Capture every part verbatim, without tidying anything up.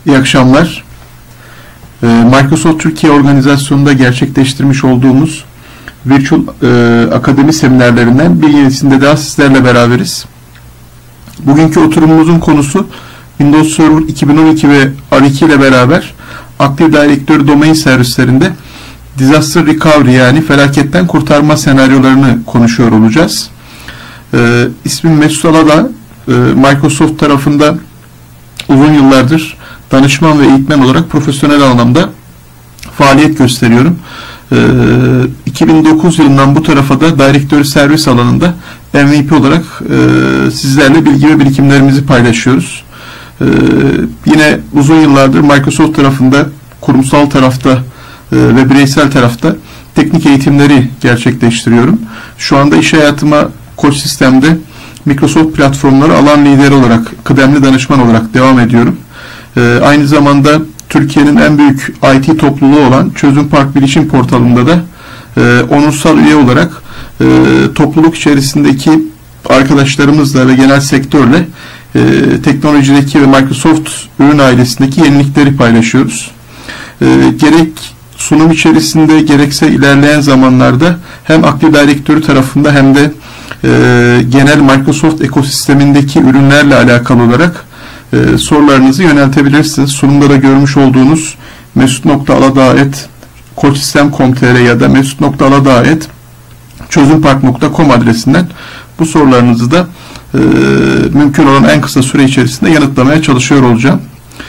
İyi akşamlar. Microsoft Türkiye organizasyonunda gerçekleştirmiş olduğumuz Virtual e, Akademi seminerlerinden bir yenisinde daha sizlerle beraberiz. Bugünkü oturumumuzun konusu Windows Server iki bin on iki ve R iki ile beraber Active Directory domain servislerinde Disaster Recovery yani felaketten kurtarma senaryolarını konuşuyor olacağız. E, ismim Mesut Aladağ. E, Microsoft tarafında uzun yıllardır danışman ve eğitmen olarak profesyonel anlamda faaliyet gösteriyorum. Ee, iki bin dokuz yılından bu tarafa da Directory servis alanında M V P olarak e, sizlerle bilgi ve birikimlerimizi paylaşıyoruz. Ee, yine uzun yıllardır Microsoft tarafında, kurumsal tarafta e, ve bireysel tarafta teknik eğitimleri gerçekleştiriyorum. Şu anda iş hayatıma Koç Sistem'de Microsoft platformları alan lideri olarak, kıdemli danışman olarak devam ediyorum. Ee, aynı zamanda Türkiye'nin en büyük I T topluluğu olan Çözüm Park Bilişim Portalı'nda da e, onursal üye olarak e, topluluk içerisindeki arkadaşlarımızla ve genel sektörle e, teknolojideki ve Microsoft ürün ailesindeki yenilikleri paylaşıyoruz. E, gerek sunum içerisinde gerekse ilerleyen zamanlarda hem Active Directory tarafında hem de e, genel Microsoft ekosistemindeki ürünlerle alakalı olarak Ee, sorularınızı yöneltebilirsiniz. Sunumda da görmüş olduğunuz mesut nokta aladağ et koçsistem nokta com nokta tr ya da mesut nokta aladağ et çözümpark nokta com adresinden bu sorularınızı da e, mümkün olan en kısa süre içerisinde yanıtlamaya çalışıyor olacağım.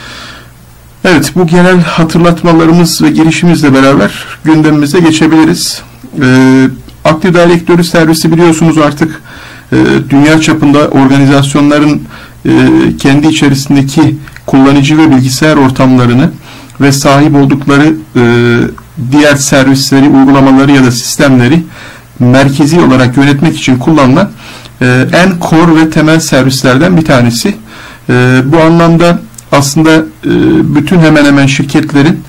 Evet, bu genel hatırlatmalarımız ve girişimizle beraber gündemimize geçebiliriz. E, Active Directory servisi biliyorsunuz artık e, dünya çapında organizasyonların kendi içerisindeki kullanıcı ve bilgisayar ortamlarını ve sahip oldukları diğer servisleri, uygulamaları ya da sistemleri merkezi olarak yönetmek için kullanılan en core ve temel servislerden bir tanesi. Bu anlamda aslında bütün hemen hemen şirketlerin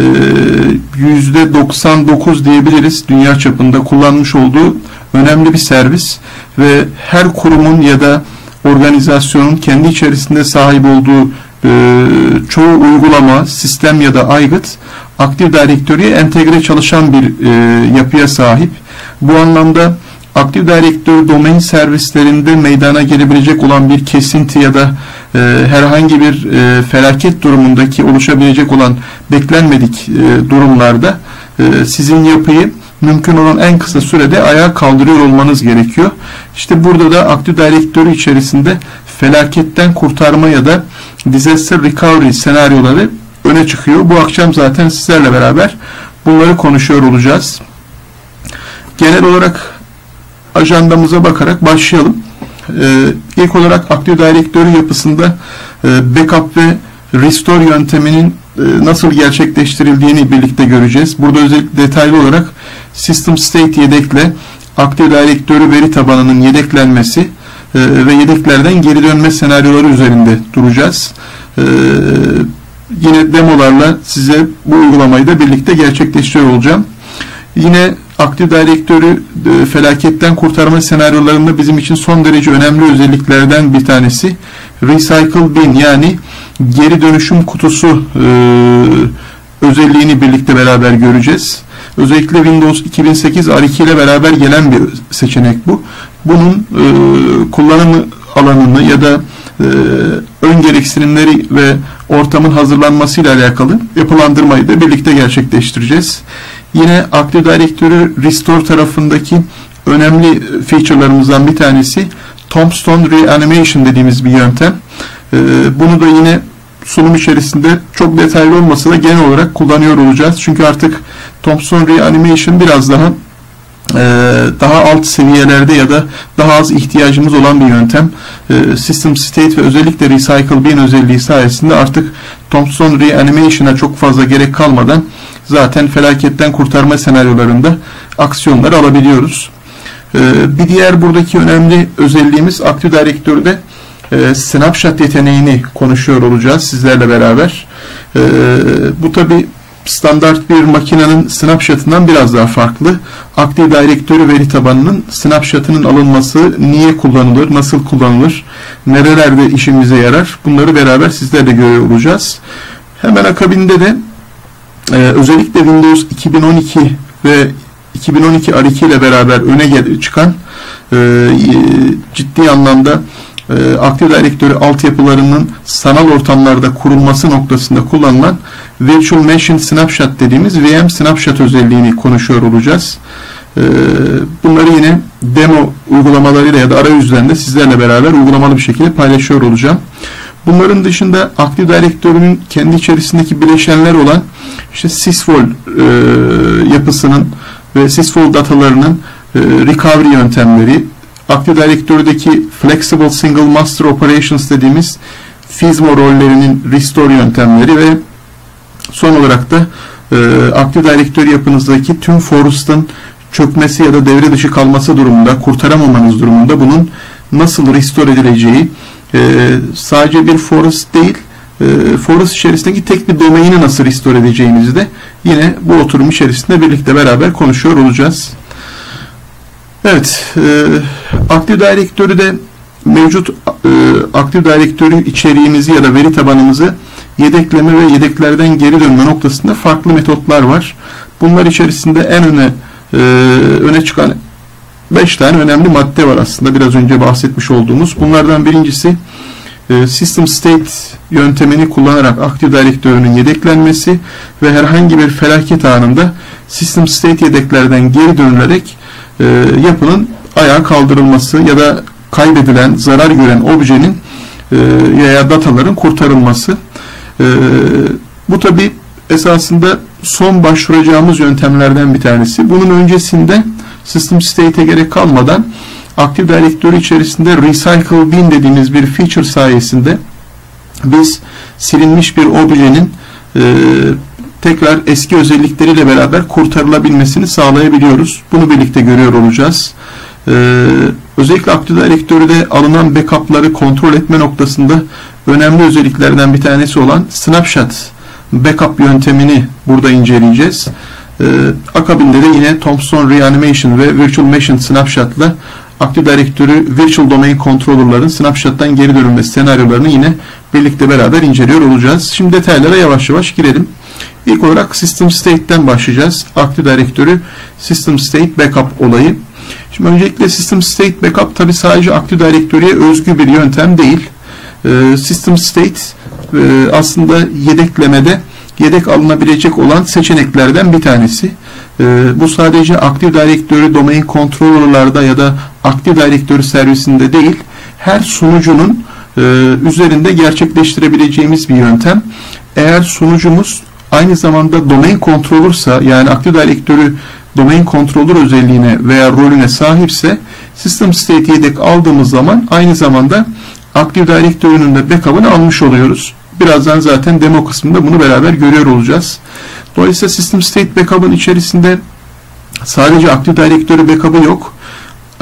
yüzde doksan dokuz diyebiliriz dünya çapında kullanmış olduğu önemli bir servis ve her kurumun ya da organizasyonun kendi içerisinde sahip olduğu e, çoğu uygulama, sistem ya da aygıt Active Directory'ye entegre çalışan bir e, yapıya sahip. Bu anlamda Active Directory domain servislerinde meydana gelebilecek olan bir kesinti ya da e, herhangi bir e, felaket durumundaki oluşabilecek olan beklenmedik e, durumlarda e, sizin yapıyı mümkün olan en kısa sürede ayağa kaldırıyor olmanız gerekiyor. İşte burada da Active Directory içerisinde felaketten kurtarma ya da Disaster Recovery senaryoları öne çıkıyor. Bu akşam zaten sizlerle beraber bunları konuşuyor olacağız. Genel olarak ajandamıza bakarak başlayalım. Ee, ilk olarak Active Directory yapısında e, backup ve restore yönteminin e, nasıl gerçekleştirildiğini birlikte göreceğiz. Burada özellikle detaylı olarak System State yedekle Active Directory veri tabanının yedeklenmesi e, ve yedeklerden geri dönme senaryoları üzerinde duracağız. E, yine demolarla size bu uygulamayı da birlikte gerçekleştiriyor olacağım. Yine Active Directory e, felaketten kurtarma senaryolarında bizim için son derece önemli özelliklerden bir tanesi Recycle Bin yani geri dönüşüm kutusu e, özelliğini birlikte beraber göreceğiz. Özellikle Windows iki bin sekiz R iki ile beraber gelen bir seçenek bu. Bunun e, kullanım alanını ya da e, ön gereksinimleri ve ortamın hazırlanmasıyla alakalı yapılandırmayı da birlikte gerçekleştireceğiz. Yine Active Directory Restore tarafındaki önemli feature'larımızdan bir tanesi Tombstone Reanimation dediğimiz bir yöntem. E, bunu da yine sunum içerisinde çok detaylı olmasa da genel olarak kullanıyor olacağız. Çünkü artık Tombstone Reanimation biraz daha e, daha alt seviyelerde ya da daha az ihtiyacımız olan bir yöntem. E, System State ve özellikle Recycle Bin özelliği sayesinde artık Tombstone Reanimation'a çok fazla gerek kalmadan zaten felaketten kurtarma senaryolarında aksiyonları alabiliyoruz. E, bir diğer buradaki önemli özelliğimiz Active Directory'de E, snapshot yeteneğini konuşuyor olacağız sizlerle beraber. E, bu tabi standart bir makinenin snapshot'ından biraz daha farklı. Active Directory veri tabanının snapshot'ının alınması niye kullanılır, nasıl kullanılır, nerelerde işimize yarar, bunları beraber sizlerle görüyor olacağız. Hemen akabinde de e, özellikle Windows iki bin on iki ve iki bin on iki R iki ile beraber öne çıkan e, ciddi anlamda e, Active Directory altyapılarının sanal ortamlarda kurulması noktasında kullanılan Virtual Machine Snapshot dediğimiz V M Snapshot özelliğini konuşuyor olacağız. E, bunları yine demo uygulamalarıyla ya da arayüzlerinde sizlerle beraber uygulamalı bir şekilde paylaşıyor olacağım. Bunların dışında Active Directory'nin kendi içerisindeki bileşenler olan işte sysvol e, yapısının ve sysvol datalarının e, recovery yöntemleri, Active Directory'deki Flexible Single Master Operations dediğimiz F I S M O rollerinin restore yöntemleri ve son olarak da e, Active Directory yapınızdaki tüm forest'ın çökmesi ya da devre dışı kalması durumunda, kurtaramamanız durumunda bunun nasıl restore edileceği, e, sadece bir forest değil, e, forest içerisindeki tek bir domaini nasıl restore edeceğimizi de yine bu oturum içerisinde birlikte beraber konuşuyor olacağız. Evet, e, Active Directory'de mevcut e, Active Directory içeriğimizi ya da veri tabanımızı yedekleme ve yedeklerden geri dönme noktasında farklı metotlar var. Bunlar içerisinde en öne e, öne çıkan beş tane önemli madde var aslında biraz önce bahsetmiş olduğumuz. Bunlardan birincisi e, System State yöntemini kullanarak Active Directory'nin yedeklenmesi ve herhangi bir felaket anında System State yedeklerden geri dönülerek e, yapının ayağa kaldırılması ya da kaybedilen, zarar gören objenin e, veya dataların kurtarılması. E, bu tabi esasında son başvuracağımız yöntemlerden bir tanesi. Bunun öncesinde System State'e gerek kalmadan Active Directory içerisinde Recycle Bin dediğimiz bir feature sayesinde biz silinmiş bir objenin e, tekrar eski özellikleriyle beraber kurtarılabilmesini sağlayabiliyoruz. Bunu birlikte görüyor olacağız. Ee, özellikle Active Directory'de alınan backup'ları kontrol etme noktasında önemli özelliklerden bir tanesi olan Snapshot backup yöntemini burada inceleyeceğiz. Ee, akabinde de yine Thompson Reanimation ve Virtual Machine Snapshot'la Active Directory Virtual Domain Controller'ların Snapshot'tan geri dönülmesi senaryolarını yine birlikte beraber inceliyor olacağız. Şimdi detaylara yavaş yavaş girelim. İlk olarak System State'ten başlayacağız. Active Directory System State Backup olayı. Şimdi öncelikle System State Backup tabi sadece Active Directory'ye özgü bir yöntem değil. Ee, System State e, aslında yedeklemede yedek alınabilecek olan seçeneklerden bir tanesi. Ee, bu sadece Active Directory Domain Controller'larda ya da Active Directory servisinde değil, her sunucunun e, üzerinde gerçekleştirebileceğimiz bir yöntem. Eğer sunucumuz aynı zamanda domain controller'sa, yani Active Directory domain controller özelliğine veya rolüne sahipse, System State yedek aldığımız zaman aynı zamanda Active Directory'nin de backup'ını almış oluyoruz. Birazdan zaten demo kısmında bunu beraber görüyor olacağız. Dolayısıyla System State backup'ın içerisinde sadece Active Directory backup'ı yok. Ee,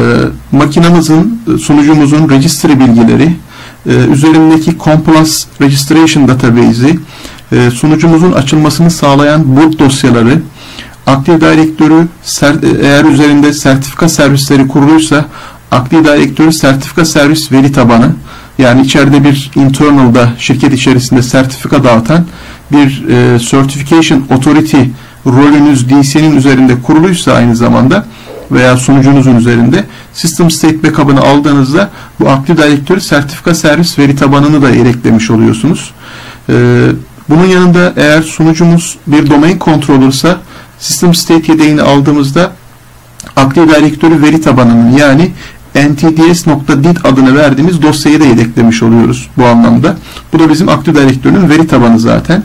makinamızın, sunucumuzun registry bilgileri, e, üzerindeki COMPLUS Registration Database'i, e, sunucumuzun açılmasını sağlayan boot dosyaları, Active Directory eğer üzerinde sertifika servisleri kuruluysa Active Directory sertifika servis veri tabanı, yani içeride bir internal'da şirket içerisinde sertifika dağıtan bir e, Certification Authority rolünüz D C'nin üzerinde kuruluysa aynı zamanda veya sunucunuzun üzerinde System State Backup'ını aldığınızda bu Active Directory sertifika servis veri tabanını da eklemiş oluyorsunuz. E, bunun yanında eğer sunucumuz bir domain controller'sa System State yedeğini aldığımızda Active Directory veri tabanının, yani N T D S nokta D I T adını verdiğimiz dosyayı da yedeklemiş oluyoruz bu anlamda. Bu da bizim Active Directory'nin veri tabanı zaten.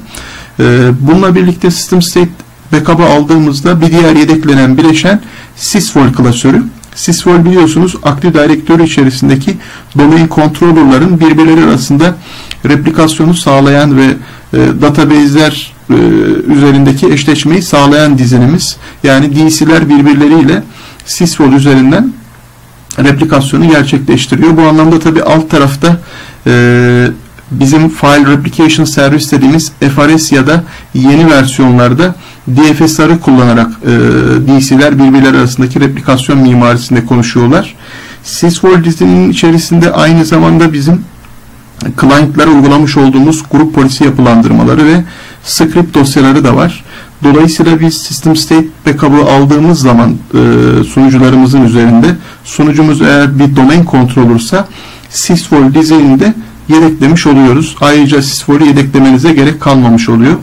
Bununla birlikte System State backup'ı aldığımızda bir diğer yedeklenen bileşen sysvol klasörü. Sysvol biliyorsunuz Active Directory içerisindeki domain controller'ların birbirleri arasında replikasyonu sağlayan ve e, database'ler e, üzerindeki eşleşmeyi sağlayan dizinimiz. Yani D C'ler birbirleriyle sysvol üzerinden replikasyonu gerçekleştiriyor. Bu anlamda tabi alt tarafta e, bizim File Replication Service dediğimiz F R S ya da yeni versiyonlarda D F S R'ı kullanarak e, D C'ler birbirleri arasındaki replikasyon mimarisinde konuşuyorlar. Sysvol dizinin içerisinde aynı zamanda bizim client'lara uygulamış olduğumuz grup polisi yapılandırmaları ve script dosyaları da var. Dolayısıyla biz System State Backup'ı aldığımız zaman e, sunucularımızın üzerinde, sunucumuz eğer bir domain controller'sa sysvol dizinini de yedeklemiş oluyoruz. Ayrıca sysvol'ü yedeklemenize gerek kalmamış oluyor.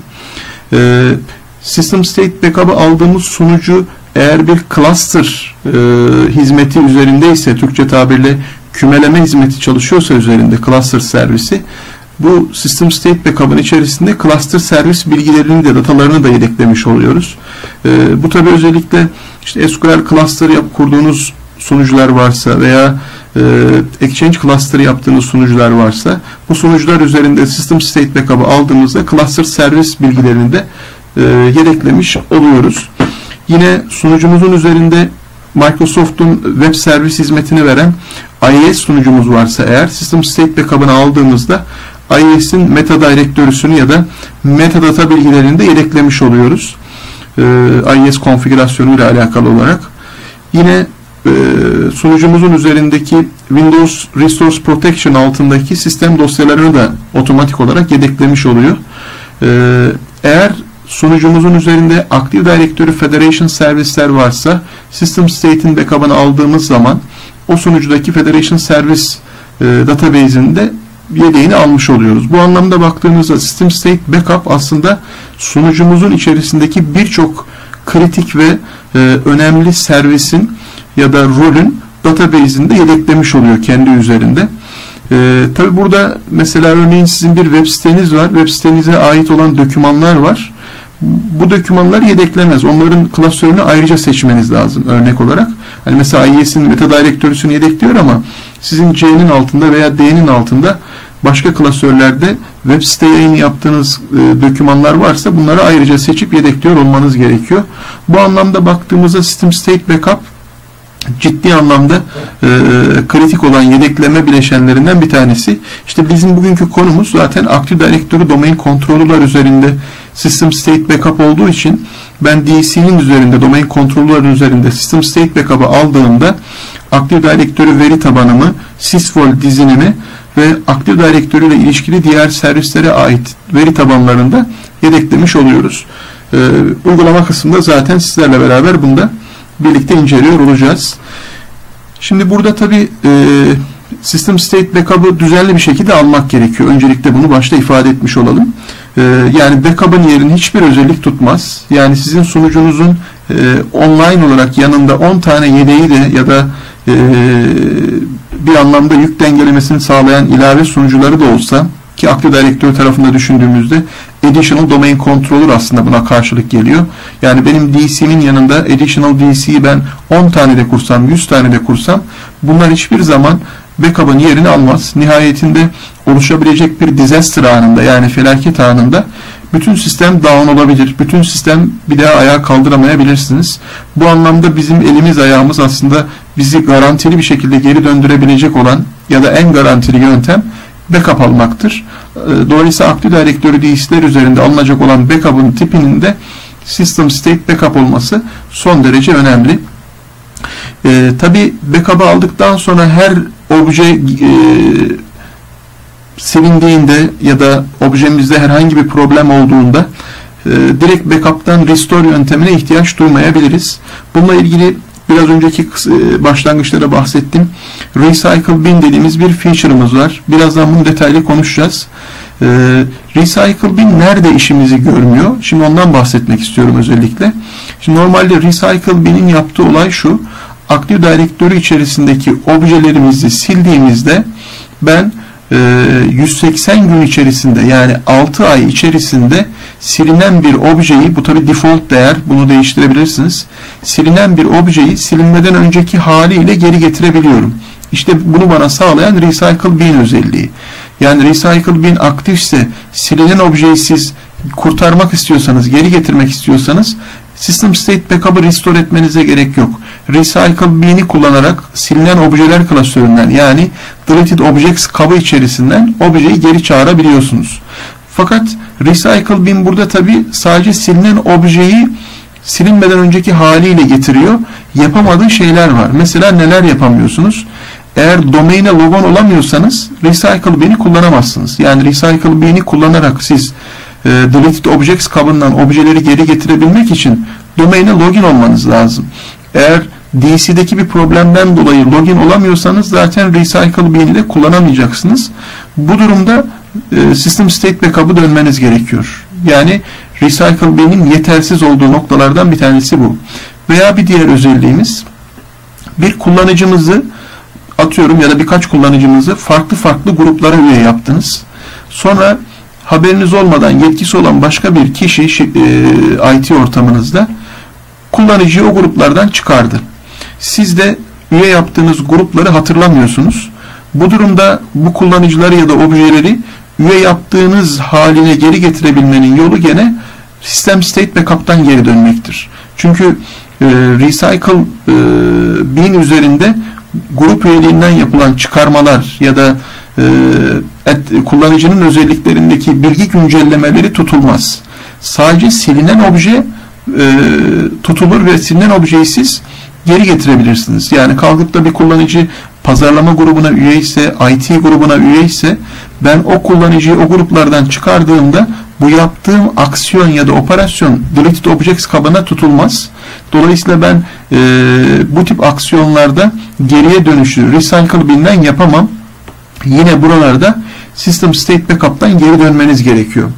E, System State Backup'ı aldığımız sunucu eğer bir cluster e, hizmeti üzerindeyse, Türkçe tabirle kümeleme hizmeti çalışıyorsa üzerinde cluster servisi, bu System State Backup'ın içerisinde cluster servis bilgilerini de, datalarını da yedeklemiş oluyoruz. E, bu tabi özellikle işte S Q L cluster yap, kurduğunuz sunucular varsa veya e, Exchange cluster yaptığınız sunucular varsa, bu sunucular üzerinde System State Backup'ı aldığımızda cluster servis bilgilerini de e, yedeklemiş oluyoruz. Yine sunucumuzun üzerinde Microsoft'un web servis hizmetini veren I I S sunucumuz varsa eğer, System State Backup'ını aldığımızda I I S'in meta direktörüsünü ya da metadata bilgilerini de yedeklemiş oluyoruz. Ee, I I S konfigürasyonu ile alakalı olarak. Yine e, sunucumuzun üzerindeki Windows Resource Protection altındaki sistem dosyalarını da otomatik olarak yedeklemiş oluyor. Ee, eğer sunucumuzun üzerinde Active Directory Federation servisler varsa, System State'in backup'ını aldığımız zaman o sunucudaki Federation Service e, database'inde yedeğini almış oluyoruz. Bu anlamda baktığımızda System State Backup aslında sunucumuzun içerisindeki birçok kritik ve e, önemli servisin ya da rolün database'inde yedeklemiş oluyor kendi üzerinde. E, tabi burada mesela örneğin sizin bir web siteniz var. Web sitenize ait olan dokümanlar var. Bu dokümanlar yedeklemez. Onların klasörünü ayrıca seçmeniz lazım örnek olarak. Hani mesela I I S'in meta direktörüsünü yedekliyor ama sizin C'nin altında veya D'nin altında başka klasörlerde web site yayını yaptığınız e, dokümanlar varsa bunları ayrıca seçip yedekliyor olmanız gerekiyor. Bu anlamda baktığımızda System State Backup ciddi anlamda e, kritik olan yedekleme bileşenlerinden bir tanesi. İşte bizim bugünkü konumuz zaten Active Directory Domain Controller'lar üzerinde System State Backup olduğu için ben D C'nin üzerinde, Domain Controller'ın üzerinde System State Backup'ı aldığımda Active Directory veri tabanımı, sysvol dizinimi ve Active Directory ile ilişkili diğer servislere ait veri tabanlarında yedeklemiş oluyoruz. Ee, uygulama kısmında zaten sizlerle beraber bunda birlikte inceliyor olacağız. Şimdi burada tabi e, System State Backup'ı düzenli bir şekilde almak gerekiyor. Öncelikle bunu başta ifade etmiş olalım. E, yani backup'ın yerini hiçbir özellik tutmaz. Yani sizin sunucunuzun e, online olarak yanında on tane yedeği de ya da e, bir anlamda yük dengelemesini sağlayan ilave sunucuları da olsa, ki Active Directory tarafında düşündüğümüzde Additional Domain Controller aslında buna karşılık geliyor. Yani benim D C'min yanında Additional D C'yi ben on tane de kursam, yüz tane de kursam bunlar hiçbir zaman backup'ın yerini almaz. Nihayetinde oluşabilecek bir disaster anında, yani felaket anında bütün sistem down olabilir. Bütün sistem bir daha ayağa kaldıramayabilirsiniz. Bu anlamda bizim elimiz ayağımız aslında bizi garantili bir şekilde geri döndürebilecek olan ya da en garantili yöntem backup almaktır. Dolayısıyla Active Directory D C'ler üzerinde alınacak olan backup'ın tipinin de System State Backup olması son derece önemli. E, Tabi backup'ı aldıktan sonra her obje e, silindiğinde ya da objemizde herhangi bir problem olduğunda e, direkt backup'tan restore yöntemine ihtiyaç duymayabiliriz. Bununla ilgili biraz önceki başlangıçlara bahsettim. Recycle bin dediğimiz bir feature'ımız var. Birazdan bunu detaylı konuşacağız. Ee, Recycle bin nerede işimizi görmüyor? Şimdi ondan bahsetmek istiyorum özellikle. Şimdi normalde Recycle bin'in yaptığı olay şu. Active Directory içerisindeki objelerimizi sildiğimizde ben yüz seksen gün içerisinde, yani altı ay içerisinde silinen bir objeyi, bu tabi default değer, bunu değiştirebilirsiniz, silinen bir objeyi silinmeden önceki haliyle geri getirebiliyorum. İşte bunu bana sağlayan Recycle bin özelliği. Yani Recycle bin aktifse, silinen objeyi siz kurtarmak istiyorsanız, geri getirmek istiyorsanız System State Backup'ı restore etmenize gerek yok. Recycle bin'i kullanarak silinen objeler klasöründen, yani Deleted Objects kabı içerisinden objeyi geri çağırabiliyorsunuz. Fakat Recycle bin burada tabi sadece silinen objeyi silinmeden önceki haliyle getiriyor. Yapamadığı şeyler var. Mesela neler yapamıyorsunuz? Eğer domaine logon olamıyorsanız Recycle Bin'i kullanamazsınız. Yani Recycle Bin'i kullanarak siz e, Deleted Objects kabından objeleri geri getirebilmek için domaine login olmanız lazım. Eğer D C'deki bir problemden dolayı login olamıyorsanız zaten Recycle Bin'i de kullanamayacaksınız. Bu durumda e, System State Backup'ı dönmeniz gerekiyor. Yani Recycle Bin'in yetersiz olduğu noktalardan bir tanesi bu. Veya bir diğer özelliğimiz, bir kullanıcımızı atıyorum ya da birkaç kullanıcımızı farklı farklı gruplara üye yaptınız. Sonra haberiniz olmadan yetkisi olan başka bir kişi e, I T ortamınızda kullanıcıyı o gruplardan çıkardı. Siz de üye yaptığınız grupları hatırlamıyorsunuz. Bu durumda bu kullanıcıları ya da objeleri üye yaptığınız haline geri getirebilmenin yolu gene System State Backup'tan geri dönmektir. Çünkü e, Recycle e, Bin üzerinde grup üyeliğinden yapılan çıkarmalar ya da e, et, kullanıcının özelliklerindeki bilgi güncellemeleri tutulmaz. Sadece silinen obje e, tutulur ve silinen objeyi siz geri getirebilirsiniz. Yani kalkıp da bir kullanıcı pazarlama grubuna üye ise, I T grubuna üye ise ben o kullanıcıyı o gruplardan çıkardığımda bu yaptığım aksiyon ya da operasyon Deleted Objects kabına tutulmaz. Dolayısıyla ben e, bu tip aksiyonlarda geriye dönüşü Recycle Bin'den yapamam. Yine buralarda System State Backup'tan geri dönmeniz gerekiyor.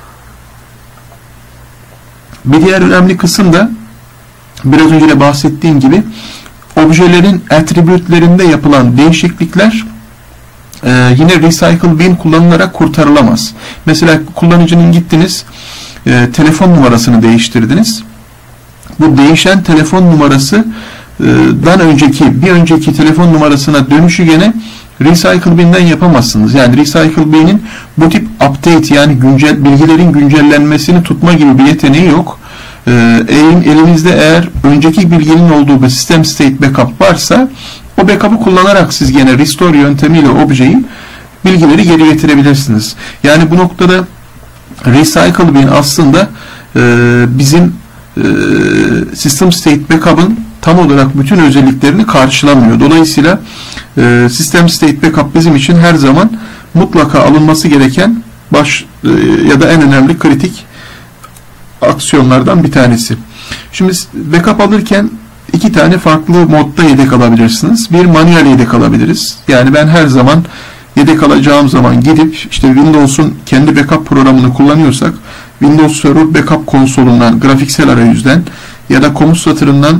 Bir diğer önemli kısım da biraz önce de bahsettiğim gibi objelerin attribute'lerinde yapılan değişiklikler e, yine Recycle Bin kullanılarak kurtarılamaz. Mesela kullanıcının gittiniz e, telefon numarasını değiştirdiniz. Bu değişen telefon numarasından önceki bir önceki telefon numarasına dönüşü gene Recycle Bin'den yapamazsınız. Yani Recycle Bin'in bu tip update yani güncel bilgilerin güncellenmesini tutma gibi bir yeteneği yok. Ee, elinizde eğer önceki bilginin olduğu bir System State Backup varsa o backup'ı kullanarak siz gene restore yöntemiyle objeyi bilgileri geri getirebilirsiniz. Yani bu noktada Recycle Bin aslında e, bizim e, System State Backup'ın tam olarak bütün özelliklerini karşılamıyor. Dolayısıyla e, System State Backup bizim için her zaman mutlaka alınması gereken baş e, ya da en önemli kritik aksiyonlardan bir tanesi. Şimdi backup alırken iki tane farklı modda yedek alabilirsiniz. Bir manuel yedek alabiliriz. Yani ben her zaman yedek alacağım zaman gidip işte Windows'un kendi backup programını kullanıyorsak Windows Server Backup konsolundan, grafiksel arayüzden ya da komut satırından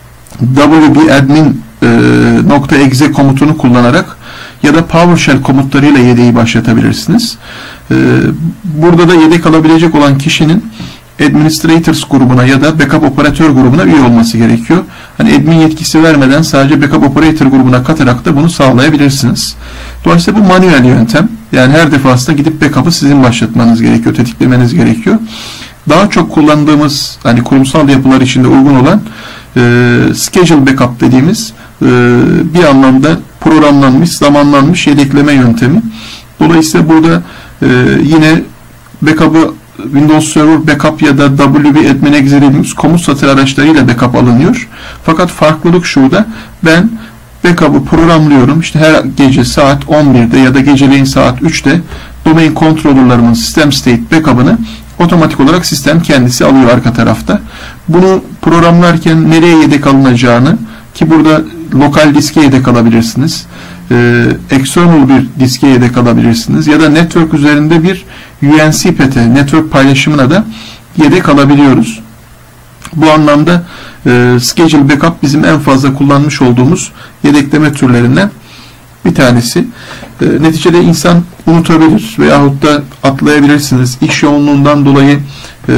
wbadmin e, .exe komutunu kullanarak ya da PowerShell komutlarıyla yedeği başlatabilirsiniz. E, burada da yedek alabilecek olan kişinin Administrators grubuna ya da Backup Operatör grubuna üye olması gerekiyor. Hani admin yetkisi vermeden sadece Backup Operator grubuna katarak da bunu sağlayabilirsiniz. Dolayısıyla bu manuel yöntem. Yani her defasında gidip backup'ı sizin başlatmanız gerekiyor, tetiklemeniz gerekiyor. Daha çok kullandığımız hani kurumsal yapılar içinde uygun olan e, schedule backup dediğimiz e, bir anlamda programlanmış, zamanlanmış yedekleme yöntemi. Dolayısıyla burada e, yine backup'ı Windows Server Backup ya da wbadmin exe dediğimiz komut satır araçlarıyla backup alınıyor. Fakat farklılık şurada. Ben backup'ı programlıyorum. İşte her gece saat on birde ya da geceleyin saat üçte domain controller'larımın System State Backup'ını otomatik olarak sistem kendisi alıyor arka tarafta. Bunu programlarken nereye yedek alınacağını ki burada lokal diske yedek alabilirsiniz. Ee, external bir diske yedek alabilirsiniz ya da network üzerinde bir U N C P'te network paylaşımına da yedek alabiliyoruz. Bu anlamda e, schedule backup bizim en fazla kullanmış olduğumuz yedekleme türlerinden bir tanesi. E, neticede insan unutabilir veyahut da atlayabilirsiniz. İş yoğunluğundan dolayı e,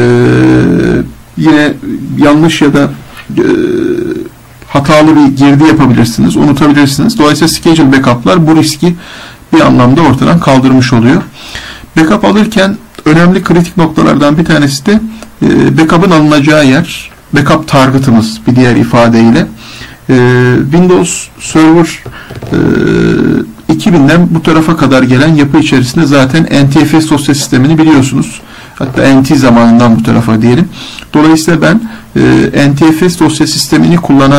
yine yanlış ya da e, hatalı bir girdi yapabilirsiniz, unutabilirsiniz. Dolayısıyla schedule backup'lar bu riski bir anlamda ortadan kaldırmış oluyor. Backup alırken önemli kritik noktalardan bir tanesi de e, backup'ın alınacağı yer, backup target'ımız bir diğer ifadeyle. E, Windows Server e, iki binden bu tarafa kadar gelen yapı içerisinde zaten N T F S dosya sistemini biliyorsunuz. Hatta N T zamanından bu tarafa diyelim. Dolayısıyla ben e, N T F S dosya sistemini kullanan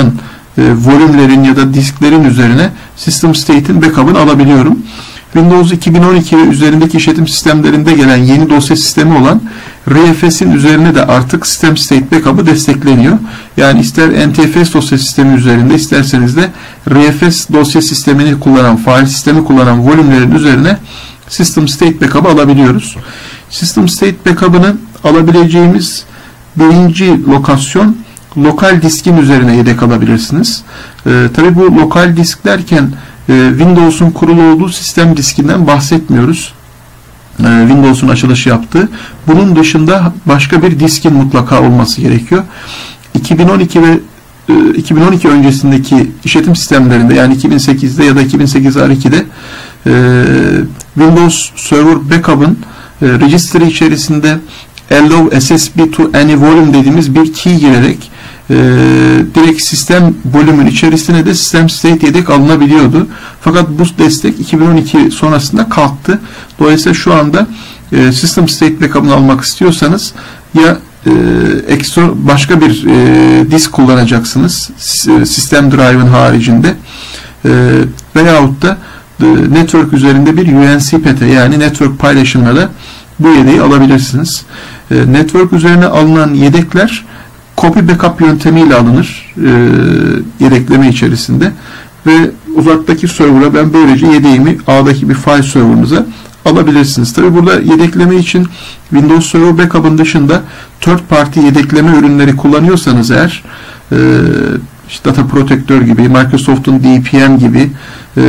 e, volümlerin ya da disklerin üzerine System State'in backup'ını alabiliyorum. Windows iki bin on iki ve üzerindeki işletim sistemlerinde gelen yeni dosya sistemi olan R E F S'in üzerine de artık System State Backup'ı destekleniyor. Yani ister N T F S dosya sistemi üzerinde, isterseniz de R E F S dosya sistemini kullanan, file sistemi kullanan volümlerin üzerine System State Backup'ı alabiliyoruz. System State Backup'ını alabileceğimiz birinci lokasyon lokal diskin üzerine yedek alabilirsiniz. Ee, tabii bu lokal disk derken e, Windows'un kurulu olduğu sistem diskinden bahsetmiyoruz. E, Windows'un açılışı yaptığı. Bunun dışında başka bir diskin mutlaka olması gerekiyor. iki bin on iki ve e, iki bin on iki öncesindeki işletim sistemlerinde, yani iki bin sekizde ya da iki bin sekiz R iki'de e, Windows Server Backup'ın e, registry içerisinde allow S S B to any volume dediğimiz bir key girerek e, direkt sistem volümün içerisine de System State yedek alınabiliyordu. Fakat bu destek iki bin on iki sonrasında kalktı. Dolayısıyla şu anda e, System State Backup'ını almak istiyorsanız ya e, ekstra başka bir e, disk kullanacaksınız sistem drive'ın haricinde e, veyahut da e, network üzerinde bir U N C P T, yani network paylaşımla bu yedeği alabilirsiniz. E, network üzerine alınan yedekler copy backup yöntemiyle alınır e, yedekleme içerisinde ve uzaktaki server'a ben böylece yedeğimi ağdaki bir file server'ınıza alabilirsiniz. Tabi burada yedekleme için Windows Server Backup'ın dışında third party yedekleme ürünleri kullanıyorsanız eğer e, işte Data Protector gibi, Microsoft'un D P M gibi e,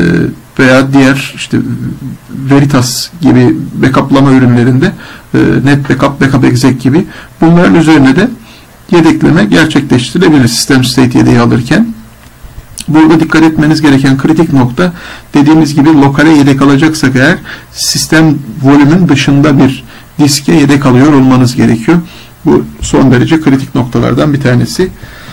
veya diğer işte Veritas gibi backuplama ürünlerinde e, Net Backup, Backup Exec gibi bunların üzerine de yedekleme gerçekleştirilebilir System State yedeği alırken. Burada dikkat etmeniz gereken kritik nokta, dediğimiz gibi lokale yedek alacaksak eğer sistem volümün dışında bir diske yedek alıyor olmanız gerekiyor. Bu son derece kritik noktalardan bir tanesi.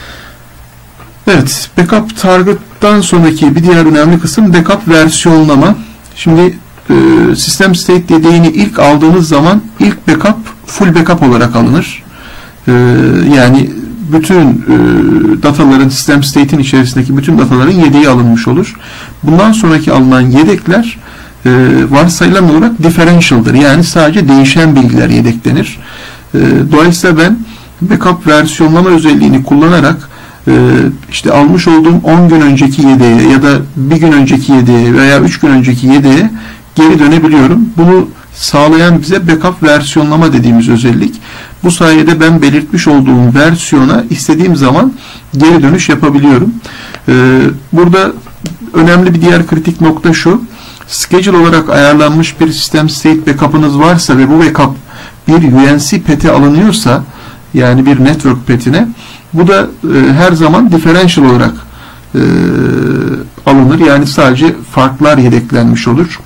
Evet, backup target'tan sonraki bir diğer önemli kısım backup versiyonlama. Şimdi e, System State yedeğini ilk aldığınız zaman ilk backup full backup olarak alınır. E, yani bütün e, dataların, System State'in içerisindeki bütün dataların yedeği alınmış olur. Bundan sonraki alınan yedekler e, varsayılan olarak differential'dır. Yani sadece değişen bilgiler yedeklenir. E, dolayısıyla ben backup versiyonlama özelliğini kullanarak e, işte almış olduğum on gün önceki yedeğe ya da bir gün önceki yedeğe veya üç gün önceki yedeğe geri dönebiliyorum. Bunu sağlayan bize backup versiyonlama dediğimiz özellik. Bu sayede ben belirtmiş olduğum versiyona istediğim zaman geri dönüş yapabiliyorum. Ee, burada önemli bir diğer kritik nokta şu. Schedule olarak ayarlanmış bir System State backup'ınız varsa ve bu backup bir U N C P T alınıyorsa, yani bir network petine, bu da e, her zaman differential olarak e, alınır. Yani sadece farklar yedeklenmiş olur.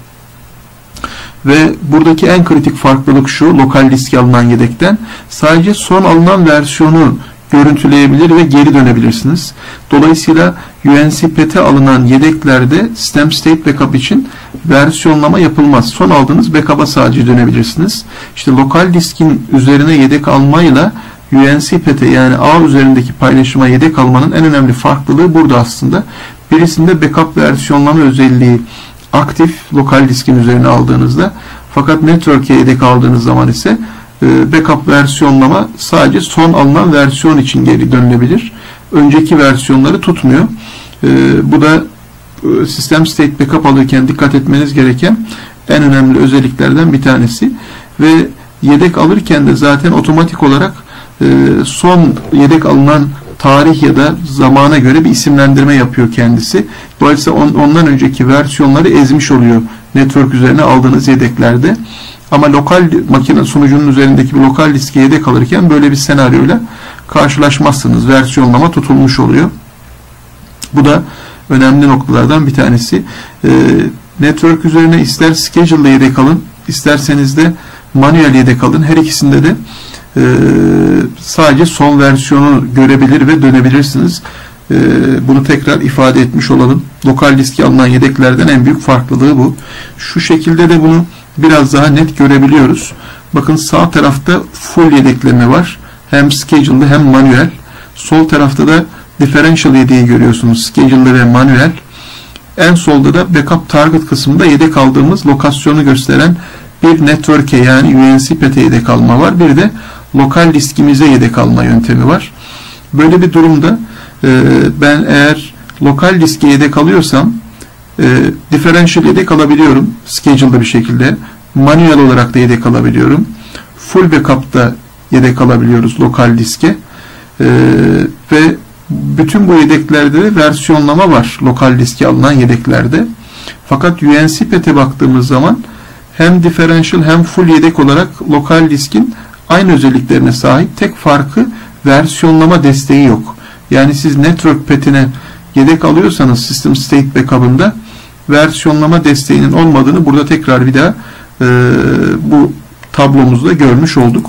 Ve buradaki en kritik farklılık şu: lokal diske alınan yedekten sadece son alınan versiyonu görüntüleyebilir ve geri dönebilirsiniz. Dolayısıyla U N C P T alınan yedeklerde System State Backup için versiyonlama yapılmaz. Son aldığınız backup'a sadece dönebilirsiniz. İşte lokal diskin üzerine yedek almayla U N C P T, yani ağ üzerindeki paylaşıma yedek almanın en önemli farklılığı burada aslında. Birisinde backup versiyonlama özelliği aktif, lokal diskin üzerine aldığınızda, fakat network'e yedek aldığınız zaman ise e, backup versiyonlama sadece son alınan versiyon için geri dönülebilir. Önceki versiyonları tutmuyor. E, bu da e, System State Backup alırken dikkat etmeniz gereken en önemli özelliklerden bir tanesi. Ve yedek alırken de zaten otomatik olarak e, son yedek alınan tarih ya da zamana göre bir isimlendirme yapıyor kendisi. Dolayısıyla on, ondan önceki versiyonları ezmiş oluyor network üzerine aldığınız yedeklerde. Ama lokal makine sunucunun üzerindeki bir lokal diske yedek alırken böyle bir senaryoyla karşılaşmazsınız. Versiyonlama tutulmuş oluyor. Bu da önemli noktalardan bir tanesi. Ee, network üzerine ister schedule yedek alın, isterseniz de manuel yedek alın. Her ikisinde de Ee, sadece son versiyonu görebilir ve dönebilirsiniz. Ee, bunu tekrar ifade etmiş olalım. Lokal diske alınan yedeklerden en büyük farklılığı bu. Şu şekilde de bunu biraz daha net görebiliyoruz. Bakın sağ tarafta full yedekleme var. Hem schedule'da hem manuel. Sol tarafta da differential yedeği görüyorsunuz. Schedule ve manuel. En solda da backup target kısmında yedek aldığımız lokasyonu gösteren bir network'e yani U N C P T'e yedek alma var. Bir de lokal diskimize yedek alma yöntemi var. Böyle bir durumda e, ben eğer lokal diske yedek alıyorsam e, differential yedek alabiliyorum. Schedule'da bir şekilde. Manuel olarak da yedek alabiliyorum. Full backup'ta yedek alabiliyoruz lokal diske. E, ve bütün bu yedeklerde de versiyonlama var. Lokal diske alınan yedeklerde. Fakat U N C P T'e baktığımız zaman hem differential hem full yedek olarak lokal diskin aynı özelliklerine sahip. Tek farkı versiyonlama desteği yok. Yani siz network petine yedek alıyorsanız System State Backup'ında versiyonlama desteğinin olmadığını burada tekrar bir daha e, bu tablomuzda görmüş olduk.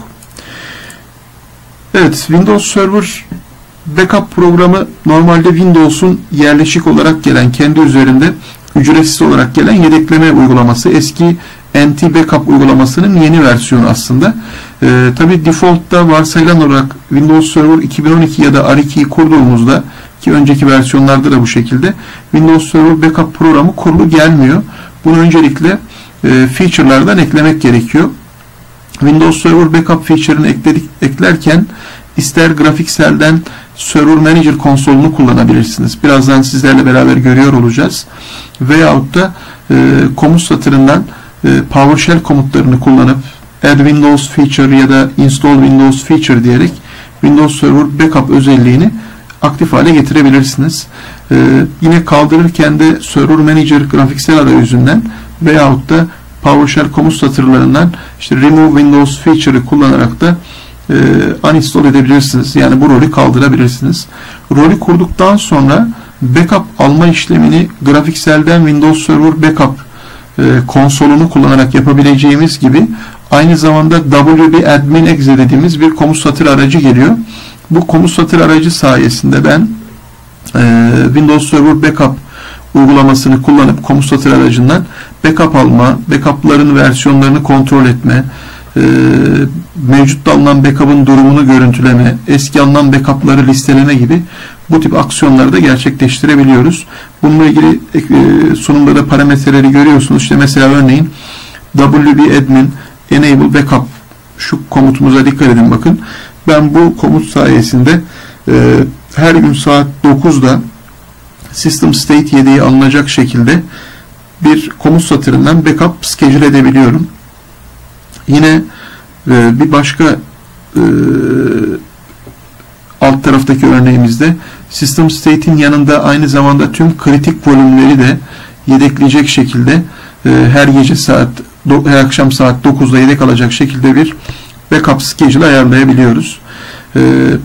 Evet, Windows Server Backup programı normalde Windows'un yerleşik olarak gelen, kendi üzerinde ücretsiz olarak gelen yedekleme uygulaması. Eski N T Backup uygulamasının yeni versiyonu aslında. Ee, Tabi default'ta varsayılan olarak Windows Server iki bin on iki ya da R iki'yi kurduğumuzda, ki önceki versiyonlarda da bu şekilde, Windows Server Backup programı kurulu gelmiyor. Bunu öncelikle e, feature'lardan eklemek gerekiyor. Windows Server Backup feature'ını ekledik, eklerken ister grafikselden Server Manager konsolunu kullanabilirsiniz. Birazdan sizlerle beraber görüyor olacağız. Veyahut da e, komut satırından e, PowerShell komutlarını kullanıp Add Windows Feature ya da Install Windows Feature diyerek Windows Server Backup özelliğini aktif hale getirebilirsiniz. E, yine kaldırırken de Server Manager grafiksel arayüzünden veyahut da PowerShell komut satırlarından işte Remove Windows Feature'ı kullanarak da e, uninstall edebilirsiniz. Yani bu rolü kaldırabilirsiniz. Rolü kurduktan sonra backup alma işlemini grafikselden Windows Server Backup e, konsolunu kullanarak yapabileceğimiz gibi aynı zamanda W B admin exe dediğimiz bir komut satır aracı geliyor. Bu komut satır aracı sayesinde ben e, Windows Server Backup uygulamasını kullanıp komut satır aracından backup alma, backup'ların versiyonlarını kontrol etme, e, mevcut alınan backup'ın durumunu görüntüleme, eski alınan backup'ları listeleme gibi bu tip aksiyonları da gerçekleştirebiliyoruz. Bununla ilgili e, sunumda da parametreleri görüyorsunuz. İşte mesela örneğin W B admin enable backup, şu komutumuza dikkat edin bakın. Ben bu komut sayesinde e, her gün saat dokuzda System State yedeği alınacak şekilde bir komut satırından backup schedule edebiliyorum. Yine e, bir başka e, alt taraftaki örneğimizde System State'in yanında aynı zamanda tüm kritik volümleri de yedekleyecek şekilde e, her gece saat her akşam saat dokuzda yedek alacak şekilde bir backup schedule ayarlayabiliyoruz. E,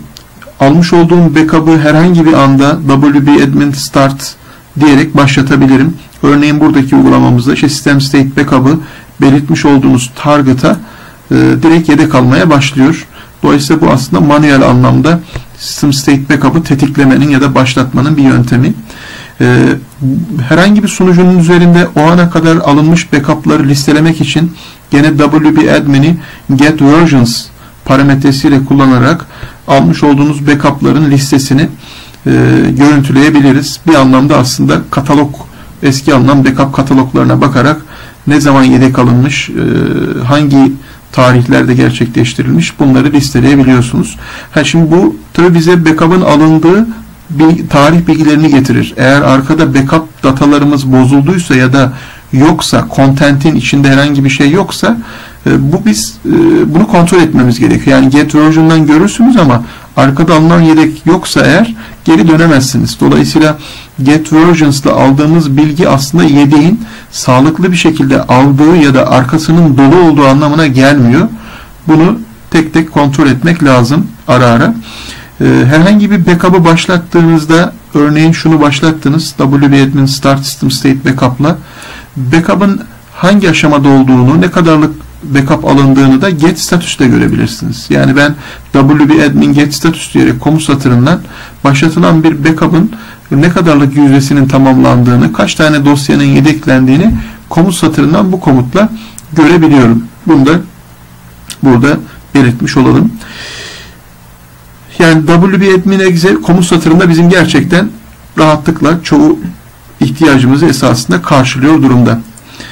almış olduğum backup'ı herhangi bir anda W B admin start diyerek başlatabilirim. Örneğin buradaki uygulamamızda işte System State Backup'ı belirtmiş olduğunuz target'a e, direkt yedek almaya başlıyor. Dolayısıyla bu aslında manuel anlamda System State Backup'ı tetiklemenin ya da başlatmanın bir yöntemi. E, herhangi bir sunucunun üzerinde o ana kadar alınmış backup'ları listelemek için gene W B admin'i get versions parametresiyle kullanarak almış olduğunuz backup'ların listesini e, görüntüleyebiliriz. Bir anlamda aslında katalog, eski alınan backup kataloglarına bakarak ne zaman yedek alınmış, e, hangi tarihlerde gerçekleştirilmiş, bunları listeleyebiliyorsunuz. Ha şimdi bu tabi bize backup'ın alındığı bir tarih bilgilerini getirir. Eğer arkada backup datalarımız bozulduysa ya da yoksa, content'in içinde herhangi bir şey yoksa e, bu biz e, bunu kontrol etmemiz gerekiyor. Yani get version'dan görürsünüz ama arkada alınan yedek yoksa eğer geri dönemezsiniz. Dolayısıyla get versions'la aldığımız bilgi aslında yedeğin sağlıklı bir şekilde aldığı ya da arkasının dolu olduğu anlamına gelmiyor. Bunu tek tek kontrol etmek lazım ara ara. Ee, herhangi bir backup'ı başlattığınızda, örneğin şunu başlattınız W B admin start system state backup'la, backup'ın hangi aşamada olduğunu, ne kadarlık backup alındığını da get status'ta görebilirsiniz. Yani ben W B admin get status diyerek komut satırından başlatılan bir backup'ın ne kadarlık yüzdesinin tamamlandığını, kaç tane dosyanın yedeklendiğini komut satırından bu komutla görebiliyorum. Bunu da burada belirtmiş olalım. Yani wp-admin exe komut satırında bizim gerçekten rahatlıkla çoğu ihtiyacımızı esasında karşılıyor durumda.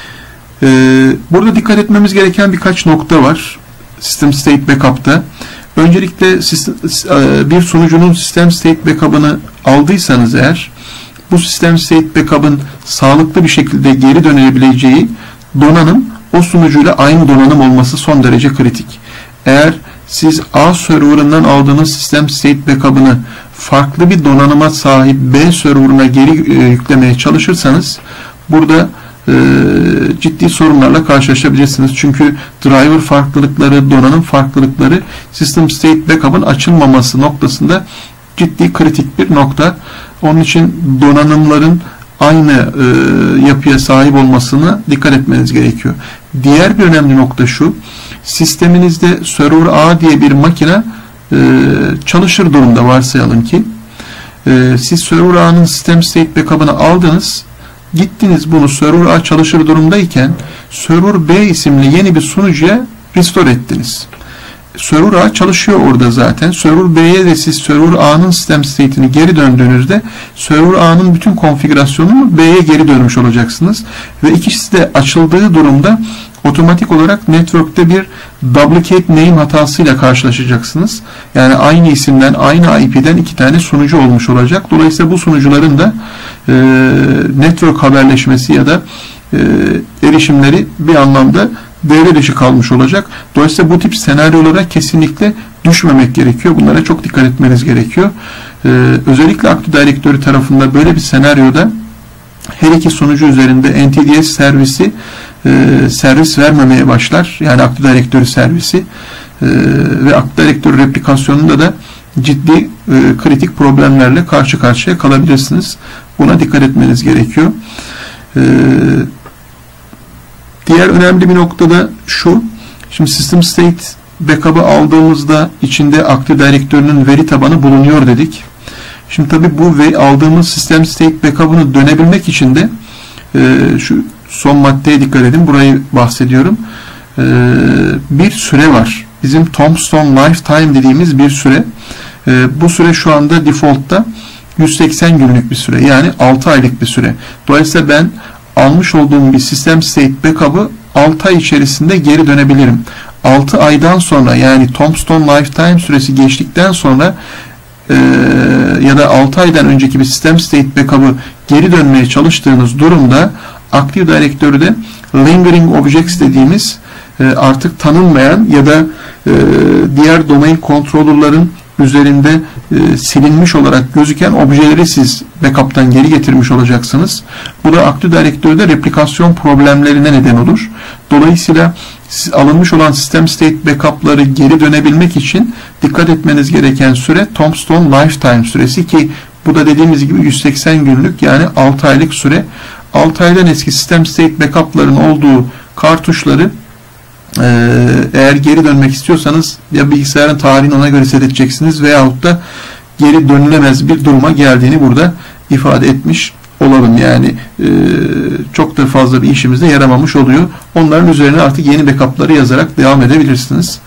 Ee, burada dikkat etmemiz gereken birkaç nokta var System State Backup'ta. Öncelikle bir sunucunun System State Backup'ını aldıysanız eğer, bu System State Backup'ın sağlıklı bir şekilde geri dönebileceği donanım o sunucuyla aynı donanım olması son derece kritik. Eğer siz A server'ından aldığınız System State Backup'ını farklı bir donanıma sahip B server'ına geri e, yüklemeye çalışırsanız burada e, ciddi sorunlarla karşılaşabilirsiniz. Çünkü driver farklılıkları, donanım farklılıkları System State Backup'ın açılmaması noktasında ciddi kritik bir nokta. Onun için donanımların aynı e, yapıya sahip olmasına dikkat etmeniz gerekiyor. Diğer bir önemli nokta şu: sisteminizde Server A diye bir makine e, çalışır durumda varsayalım ki e, siz Server A'nın System State Backup'ını aldınız, gittiniz bunu Server A çalışır durumdayken Server B isimli yeni bir sunucuya restore ettiniz. Server A çalışıyor orada zaten. Server B'ye de siz Server A'nın System State'ini geri döndüğünüzde Server A'nın bütün konfigürasyonunu B'ye geri dönmüş olacaksınız. Ve ikisi de açıldığı durumda otomatik olarak network'te bir duplicate name hatasıyla karşılaşacaksınız. Yani aynı isimden, aynı I P'den iki tane sunucu olmuş olacak. Dolayısıyla bu sunucuların da e, network haberleşmesi ya da e, erişimleri bir anlamda devre dışı kalmış olacak. Dolayısıyla bu tip senaryolara kesinlikle düşmemek gerekiyor. Bunlara çok dikkat etmeniz gerekiyor. Ee, özellikle Active Directory tarafında böyle bir senaryoda her iki sunucu üzerinde N T D S servisi e, servis vermemeye başlar. Yani Active Directory servisi e, ve Active Directory replikasyonunda da ciddi e, kritik problemlerle karşı karşıya kalabilirsiniz. Buna dikkat etmeniz gerekiyor. Eee Diğer önemli bir nokta da şu: şimdi System State Backup'ı aldığımızda içinde Active Directory'nin veri tabanı bulunuyor dedik. Şimdi tabi bu ve aldığımız System State Backup'ını dönebilmek için de e, şu son maddeye dikkat edin. Burayı bahsediyorum. E, bir süre var. Bizim Tombstone Lifetime dediğimiz bir süre. E, bu süre şu anda default'ta yüz seksen günlük bir süre. Yani altı aylık bir süre. Dolayısıyla ben almış olduğum bir System State Backup'ı altı ay içerisinde geri dönebilirim. altı aydan sonra, yani Tombstone Lifetime süresi geçtikten sonra e, ya da altı aydan önceki bir System State Backup'ı geri dönmeye çalıştığınız durumda Active Directory'de Lingering Objects dediğimiz e, artık tanınmayan ya da e, diğer domain controller'ların üzerinde e, silinmiş olarak gözüken objeleri siz backup'tan geri getirmiş olacaksınız. Bu da Active Directory'de replikasyon problemlerine neden olur. Dolayısıyla alınmış olan System State Backup'ları geri dönebilmek için dikkat etmeniz gereken süre Tombstone Lifetime süresi, ki bu da dediğimiz gibi yüz seksen günlük, yani altı aylık süre. altı aydan eski System State Backup'ların olduğu kartuşları eğer geri dönmek istiyorsanız ya bilgisayarın tarihini ona göre set edeceksiniz veyahut da geri dönülemez bir duruma geldiğini burada ifade etmiş olalım. Yani e, çok da fazla bir işimize yaramamış oluyor. Onların üzerine artık yeni backup'ları yazarak devam edebilirsiniz.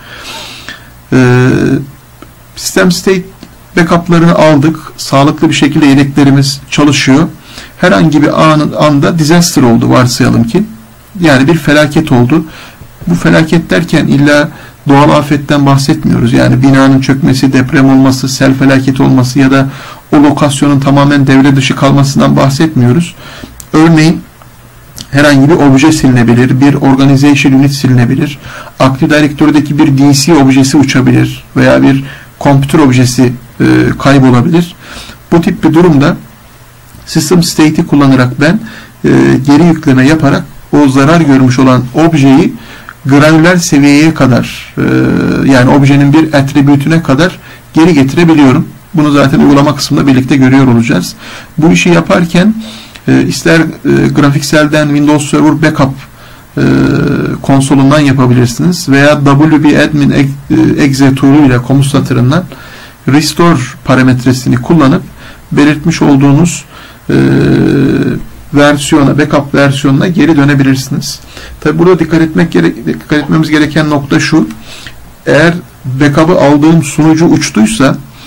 E, System State backup'larını aldık. Sağlıklı bir şekilde yedeklerimiz çalışıyor. Herhangi bir an, anda disaster oldu varsayalım ki. Yani bir felaket oldu. Bu felaket derken illa doğal afetten bahsetmiyoruz. Yani binanın çökmesi, deprem olması, sel felaketi olması ya da o lokasyonun tamamen devre dışı kalmasından bahsetmiyoruz. Örneğin herhangi bir obje silinebilir, bir organization unit silinebilir, Active Directory'deki bir D C objesi uçabilir veya bir computer objesi e, kaybolabilir. Bu tip bir durumda System State'i kullanarak ben e, geri yükleme yaparak o zarar görmüş olan objeyi granüler seviyeye kadar, e, yani objenin bir attribütüne kadar geri getirebiliyorum. Bunu zaten uygulama kısmında birlikte görüyor olacağız. Bu işi yaparken e, ister e, Graphicsel'den Windows Server Backup e, konsolundan yapabilirsiniz veya wp-admin exe tool'u ile komut satırından restore parametresini kullanıp belirtmiş olduğunuz e, versiyona, backup versiyonuna geri dönebilirsiniz. Tabi burada dikkat etmek gerek, dikkat etmemiz gereken nokta şu: eğer backup'ı aldığım sunucu uçtuysa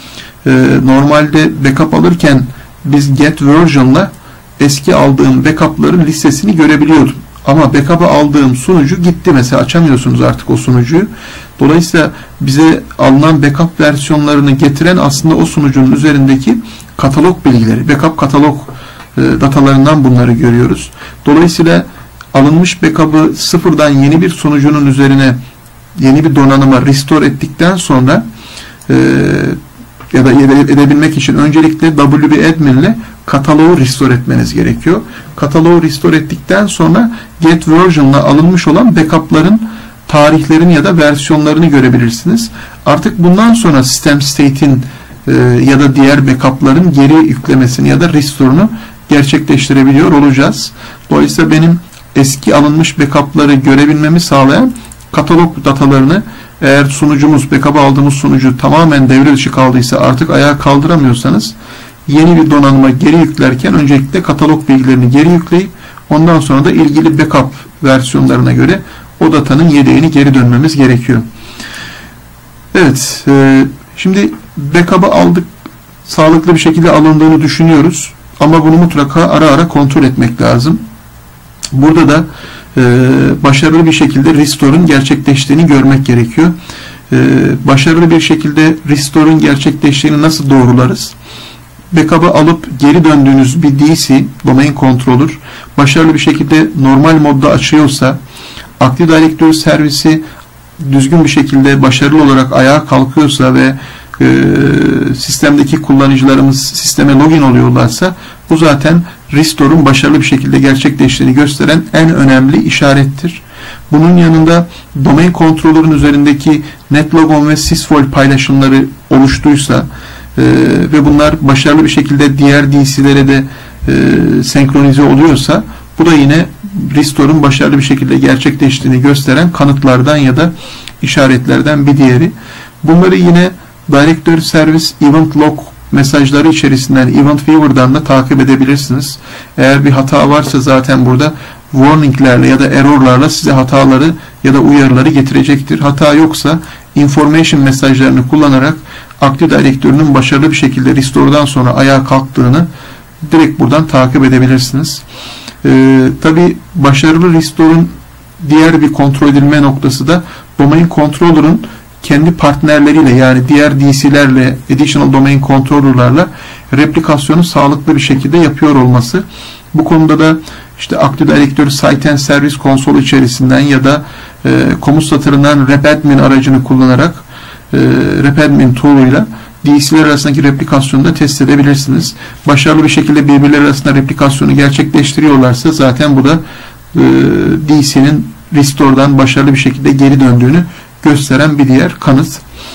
e, normalde backup alırken biz get version'la eski aldığım backup'ların listesini görebiliyordum. Ama backup'ı aldığım sunucu gitti mesela, açamıyorsunuz artık o sunucuyu. Dolayısıyla bize alınan backup versiyonlarını getiren aslında o sunucunun üzerindeki katalog bilgileri, backup katalog e, datalarından bunları görüyoruz. Dolayısıyla alınmış backup'ı sıfırdan yeni bir sunucunun üzerine yeni bir donanıma restore ettikten sonra e, ya da edebilmek için öncelikle W B admin ile kataloğu restore etmeniz gerekiyor. Kataloğu restore ettikten sonra get version ile alınmış olan backup'ların tarihlerini ya da versiyonlarını görebilirsiniz. Artık bundan sonra system state'in e, ya da diğer backup'ların geri yüklemesini ya da restore'unu gerçekleştirebiliyor olacağız. Dolayısıyla benim eski alınmış backup'ları görebilmemi sağlayan katalog datalarını, eğer sunucumuz, backup'ı aldığımız sunucu tamamen devre dışı kaldıysa, artık ayağa kaldıramıyorsanız, yeni bir donanıma geri yüklerken öncelikle katalog bilgilerini geri yükleyip ondan sonra da ilgili backup versiyonlarına göre o datanın yedeğini geri dönmemiz gerekiyor. Evet, e, şimdi backup'ı aldık, sağlıklı bir şekilde alındığını düşünüyoruz ama bunu mutlaka ara ara kontrol etmek lazım. Burada da e, başarılı bir şekilde restore'un gerçekleştiğini görmek gerekiyor. E, başarılı bir şekilde restore'un gerçekleştiğini nasıl doğrularız? Backup'ı alıp geri döndüğünüz bir D C, domain controller, başarılı bir şekilde normal modda açıyorsa, Active Directory servisi düzgün bir şekilde başarılı olarak ayağa kalkıyorsa ve e, sistemdeki kullanıcılarımız sisteme login oluyorlarsa, bu zaten restore'un başarılı bir şekilde gerçekleştiğini gösteren en önemli işarettir. Bunun yanında domain controller'ın üzerindeki netlogon ve sysvol paylaşımları oluştuysa e, ve bunlar başarılı bir şekilde diğer D C'lere de e, senkronize oluyorsa, bu da yine restore'un başarılı bir şekilde gerçekleştiğini gösteren kanıtlardan ya da işaretlerden bir diğeri. Bunları yine Directory Service Event Log mesajları içerisinden, Event Viewer'dan da takip edebilirsiniz. Eğer bir hata varsa zaten burada warning'lerle ya da error'larla size hataları ya da uyarıları getirecektir. Hata yoksa information mesajlarını kullanarak Active Directory'nin başarılı bir şekilde restore'dan sonra ayağa kalktığını direkt buradan takip edebilirsiniz. Ee, Tabi başarılı restore'un diğer bir kontrol edilme noktası da domain controller'ın kendi partnerleriyle, yani diğer D C'lerle, additional domain controller'larla replikasyonu sağlıklı bir şekilde yapıyor olması. Bu konuda da işte Active Directory Site and Service konsolu içerisinden ya da e, komut satırından repadmin aracını kullanarak e, repadmin tool'uyla D C'ler arasındaki replikasyonu da test edebilirsiniz. Başarılı bir şekilde birbirleri arasında replikasyonu gerçekleştiriyorlarsa zaten bu da e, D C'nin restore'dan başarılı bir şekilde geri döndüğünü gösteren bir diğer kanıt.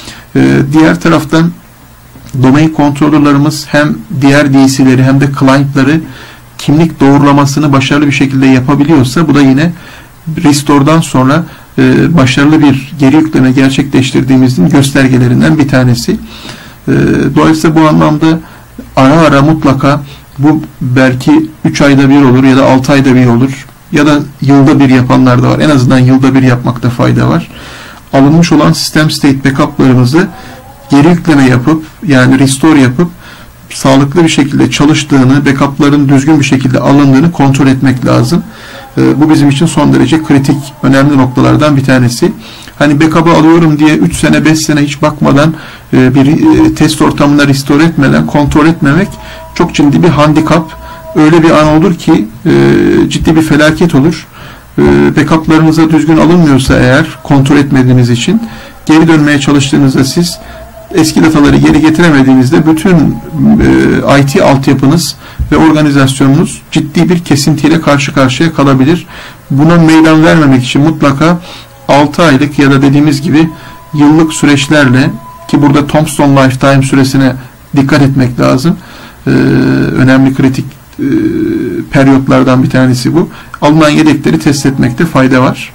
E, diğer taraftan domain controller'larımız hem diğer D C'leri hem de client'ları kimlik doğrulamasını başarılı bir şekilde yapabiliyorsa, bu da yine restore'dan sonra e, başarılı bir geri yükleme gerçekleştirdiğimizin göstergelerinden bir tanesi. E, dolayısıyla bu anlamda ara ara mutlaka, bu belki üç ayda bir olur ya da altı ayda bir olur ya da yılda bir yapanlar da var. En azından yılda bir yapmakta fayda var. Alınmış olan system state backup'larımızı geri yükleme yapıp, yani restore yapıp sağlıklı bir şekilde çalıştığını, backup'ların düzgün bir şekilde alındığını kontrol etmek lazım. E, bu bizim için son derece kritik, önemli noktalardan bir tanesi. Hani backup'ı alıyorum diye üç sene beş sene hiç bakmadan e, bir e, test ortamında restore etmeden kontrol etmemek çok ciddi bir handikap. Öyle bir an olur ki e, ciddi bir felaket olur. E, backup'larınıza düzgün alınmıyorsa eğer, kontrol etmediğiniz için geri dönmeye çalıştığınızda siz eski dataları geri getiremediğinizde bütün e, I T altyapınız ve organizasyonunuz ciddi bir kesintiyle karşı karşıya kalabilir. Buna meydan vermemek için mutlaka altı aylık ya da dediğimiz gibi yıllık süreçlerle, ki burada Tombstone Lifetime süresine dikkat etmek lazım. E, önemli kritik e, periyotlardan bir tanesi bu. Alınan yedekleri test etmekte fayda var.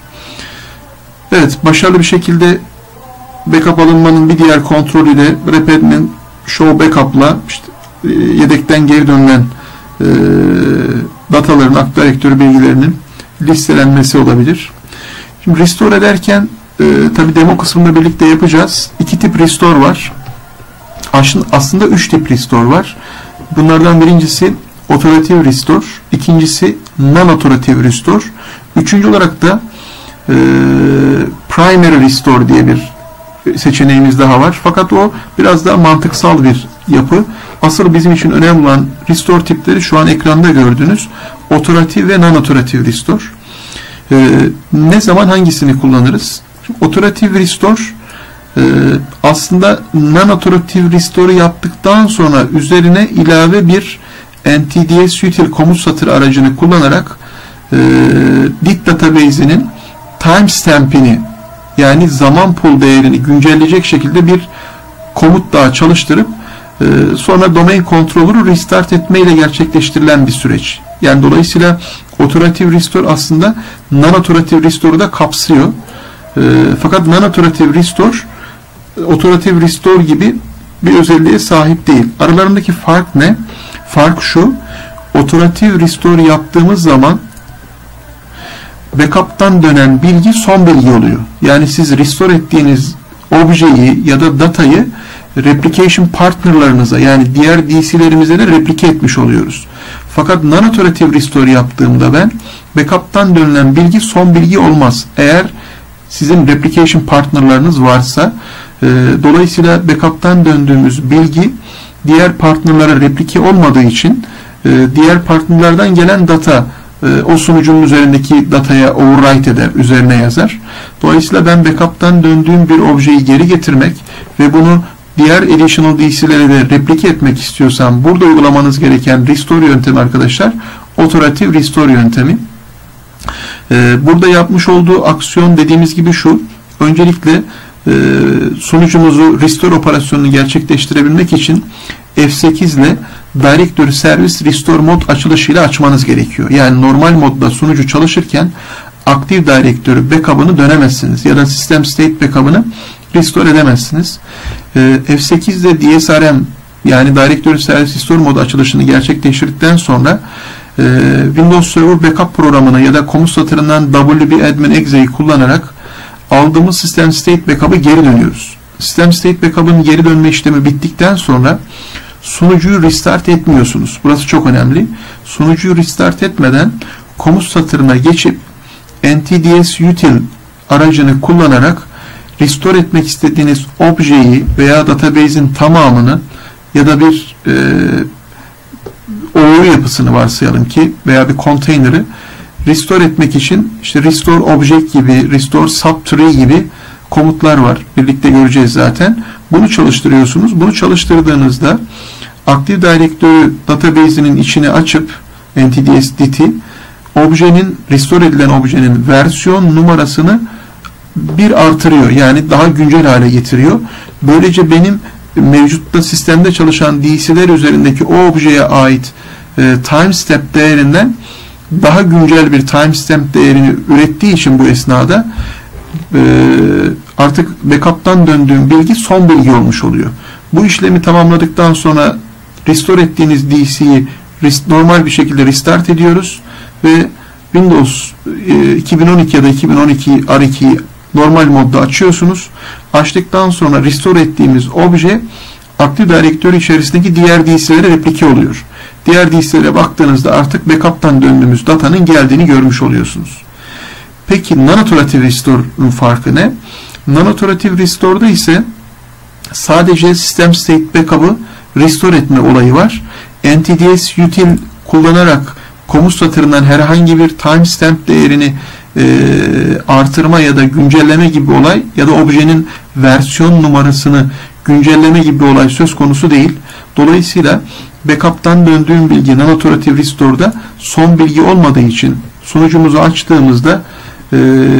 Evet, başarılı bir şekilde backup alınmanın bir diğer kontrolü de repadmin show backup'la işte e, yedekten geri dönülen e, dataların, Active Directory bilgilerinin listelenmesi olabilir. Şimdi restore ederken e, tabi demo kısmında birlikte yapacağız. İki tip restore var. aslında üç tip restore var. Bunlardan birincisi Authoritative Restore, ikincisi Non-Authoritative Restore, üçüncü olarak da e, Primary Restore diye bir seçeneğimiz daha var. Fakat o biraz daha mantıksal bir yapı. Asıl bizim için önemli olan restore tipleri şu an ekranda gördüğünüz Authoritative ve Non-Authoritative Restore. E, ne zaman hangisini kullanırız? Authoritative Restore e, aslında Non-Authoritative Restore'u yaptıktan sonra üzerine ilave bir N T D S util komut satırı aracını kullanarak e, D I T database'inin timestamp'ini, yani zaman pool değerini güncelleyecek şekilde bir komut daha çalıştırıp e, sonra domain controller'ı restart etmeyle gerçekleştirilen bir süreç. Yani dolayısıyla Authoritative Restore aslında Non-Authoritative Restore'u da kapsıyor. E, fakat Non-Authoritative Restore Authoritative Restore gibi bir özelliğe sahip değil. Aralarındaki fark ne? Fark şu: Authoritative Restore yaptığımız zaman backup'tan dönen bilgi son bilgi oluyor. Yani siz restore ettiğiniz objeyi ya da datayı replication partnerlarınıza, yani diğer D C'lerimize de replike etmiş oluyoruz. Fakat non-authoritative restore yaptığımda ben backup'tan dönülen bilgi son bilgi olmaz. Eğer sizin replication partnerlarınız varsa, e, dolayısıyla backup'tan döndüğümüz bilgi diğer partnerlara replike olmadığı için e, diğer partnerlerden gelen data e, o sunucunun üzerindeki dataya overwrite eder, üzerine yazar. Dolayısıyla ben backup'tan döndüğüm bir objeyi geri getirmek ve bunu diğer additional D C'lere de replike etmek istiyorsam burada uygulamanız gereken restore yöntemi arkadaşlar Authoritative Restore yöntemi. E, burada yapmış olduğu aksiyon dediğimiz gibi şu: öncelikle e, sunucumuzu restore operasyonunu gerçekleştirebilmek için F sekiz ile Directory Service Restore mod açılışıyla açmanız gerekiyor. Yani normal modda sunucu çalışırken Active Directory backup'ını dönemezsiniz ya da System State backup'ını restore edemezsiniz. E, F sekiz ile D S R M, yani Directory Service Restore modu açılışını gerçekleştirdikten sonra e, Windows Server Backup programını ya da komut satırından W B admin exe'yi kullanarak aldığımız System State backup'ı geri dönüyoruz. System State backup'ın geri dönme işlemi bittikten sonra sunucuyu restart etmiyorsunuz. Burası çok önemli. Sunucuyu restart etmeden komut satırına geçip N T D S util aracını kullanarak restore etmek istediğiniz objeyi veya database'in tamamını ya da bir e, O O yapısını varsayalım ki veya bir container'ı restore etmek için işte restore object gibi, restore subtree gibi komutlar var. Birlikte göreceğiz zaten. Bunu çalıştırıyorsunuz. Bunu çalıştırdığınızda Active Directory database'inin içine açıp N T D S D T objenin, restore edilen objenin versiyon numarasını bir artırıyor. Yani daha güncel hale getiriyor. Böylece benim mevcutta sistemde çalışan D C'ler üzerindeki o objeye ait e, timestamp değerinden daha güncel bir timestamp değerini ürettiği için bu esnada e, artık backup'tan döndüğüm bilgi son bilgi olmuş oluyor. Bu işlemi tamamladıktan sonra restore ettiğiniz D C'yi normal bir şekilde restart ediyoruz ve Windows e, iki bin on iki ya da iki bin on iki R iki'yi normal modda açıyorsunuz. Açtıktan sonra restore ettiğimiz obje Active Directory içerisindeki diğer D C'lere replike oluyor. Diğer D C'lere baktığınızda artık backup'tan döndüğümüz datanın geldiğini görmüş oluyorsunuz. Peki Non-Authoritative Restore'un farkı ne? Non-Authoritative Restore'da ise sadece System State Backup'ı restore etme olayı var. N T D S util kullanarak komut satırından herhangi bir timestamp değerini e, artırma ya da güncelleme gibi olay ya da objenin versiyon numarasını güncelleme gibi bir olay söz konusu değil. Dolayısıyla backup'tan döndüğüm bilgi Non-Authoritative Restore'da son bilgi olmadığı için sunucumuzu açtığımızda e,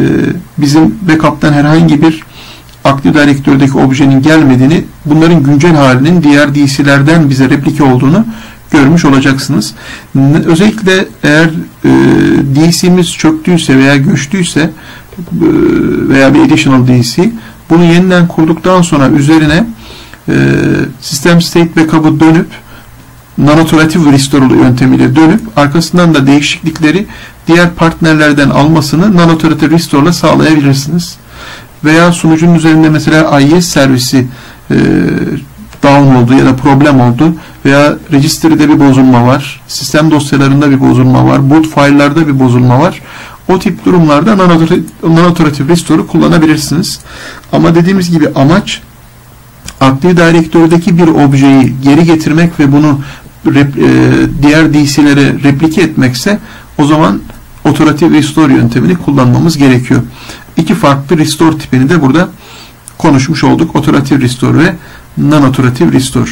bizim backup'tan herhangi bir Active Directory'deki objenin gelmediğini, bunların güncel halinin diğer D C'lerden bize replike olduğunu görmüş olacaksınız. Özellikle eğer e, D C'miz çöktüyse veya göçtüyse e, veya bir additional D C, bunu yeniden kurduktan sonra üzerine e, System State Backup'ı dönüp Non-Authoritative Restore yöntemiyle dönüp arkasından da değişiklikleri diğer partnerlerden almasını Non-Authoritative Restore ile sağlayabilirsiniz. Veya sunucunun üzerinde mesela I E S servisi e, down oldu ya da problem oldu veya registry'de bir bozulma var, sistem dosyalarında bir bozulma var, boot file'larda bir bozulma var. O tip durumlarda non-authoritative restore'u kullanabilirsiniz. Ama dediğimiz gibi amaç Active Directory'deki bir objeyi geri getirmek ve bunu rep, e, diğer D C'lere replike etmekse o zaman Authoritative Restore yöntemini kullanmamız gerekiyor. İki farklı restore tipini de burada konuşmuş olduk. Authoritative Restore ve Non-Authoritative Restore.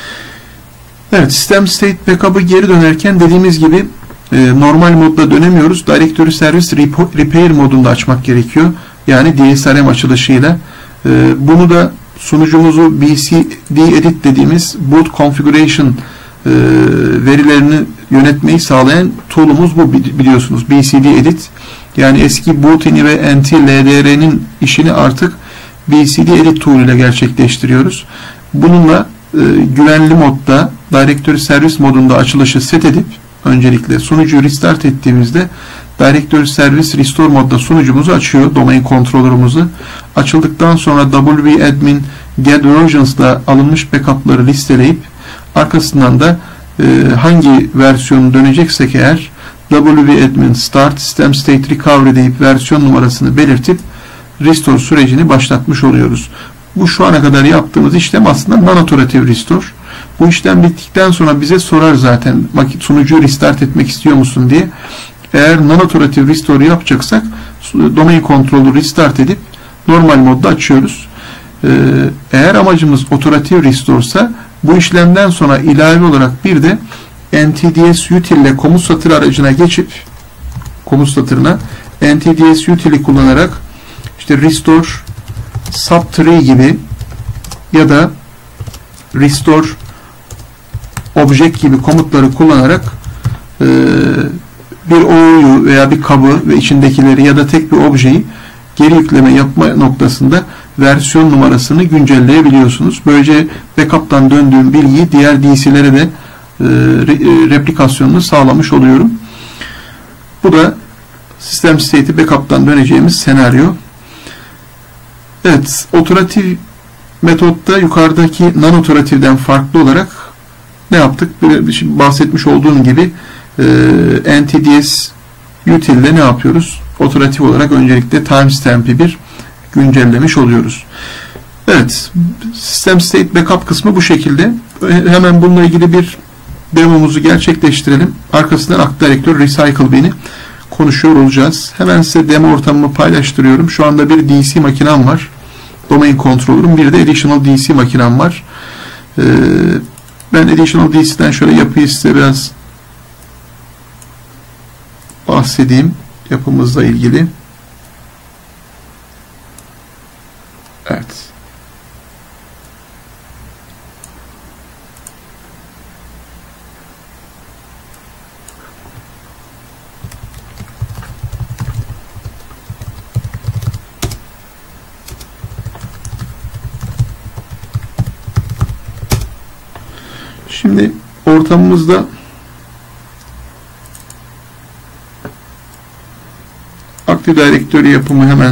Evet, System State Backup'ı geri dönerken dediğimiz gibi e, normal modda dönemiyoruz. Directory Service Repair modunda açmak gerekiyor. Yani D S R M açılışıyla. E, bunu da sunucumuzu B C D Edit dediğimiz Boot Configuration e, verilerini yönetmeyi sağlayan tool'umuz bu, biliyorsunuz. B C D Edit. Yani eski Bootini ve N T L D R'nin işini artık B C D Edit tool ile gerçekleştiriyoruz. Bununla e, güvenli modda Directory Service modunda açılışı set edip öncelikle sunucuyu restart ettiğimizde Directory Service Restore modda sunucumuzu açıyor. Domain controller'ımızı. Açıldıktan sonra W admin getversions'la alınmış backup'ları listeleyip arkasından da e, hangi versiyonu döneceksek eğer W admin start system state recovery deyip versiyon numarasını belirtip restore sürecini başlatmış oluyoruz. Bu şu ana kadar yaptığımız işlem aslında non-authoritative restore. Bu işlem bittikten sonra bize sorar zaten sunucuyu restart etmek istiyor musun diye. Eğer non-authoritative restore yapacaksak domain controller'ı restart edip normal modda açıyoruz. Eğer amacımız authoritative restore ise bu işlemden sonra ilave olarak bir de N T D S util ile komut satırı aracına geçip komut satırına N T D S utili kullanarak işte restore subtree gibi ya da restore object gibi komutları kullanarak e, bir O U'yu veya bir kabı ve içindekileri ya da tek bir objeyi geri yükleme yapma noktasında versiyon numarasını güncelleyebiliyorsunuz. Böylece backup'tan döndüğüm bilgiyi diğer D C'lere de e, replikasyonunu sağlamış oluyorum. Bu da sistem state'i backup'tan döneceğimiz senaryo. Evet, authoritative metotta yukarıdaki non-authoritativeden farklı olarak ne yaptık? Şimdi bahsetmiş olduğum gibi e, N T D S util ile ne yapıyoruz? Authoritative olarak öncelikle timestamp'i bir güncellemiş oluyoruz. Evet, System State Backup kısmı bu şekilde. Hemen bununla ilgili bir demomuzu gerçekleştirelim. Arkasından Active Directory Recycle Bin'i konuşuyor olacağız. Hemen size demo ortamımı paylaştırıyorum. Şu anda bir D C makinem var. Domain Controller'ım. Bir de Additional D C makinem var. Ee, ben Additional D C'den şöyle yapıyı size biraz bahsedeyim. Yapımızla ilgili. Evet. Şimdi ortamımızda Active Directory yapımı hemen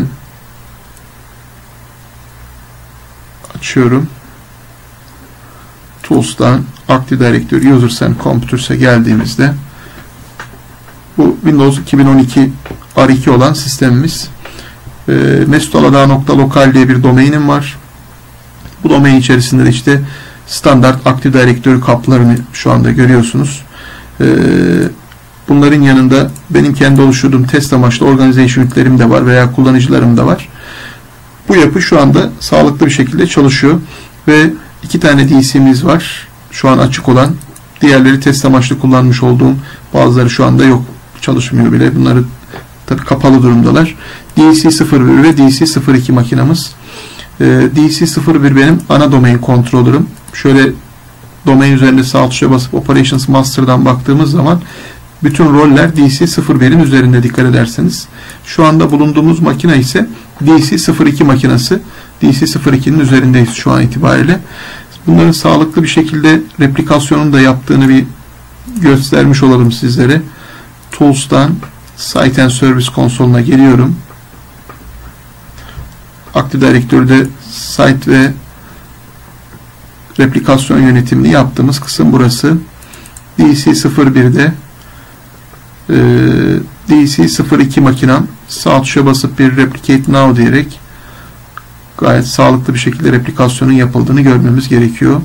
açıyorum. Tools'tan Active Directory Users and Computers'e geldiğimizde bu Windows iki bin on iki R iki olan sistemimiz. E, mesutaladağ.lokal diye bir domainim var. Bu domain içerisinde de işte standart Active Directory kaplarını şu anda görüyorsunuz. Ee, bunların yanında benim kendi oluşturduğum test amaçlı organization unitlerim de var veya kullanıcılarım da var. Bu yapı şu anda sağlıklı bir şekilde çalışıyor ve iki tane D C'miz var. Şu an açık olan. Diğerleri test amaçlı kullanmış olduğum, bazıları şu anda yok. Çalışmıyor bile. Bunları tabii kapalı durumdalar. D C sıfır bir ve D C sıfır iki makinamız. Ee, D C sıfır bir benim ana domain controller'ım. Şöyle domain üzerinde sağ tuşa basıp Operations Master'dan baktığımız zaman bütün roller D C sıfır birin üzerinde, dikkat ederseniz. Şu anda bulunduğumuz makine ise D C sıfır iki makinesi. D C sıfır ikinin üzerindeyiz şu an itibariyle. Bunların sağlıklı bir şekilde replikasyonunu da yaptığını bir göstermiş olalım sizlere. Tools'tan Site and Service konsoluna geliyorum. Active Directory'de Site ve replikasyon yönetimini yaptığımız kısım burası. D C sıfır bir'de e, D C sıfır iki makinam sağ tuşa basıp bir replicate now diyerek gayet sağlıklı bir şekilde replikasyonun yapıldığını görmemiz gerekiyor.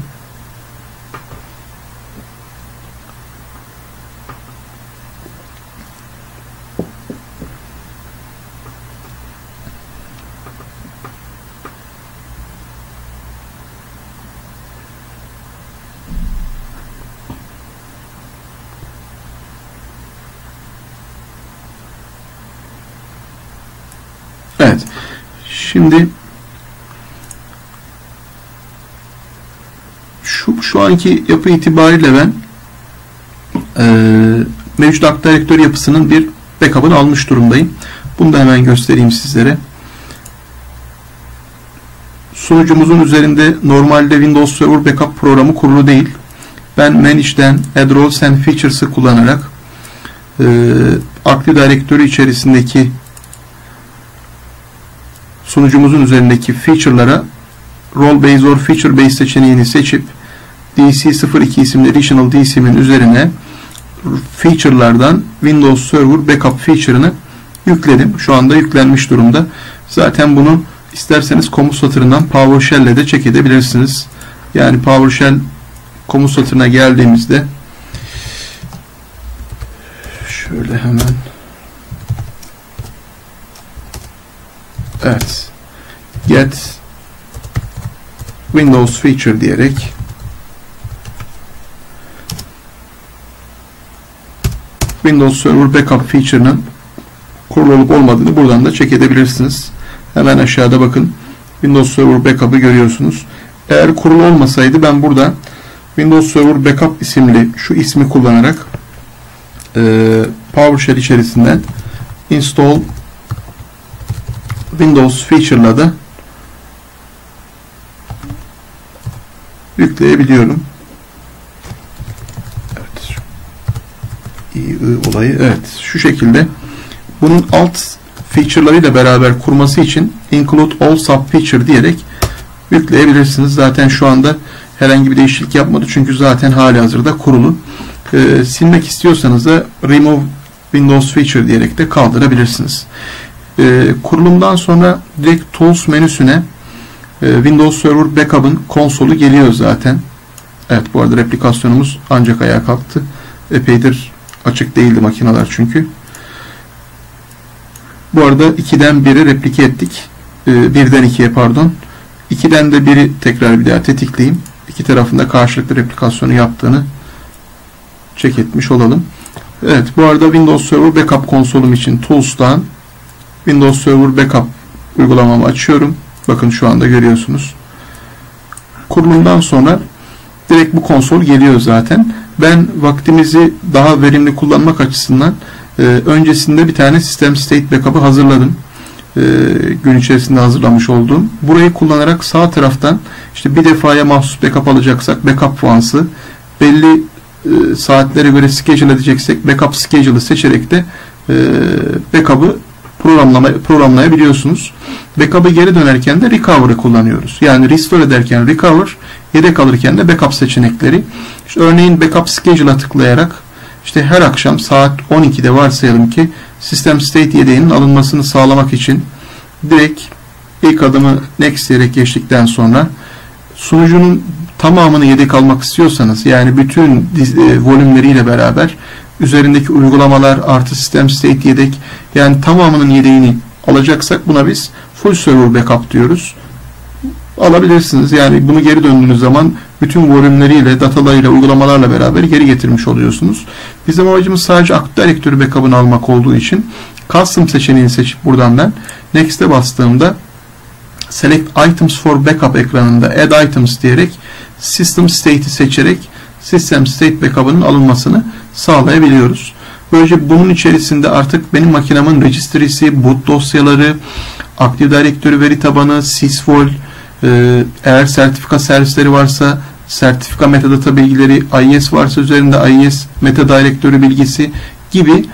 Evet. Şimdi şu şu anki yapı itibariyle ben e, mevcut Active Directory yapısının bir backup'ını almış durumdayım. Bunu da hemen göstereyim sizlere. Sunucumuzun üzerinde normalde Windows Server Backup programı kurulu değil. Ben Manage'den Add Roles and Features'ı kullanarak e, Active Directory içerisindeki sunucumuzun üzerindeki feature'lara Role Based or Feature Based seçeneğini seçip D C sıfır iki isimli Additional D C'min üzerine feature'lardan Windows Server Backup feature'ını yükledim. Şu anda yüklenmiş durumda. Zaten bunu isterseniz komut satırından PowerShell ile de check edebilirsiniz. Yani PowerShell komut satırına geldiğimizde şöyle hemen evet get Windows feature diyerek Windows Server Backup feature'ının kurulu olup olmadığını buradan da check edebilirsiniz. Hemen aşağıda bakın Windows Server Backup'ı görüyorsunuz. Eğer kurulu olmasaydı ben burada Windows Server Backup isimli şu ismi kullanarak e, PowerShell içerisinden install Windows feature'la da yükleyebiliyorum. Evet. İyi olayı. Evet. Şu şekilde bunun alt feature'larıyla beraber kurması için include all sub feature diyerek yükleyebilirsiniz. Zaten şu anda herhangi bir değişiklik yapmadı. Çünkü zaten hali hazırda kurulu. Ee, silmek istiyorsanız da remove Windows feature diyerek de kaldırabilirsiniz. Ee, kurulumdan sonra direkt Tools menüsüne e, Windows Server Backup'ın konsolu geliyor zaten. Evet, bu arada replikasyonumuz ancak ayağa kalktı. Epeydir açık değildi makineler çünkü. Bu arada ikiden biri replike ettik. E, birden ikiye pardon. ikiden de biri tekrar bir daha tetikleyeyim. İki tarafında karşılıklı replikasyonu yaptığını check etmiş olalım. Evet, bu arada Windows Server Backup konsolum için Tools'tan Windows Server Backup uygulamamı açıyorum. Bakın şu anda görüyorsunuz. Kurulumdan sonra direkt bu konsol geliyor zaten. Ben vaktimizi daha verimli kullanmak açısından e, öncesinde bir tane System State Backup'ı hazırladım. E, gün içerisinde hazırlamış olduğum. Burayı kullanarak sağ taraftan işte bir defaya mahsus backup alacaksak backup puansı, belli e, saatlere göre schedule edeceksek backup schedule'ı seçerek de e, backup'ı programlama, programlayabiliyorsunuz. Backup'ı geri dönerken de recover'ı kullanıyoruz. Yani restore ederken recover, yedek alırken de backup seçenekleri. İşte örneğin backup schedule'a tıklayarak işte her akşam saat on ikide varsayalım ki System State yedeğinin alınmasını sağlamak için direkt ilk adımı next diyerek geçtikten sonra sunucunun tamamını yedek almak istiyorsanız, yani bütün e, volümleriyle beraber üzerindeki uygulamalar artı System State yedek, yani tamamının yedeğini alacaksak buna biz full server backup diyoruz. Alabilirsiniz. Yani bunu geri döndüğünüz zaman bütün volümleriyle, datalarıyla, uygulamalarla beraber geri getirmiş oluyorsunuz. Bizim amacımız sadece Active Directory backup'ını almak olduğu için Custom seçeneğini seçip buradan ben Next'e bastığımda Select Items for Backup ekranında Add Items diyerek System State'i seçerek System State Backup'ının alınmasını sağlayabiliyoruz. Böylece bunun içerisinde artık benim makinemin registry'si, boot dosyaları, Active Directory veri tabanı, sysvol, eğer sertifika servisleri varsa sertifika metadata bilgileri, I E S varsa üzerinde I E S metadirectory bilgisi gibi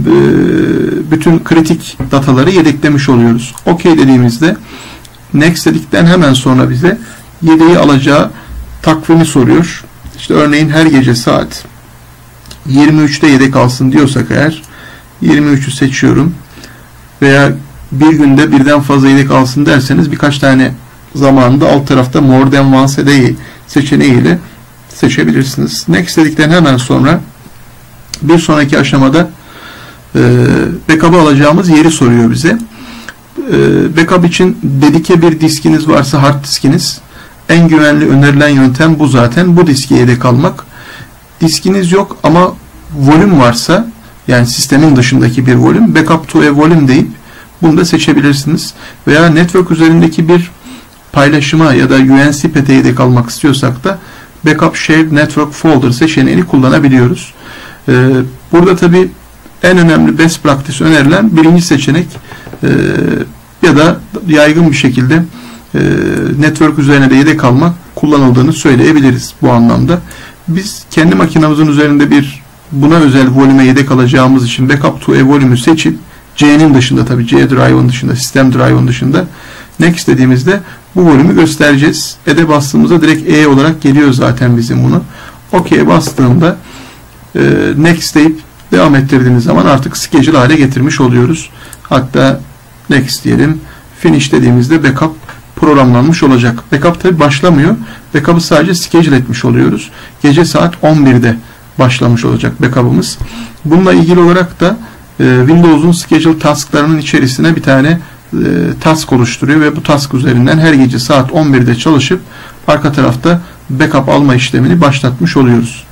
bütün kritik dataları yedeklemiş oluyoruz. OK dediğimizde next dedikten hemen sonra bize yedeği alacağı takvimi soruyor. İşte örneğin her gece saat yirmi üçte yedek alsın diyorsak eğer yirmi üçü seçiyorum veya bir günde birden fazla yedek alsın derseniz birkaç tane zamanında alt tarafta more than once a day seçeneğiyle seçebilirsiniz. Next dedikten hemen sonra bir sonraki aşamada e, backup'ı alacağımız yeri soruyor bize. E, backup için dedike bir diskiniz varsa hard diskiniz, en güvenli önerilen yöntem bu zaten. Bu diski yedek almak. Diskiniz yok ama volüm varsa, yani sistemin dışındaki bir volüm, backup to a volume deyip bunu da seçebilirsiniz. Veya network üzerindeki bir paylaşıma ya da U N C P T'ye yedek almak istiyorsak da backup shared network folder seçeneğini kullanabiliyoruz. Ee, burada tabi en önemli best practice önerilen birinci seçenek e, ya da yaygın bir şekilde e, network üzerine de yedek almak kullanıldığını söyleyebiliriz bu anlamda. Biz kendi makinamızın üzerinde bir buna özel volüme yedek alacağımız için backup to a volume'ü seçip C'nin dışında, tabi C drive'ın dışında, sistem drive'ın dışında next dediğimizde bu volümü göstereceğiz. E'de bastığımızda direkt E olarak geliyor zaten bizim bunu. OK'ye bastığımda e, next deyip devam ettirdiğimiz zaman artık schedule hale getirmiş oluyoruz. Hatta next diyelim. Finish dediğimizde backup programlanmış olacak. Backup tabi başlamıyor. Backup'ı sadece schedule etmiş oluyoruz. Gece saat on birde başlamış olacak backup'ımız. Bununla ilgili olarak da e, Windows'un schedule tasklarının içerisine bir tane e, task oluşturuyor ve bu task üzerinden her gece saat on birde çalışıp arka tarafta backup alma işlemini başlatmış oluyoruz.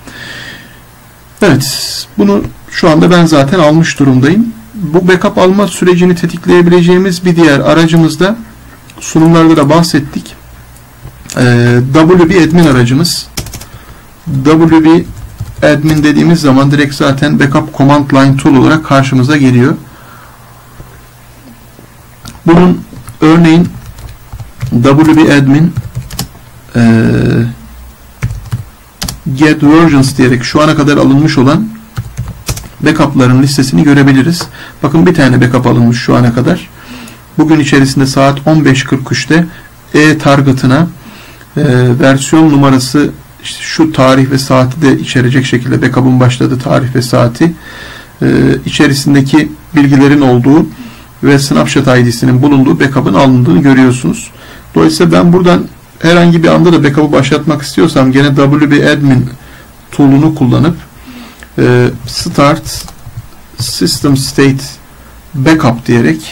Evet, bunu şu anda ben zaten almış durumdayım. Bu backup alma sürecini tetikleyebileceğimiz bir diğer aracımızda sunumlarda da bahsettik. Ee, W B admin aracımız. W B admin dediğimiz zaman direkt zaten backup command line tool olarak karşımıza geliyor. Bunun örneğin W B admin e, get versions diyerek şu ana kadar alınmış olan backup'ların listesini görebiliriz. Bakın bir tane backup alınmış şu ana kadar. Bugün içerisinde saat on beş kırk üçte e-target'ına e, versiyon numarası, işte şu tarih ve saati de içerecek şekilde backup'ın başladığı tarih ve saati, e, içerisindeki bilgilerin olduğu ve snapshot I D'sinin bulunduğu backup'ın alındığını görüyorsunuz. Dolayısıyla ben buradan herhangi bir anda da backup'ı başlatmak istiyorsam gene W B admin tool'unu kullanıp e, start system state backup diyerek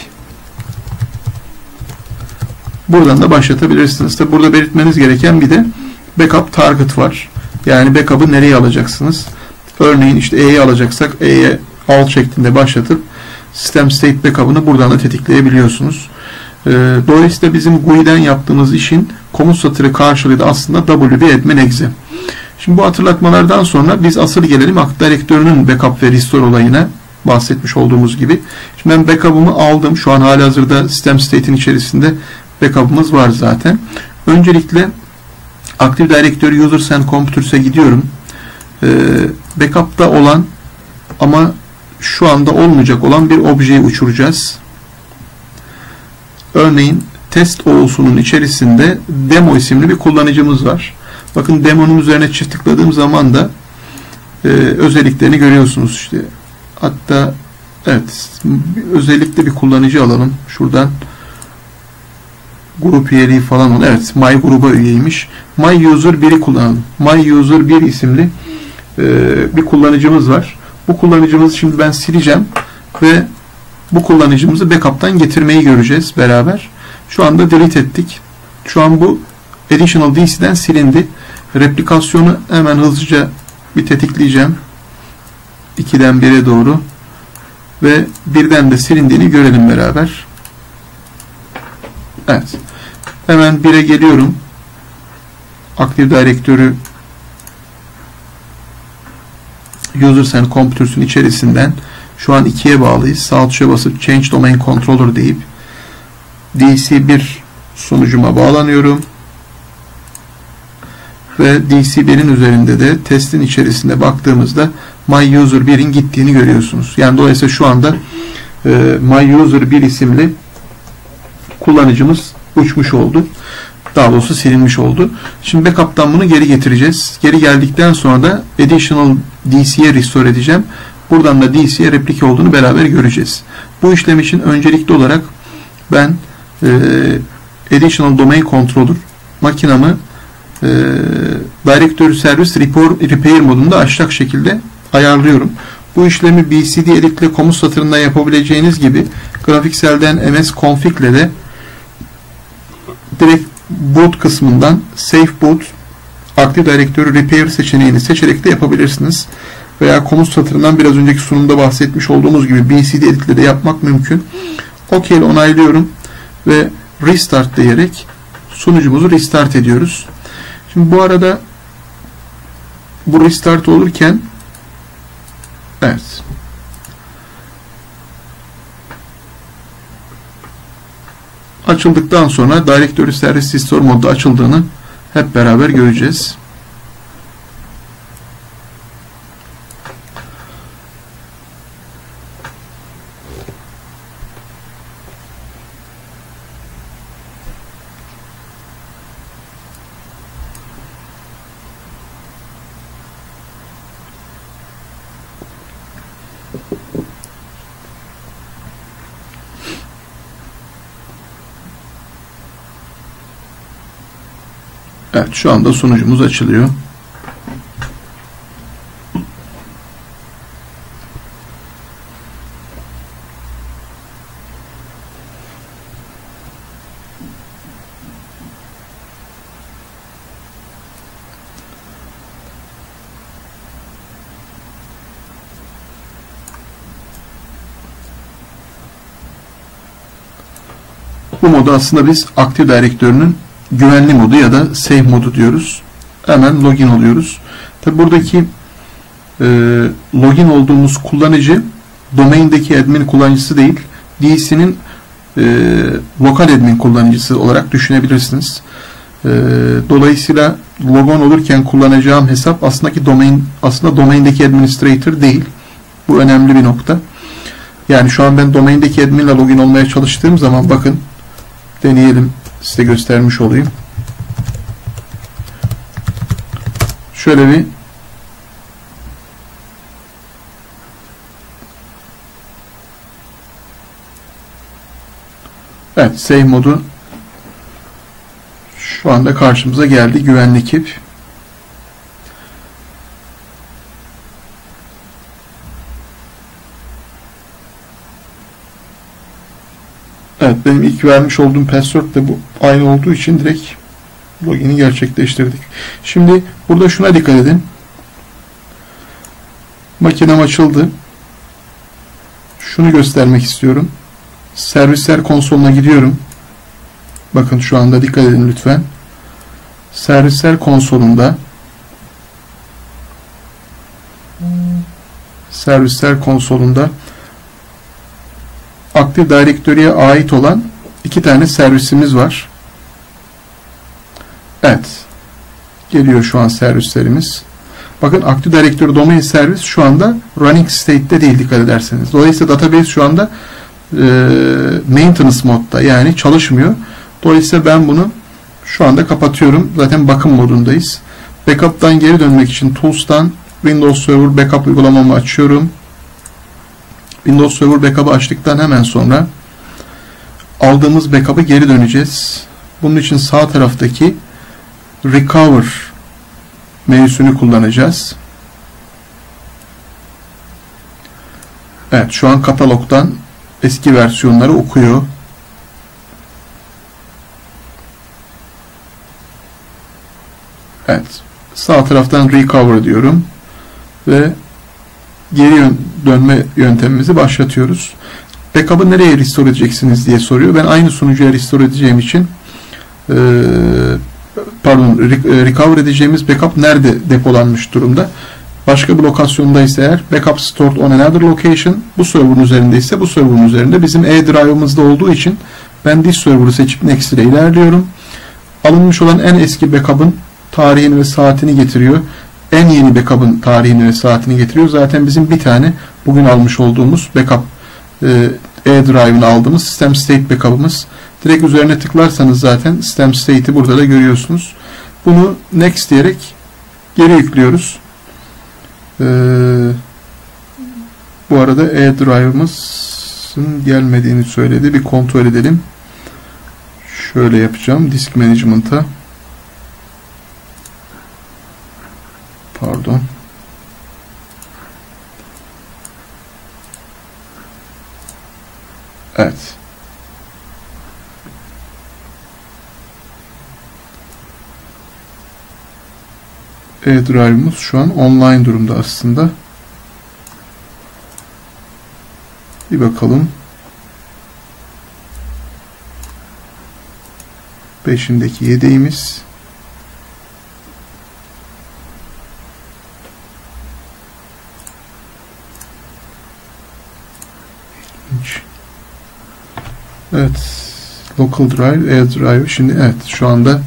buradan da başlatabilirsiniz. Tabi burada belirtmeniz gereken bir de backup target var. Yani backup'ı nereye alacaksınız? Örneğin işte E'yi alacaksak E'ye al şeklinde başlatıp system state backup'ını buradan da tetikleyebiliyorsunuz. Ee, dolayısıyla bizim G U I'den yaptığımız işin komut satırı karşılığı da aslında W B admin exe. Şimdi bu hatırlatmalardan sonra biz asıl gelelim Active Directory'nin backup ve restore olayına, bahsetmiş olduğumuz gibi. Şimdi ben backup'ımı aldım. Şu an halihazırda system state'in içerisinde backup'ımız var zaten. Öncelikle Active Directory Users and Computers'e gidiyorum. Ee, backup'ta olan ama şu anda olmayacak olan bir objeyi uçuracağız. Örneğin test olsunun içerisinde demo isimli bir kullanıcımız var. Bakın demonun üzerine çift tıkladığım zaman da e, özelliklerini görüyorsunuz işte. Hatta evet, özellikle bir kullanıcı alalım. Şuradan grup üyeliği falan olan. Evet, My gruba üyeymiş. My User bir'i kullanalım. My User bir isimli e, bir kullanıcımız var. Bu kullanıcımızı şimdi ben sileceğim ve bu kullanıcımızı backup'tan getirmeyi göreceğiz beraber. Şu anda delete ettik. Şu an bu additional D C'den silindi. Replikasyonu hemen hızlıca bir tetikleyeceğim. ikiden bire doğru ve birden de silindiğini görelim beraber. Evet. Hemen bire geliyorum. Active Directory Users and Computers'ün içerisinden şu an ikiye bağlıyız. Sağ tuşa basıp Change Domain Controller deyip D C bir sunucuma bağlanıyorum. Ve D C bir'in üzerinde de testin içerisinde baktığımızda My User bir'in gittiğini görüyorsunuz. Yani dolayısıyla şu anda e, My User bir isimli kullanıcımız uçmuş oldu. Daha doğrusu silinmiş oldu. Şimdi backup'tan bunu geri getireceğiz. Geri geldikten sonra da additional D C'ye restore edeceğim. Buradan da D C'ye replike olduğunu beraber göreceğiz. Bu işlem için öncelikli olarak ben e, additional domain controller makinamı e, directory service repair modunda aşağı şekilde ayarlıyorum. Bu işlemi B C D edit ile komut satırından yapabileceğiniz gibi Grafiksel'den M S config ile de direkt boot kısmından safe boot Active Directory Repair seçeneğini seçerek de yapabilirsiniz. Veya komut satırından biraz önceki sunumda bahsetmiş olduğumuz gibi B C D edit ile de yapmak mümkün. OK ile onaylıyorum ve restart diyerek sunucumuzu restart ediyoruz. Şimdi bu arada bu restart olurken evet açıldıktan sonra Directory Service Restore modda açıldığını hep beraber göreceğiz. Evet, şu anda sunucumuz açılıyor. Bu modu aslında biz Active Directory'nin güvenli modu ya da safe modu diyoruz. Hemen login oluyoruz. Tabi buradaki e, login olduğumuz kullanıcı domaindeki admin kullanıcısı değil, D C'nin e, lokal admin kullanıcısı olarak düşünebilirsiniz. E, dolayısıyla logon olurken kullanacağım hesap aslında ki domain aslında domaindeki administrator değil. Bu önemli bir nokta. Yani şu an ben domaindeki admin ile login olmaya çalıştığım zaman bakın deneyelim. Size göstermiş olayım. Şöyle bir evet, save modu şu anda karşımıza geldi. Güvenli ekip. Evet, benim ilk vermiş olduğum password de bu aynı olduğu için direkt login'i gerçekleştirdik. Şimdi burada şuna dikkat edin. Makinem açıldı. Şunu göstermek istiyorum. Servisler konsoluna gidiyorum. Bakın şu anda dikkat edin lütfen. Servisler konsolunda Servisler konsolunda Active Directory'ye ait olan iki tane servisimiz var. Evet. Geliyor şu an servislerimiz. Bakın Active Directory Domain Service şu anda running state'te değil, dikkat ederseniz. Dolayısıyla database şu anda e, maintenance modda, yani çalışmıyor. Dolayısıyla ben bunu şu anda kapatıyorum. Zaten bakım modundayız. Backup'tan geri dönmek için Tools'tan Windows Server Backup uygulamamı açıyorum. Windows Server Backup'ı açtıktan hemen sonra aldığımız backup'ı geri döneceğiz. Bunun için sağ taraftaki Recover menüsünü kullanacağız. Evet, şu an katalogdan eski versiyonları okuyor. Evet, sağ taraftan Recover diyorum ve geri dönme yöntemimizi başlatıyoruz. Backup'ı nereye restore edeceksiniz diye soruyor. Ben aynı sunucuya restore edeceğim için e, pardon recover edeceğimiz backup nerede depolanmış durumda? Başka bir lokasyondaysa eğer backup stored on another location, bu server'ın üzerindeyse bu server'ın üzerinde, bizim E-Drive'ımızda olduğu için ben this server'ı seçip next ile ilerliyorum. Alınmış olan en eski backup'ın tarihini ve saatini getiriyor. En yeni backup'ın tarihini ve saatini getiriyor. Zaten bizim bir tane bugün almış olduğumuz backup e, E drive'ını aldığımız system state backup'ımız. Direkt üzerine tıklarsanız zaten system state'i burada da görüyorsunuz. Bunu next diyerek geri yüklüyoruz. Ee, bu arada E drive'ımızın gelmediğini söyledi. Bir kontrol edelim. Şöyle yapacağım. Disk management'a. Pardon. Evet. E-Drive'ımız şu an online durumda aslında. Bir bakalım. beşindeki yedeğimiz. Evet. Local Drive, E-Drive. Şimdi evet şu anda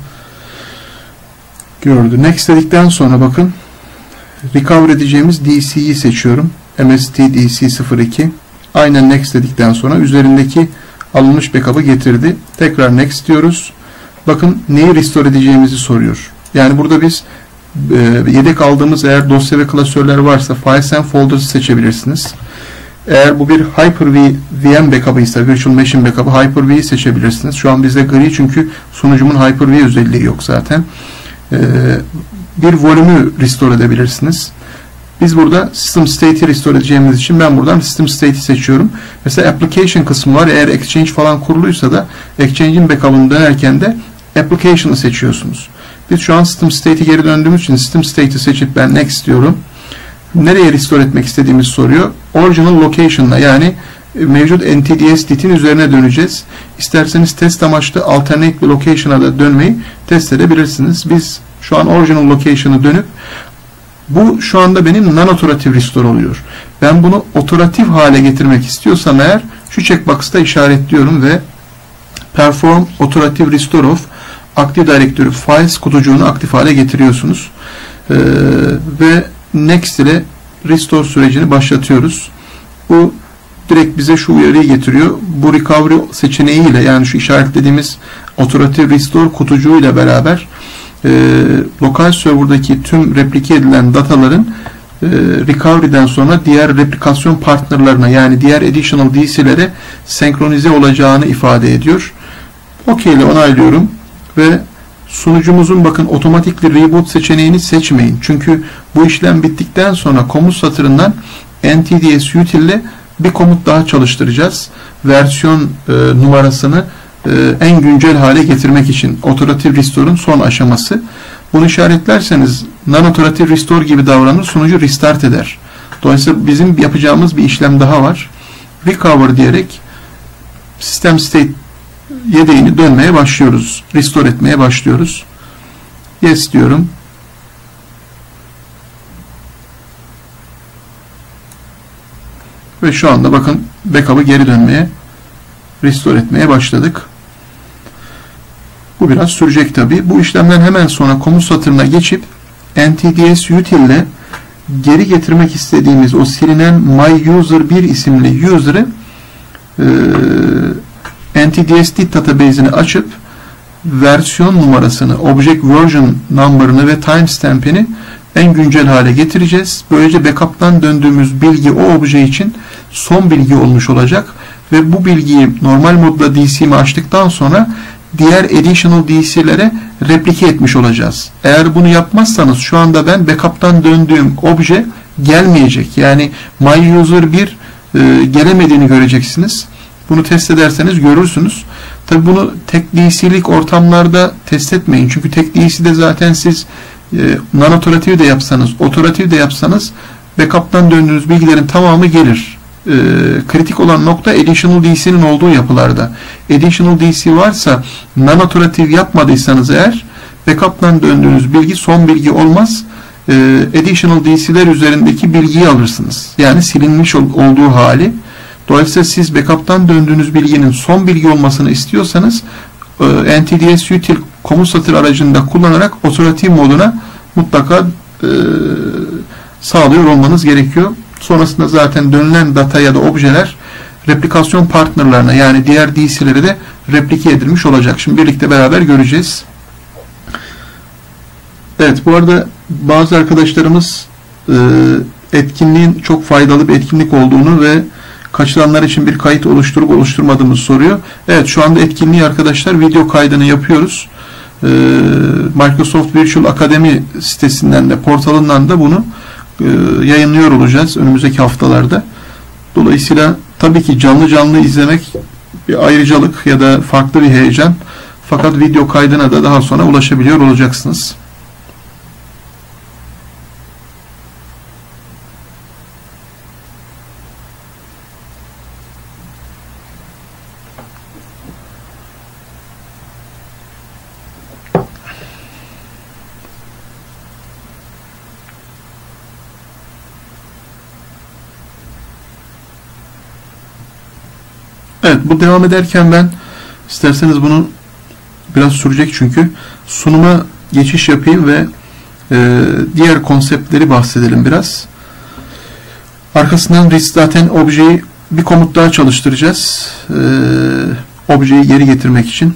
gördü. Next dedikten sonra bakın recover edeceğimiz D C'yi seçiyorum. M S T D C sıfır iki. Aynen next dedikten sonra üzerindeki alınmış backup'ı getirdi. Tekrar next diyoruz. Bakın neyi restore edeceğimizi soruyor. Yani burada biz e, yedek aldığımız eğer dosya ve klasörler varsa Files and Folders'ı seçebilirsiniz. Eğer bu bir Hyper-V V M backup'ı ise Virtual Machine backup'ı Hyper-V'yi seçebilirsiniz. Şu an bizde gri çünkü sunucumun Hyper-V özelliği yok zaten. Ee, bir volümü restore edebilirsiniz. Biz burada System State'i restore edeceğimiz için ben buradan System State'i seçiyorum. Mesela Application kısmı var. Eğer Exchange falan kuruluysa da Exchange'in backup'ını dönerken de Application'ı seçiyorsunuz. Biz şu an System State'i geri döndüğümüz için System State'i seçip ben Next diyorum. Nereye restore etmek istediğimizi soruyor. Original Location'la yani mevcut N T D S D I T'in üzerine döneceğiz. İsterseniz test amaçlı alternate bir location'a da dönmeyi test edebilirsiniz. Biz şu an Original Location'a dönüp bu şu anda benim non-authoritative restore oluyor. Ben bunu otoratif hale getirmek istiyorsam eğer şu checkbox'ta işaretliyorum ve Perform Authoritative Restore of Active Directory Files kutucuğunu aktif hale getiriyorsunuz. Ee, ve Next ile Restore sürecini başlatıyoruz. Bu direkt bize şu uyarıyı getiriyor. Bu recovery seçeneğiyle yani şu işaretlediğimiz Authoritative Restore kutucuğuyla beraber e, lokal serverdaki tüm replike edilen dataların e, recovery'den sonra diğer replikasyon partnerlerine yani diğer additional D C'lere senkronize olacağını ifade ediyor. OK ile onaylıyorum ve sunucumuzun bakın otomatikli reboot seçeneğini seçmeyin. Çünkü bu işlem bittikten sonra komut satırından N T D S util ile bir komut daha çalıştıracağız. Versiyon e, numarasını e, en güncel hale getirmek için Authoritative Restore'un son aşaması. Bunu işaretlerseniz non-authoritative restore gibi davranır, sunucu restart eder. Dolayısıyla bizim yapacağımız bir işlem daha var. Recover diyerek System State yedeğini dönmeye başlıyoruz. Restore etmeye başlıyoruz. Yes diyorum. Ve şu anda bakın backup'ı geri dönmeye, restore etmeye başladık. Bu biraz sürecek tabi. Bu işlemden hemen sonra komut satırına geçip N T D S util ile geri getirmek istediğimiz o silinen my user bir isimli user'ı e, N T D S D I T database'ini açıp versiyon numarasını, object version number'ını ve timestamp'ini en güncel hale getireceğiz. Böylece backup'tan döndüğümüz bilgi o obje için son bilgi olmuş olacak ve bu bilgiyi normal modda D C'mi açtıktan sonra diğer additional D C'lere replike etmiş olacağız. Eğer bunu yapmazsanız şu anda ben backup'tan döndüğüm obje gelmeyecek. Yani my user bir e, gelemediğini göreceksiniz. Bunu test ederseniz görürsünüz. Tabi bunu tek D C'lik ortamlarda test etmeyin. Çünkü tek D C'de zaten siz e, non-authoritative de yapsanız, authoritative de yapsanız backup'tan döndüğünüz bilgilerin tamamı gelir. E, kritik olan nokta additional D C'nin olduğu yapılarda. Additional D C varsa non-authoritative yapmadıysanız eğer backup'tan döndüğünüz bilgi son bilgi olmaz. E, additional D C'ler üzerindeki bilgiyi alırsınız. Yani silinmiş ol, olduğu hali. Dolayısıyla siz backup'tan döndüğünüz bilginin son bilgi olmasını istiyorsanız e, N T D S util komut satır aracında kullanarak authoritative moduna mutlaka e, sağlıyor olmanız gerekiyor. Sonrasında zaten dönülen data ya da objeler replikasyon partnerlarına, yani diğer D C'lere de replike edilmiş olacak. Şimdi birlikte beraber göreceğiz. Evet, bu arada bazı arkadaşlarımız e, etkinliğin çok faydalı bir etkinlik olduğunu ve kaçıranlar için bir kayıt oluşturup oluşturmadığımızı soruyor. Evet, şu anda etkinliği arkadaşlar video kaydını yapıyoruz. Ee, Microsoft Virtual Academy sitesinden de, portalından da bunu e, yayınlıyor olacağız önümüzdeki haftalarda. Dolayısıyla tabii ki canlı canlı izlemek bir ayrıcalık ya da farklı bir heyecan. Fakat video kaydına da daha sonra ulaşabiliyor olacaksınız. Evet, bu devam ederken ben isterseniz bunu biraz sürecek çünkü sunuma geçiş yapayım ve e, diğer konseptleri bahsedelim biraz. Arkasından zaten objeyi bir komut daha çalıştıracağız. E, objeyi geri getirmek için.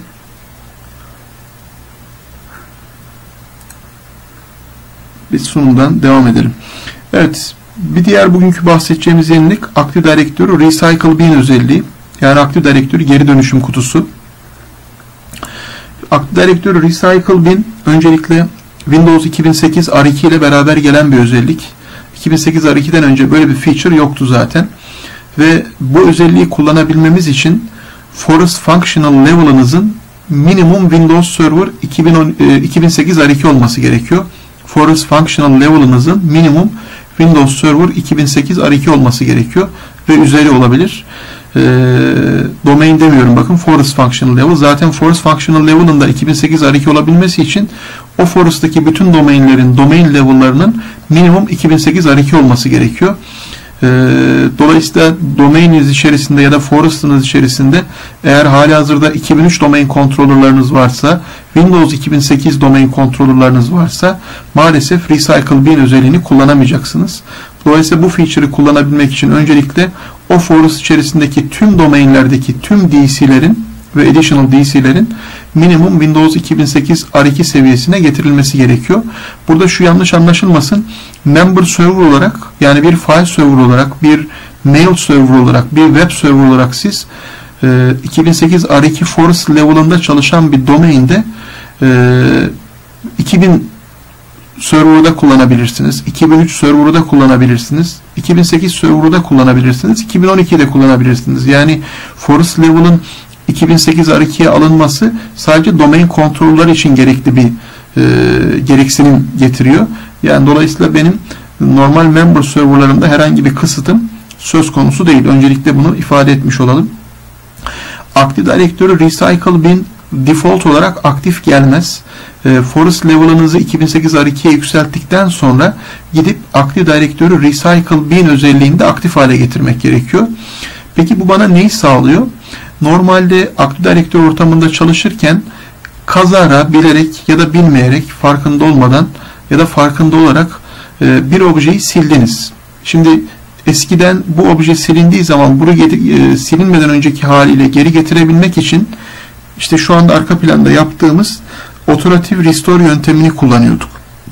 Biz sunumdan devam edelim. Evet, bir diğer bugünkü bahsedeceğimiz yenilik Active Directory Recycle Bin özelliği. Yani Active Directory geri dönüşüm kutusu. Active Directory Recycle Bin öncelikle Windows iki bin sekiz R iki ile beraber gelen bir özellik. iki bin sekiz R iki'den önce böyle bir feature yoktu zaten. Ve bu özelliği kullanabilmemiz için Forest Functional Level'ınızın minimum Windows Server iki bin sekiz R iki olması gerekiyor. Forest Functional Level'ınızın minimum Windows Server iki bin sekiz R iki olması gerekiyor ve üzeri olabilir. E, domain demiyorum, bakın, Forest Functional Level. Zaten Forest Functional Level'ın da iki bin sekiz R iki olabilmesi için o Forest'taki bütün domainlerin domain level'larının minimum iki bin sekiz R iki olması gerekiyor. E, dolayısıyla domaininiz içerisinde ya da Forest'ınız içerisinde eğer halihazırda iki bin üç domain controller'larınız varsa, Windows iki bin sekiz domain controller'larınız varsa maalesef Recycle Bin özelliğini kullanamayacaksınız. Dolayısıyla bu feature'ı kullanabilmek için öncelikle o Forest içerisindeki tüm domainlerdeki tüm D C'lerin ve additional D C'lerin minimum Windows iki bin sekiz R iki seviyesine getirilmesi gerekiyor. Burada şu yanlış anlaşılmasın. Member server olarak, yani bir file server olarak, bir mail server olarak, bir web server olarak siz e, iki bin sekiz R iki Forest level'ında çalışan bir domainde e, iki bin server'da kullanabilirsiniz. iki bin üç server'da kullanabilirsiniz. iki bin sekiz server'da kullanabilirsiniz. iki bin on iki'de kullanabilirsiniz. Yani Forest Level'ın iki bin sekiz R iki'ye alınması sadece domain kontrolleri için gerekli bir e, gereksinim getiriyor. Yani dolayısıyla benim normal member serverlarımda herhangi bir kısıtım söz konusu değil. Öncelikle bunu ifade etmiş olalım. Active Directory Recycle Bin default olarak aktif gelmez. Forest level'ınızı iki bin sekiz R iki'ye yükselttikten sonra gidip Active Directory Recycle Bin özelliğini de aktif hale getirmek gerekiyor. Peki bu bana neyi sağlıyor? Normalde Active Directory ortamında çalışırken kazara, bilerek ya da bilmeyerek, farkında olmadan ya da farkında olarak bir objeyi sildiniz. Şimdi eskiden bu obje silindiği zaman bunu silinmeden önceki haliyle geri getirebilmek için işte şu anda arka planda yaptığımız Authoritative Restore yöntemini kullanıyorduk.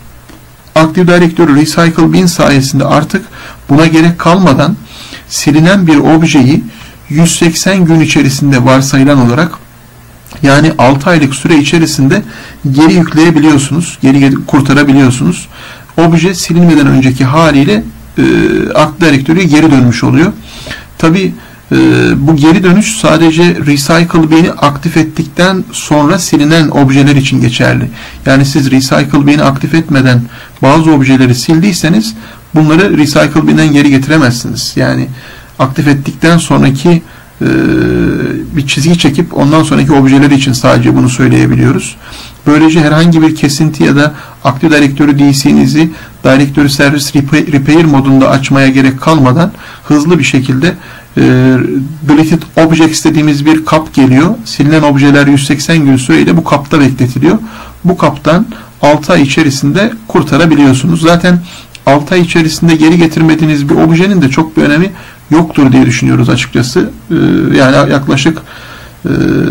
Active Directory Recycle Bin sayesinde artık buna gerek kalmadan silinen bir objeyi yüz seksen gün içerisinde varsayılan olarak, yani altı aylık süre içerisinde geri yükleyebiliyorsunuz, geri kurtarabiliyorsunuz. Obje silinmeden önceki haliyle e, Active Directory'ye geri dönmüş oluyor. Tabi e, bu geri dönüş sadece Recycle Bin'i aktif ettikten sonra silinen objeler için geçerli. Yani siz Recycle Bin'i aktif etmeden bazı objeleri sildiyseniz bunları Recycle Bin'den geri getiremezsiniz. Yani aktif ettikten sonraki e, bir çizgi çekip ondan sonraki objeler için sadece bunu söyleyebiliyoruz. Böylece herhangi bir kesinti ya da Active Directory D C'nizi Directory Service Repair modunda açmaya gerek kalmadan hızlı bir şekilde e, Deleted Objects dediğimiz bir kap geliyor. Silinen objeler yüz seksen gün süreyle bu kapta bekletiliyor. Bu kaptan altı ay içerisinde kurtarabiliyorsunuz. Zaten altı ay içerisinde geri getirmediğiniz bir objenin de çok bir önemi yoktur diye düşünüyoruz açıkçası. E, yani yaklaşık e,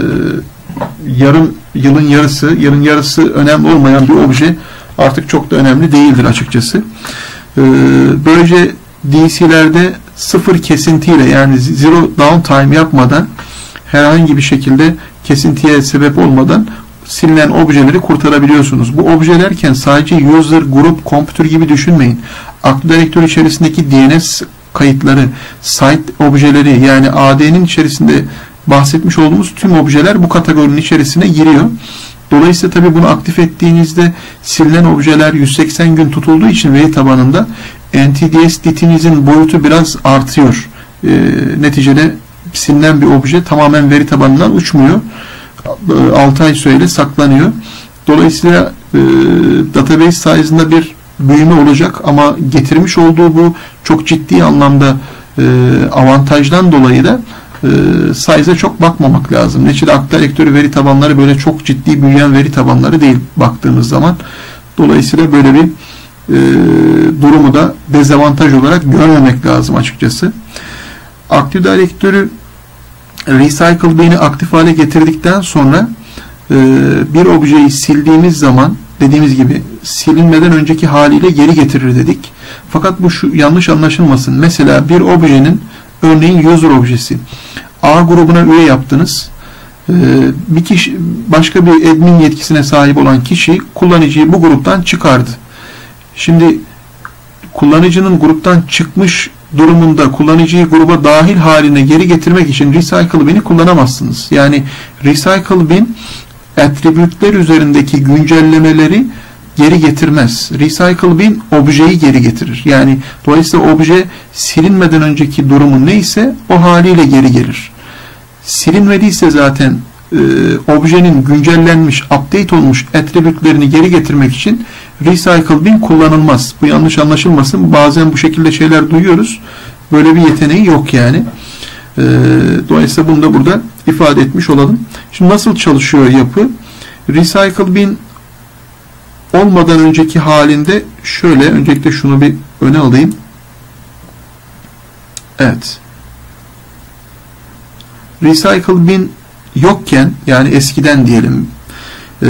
yarım yılın yarısı, yılın yarısı önemli olmayan bir obje artık çok da önemli değildir açıkçası. E, böylece D C'lerde sıfır kesintiyle, yani zero downtime yapmadan, herhangi bir şekilde kesintiye sebep olmadan silinen objeleri kurtarabiliyorsunuz. Bu objelerken sadece user, grup, computer gibi düşünmeyin. Active Directory içerisindeki D N S kayıtları, site objeleri, yani A D'nin içerisinde bahsetmiş olduğumuz tüm objeler bu kategorinin içerisine giriyor. Dolayısıyla tabi bunu aktif ettiğinizde silinen objeler yüz seksen gün tutulduğu için veri tabanında N T D S D T'nizin boyutu biraz artıyor. E, neticede silinen bir obje tamamen veri tabanından uçmuyor. altı ay süreyle saklanıyor. Dolayısıyla e, database size'ında bir büyüme olacak ama getirmiş olduğu bu çok ciddi anlamda e, avantajdan dolayı da e, size'a çok bakmamak lazım. Neticede Active Directory veri tabanları böyle çok ciddi büyüyen veri tabanları değil baktığımız zaman. Dolayısıyla böyle bir e, durumu da dezavantaj olarak görmemek lazım açıkçası. Active Directory Recycle Bin'i aktif hale getirdikten sonra e, bir objeyi sildiğimiz zaman dediğimiz gibi silinmeden önceki haliyle geri getirir dedik. Fakat bu şu yanlış anlaşılmasın. Mesela bir objenin, örneğin user objesi, A grubuna üye yaptınız. E, bir kişi, başka bir admin yetkisine sahip olan kişi kullanıcıyı bu gruptan çıkardı. Şimdi kullanıcının gruptan çıkmış durumunda kullanıcıyı gruba dahil haline geri getirmek için Recycle Bin'i kullanamazsınız. Yani Recycle Bin attribütler üzerindeki güncellemeleri geri getirmez. Recycle Bin objeyi geri getirir. Yani dolayısıyla obje silinmeden önceki durumu neyse o haliyle geri gelir. Silinmediyse zaten e, objenin güncellenmiş, update olmuş attribütlerini geri getirmek için Recycle Bin kullanılmaz. Bu yanlış anlaşılmasın. Bazen bu şekilde şeyler duyuyoruz. Böyle bir yeteneği yok yani. E, dolayısıyla bunu da burada ifade etmiş olalım. Şimdi nasıl çalışıyor yapı? Recycle Bin olmadan önceki halinde şöyle, öncelikle şunu bir öne alayım. Evet. Recycle Bin yokken, yani eskiden diyelim, e,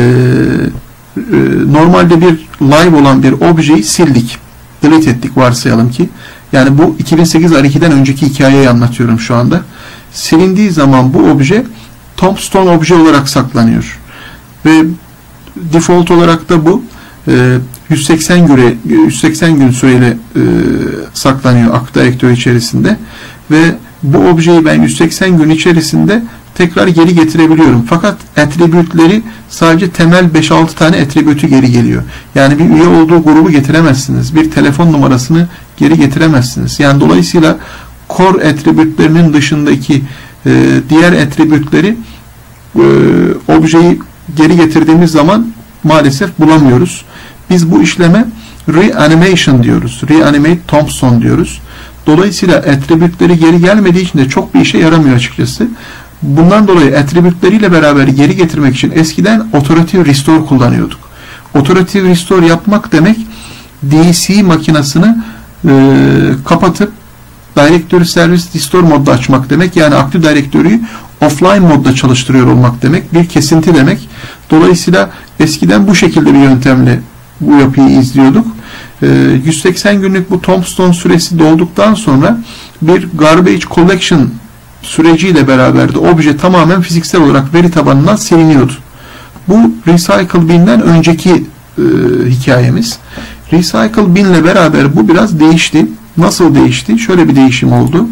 e, normalde bir live olan bir objeyi sildik. Delete ettik varsayalım ki. Yani bu iki bin sekiz R iki'den önceki hikayeyi anlatıyorum şu anda. Silindiği zaman bu obje Tombstone obje olarak saklanıyor. Ve default olarak da bu e, yüz seksen göre yüz seksen gün süreyle e, saklanıyor Active Directory içerisinde ve bu objeyi ben yüz seksen gün içerisinde tekrar geri getirebiliyorum. Fakat attribütleri sadece temel beş altı tane attribütü geri geliyor. Yani bir üye olduğu grubu getiremezsiniz. Bir telefon numarasını geri getiremezsiniz. Yani dolayısıyla core attribütlerinin dışındaki e, diğer attribütleri e, objeyi geri getirdiğimiz zaman maalesef bulamıyoruz. Biz bu işleme reanimation diyoruz. Reanimate Tombstone diyoruz. Dolayısıyla attribütleri geri gelmediği için de çok bir işe yaramıyor açıkçası. Bundan dolayı attribütleriyle beraber geri getirmek için eskiden Authoritative Restore kullanıyorduk. Authoritative Restore yapmak demek D C makinasını e, kapatıp Directory Service Restore modda açmak demek. Yani Active Directory'yi offline modda çalıştırıyor olmak demek. Bir kesinti demek. Dolayısıyla eskiden bu şekilde bir yöntemle bu yapıyı izliyorduk. yüz seksen günlük bu Tombstone süresi dolduktan sonra bir Garbage Collection süreciyle beraber de obje tamamen fiziksel olarak veri tabanından siliniyordu. Bu Recycle Bin'den önceki e, hikayemiz. Recycle Bin'le beraber bu biraz değişti. Nasıl değişti? Şöyle bir değişim oldu.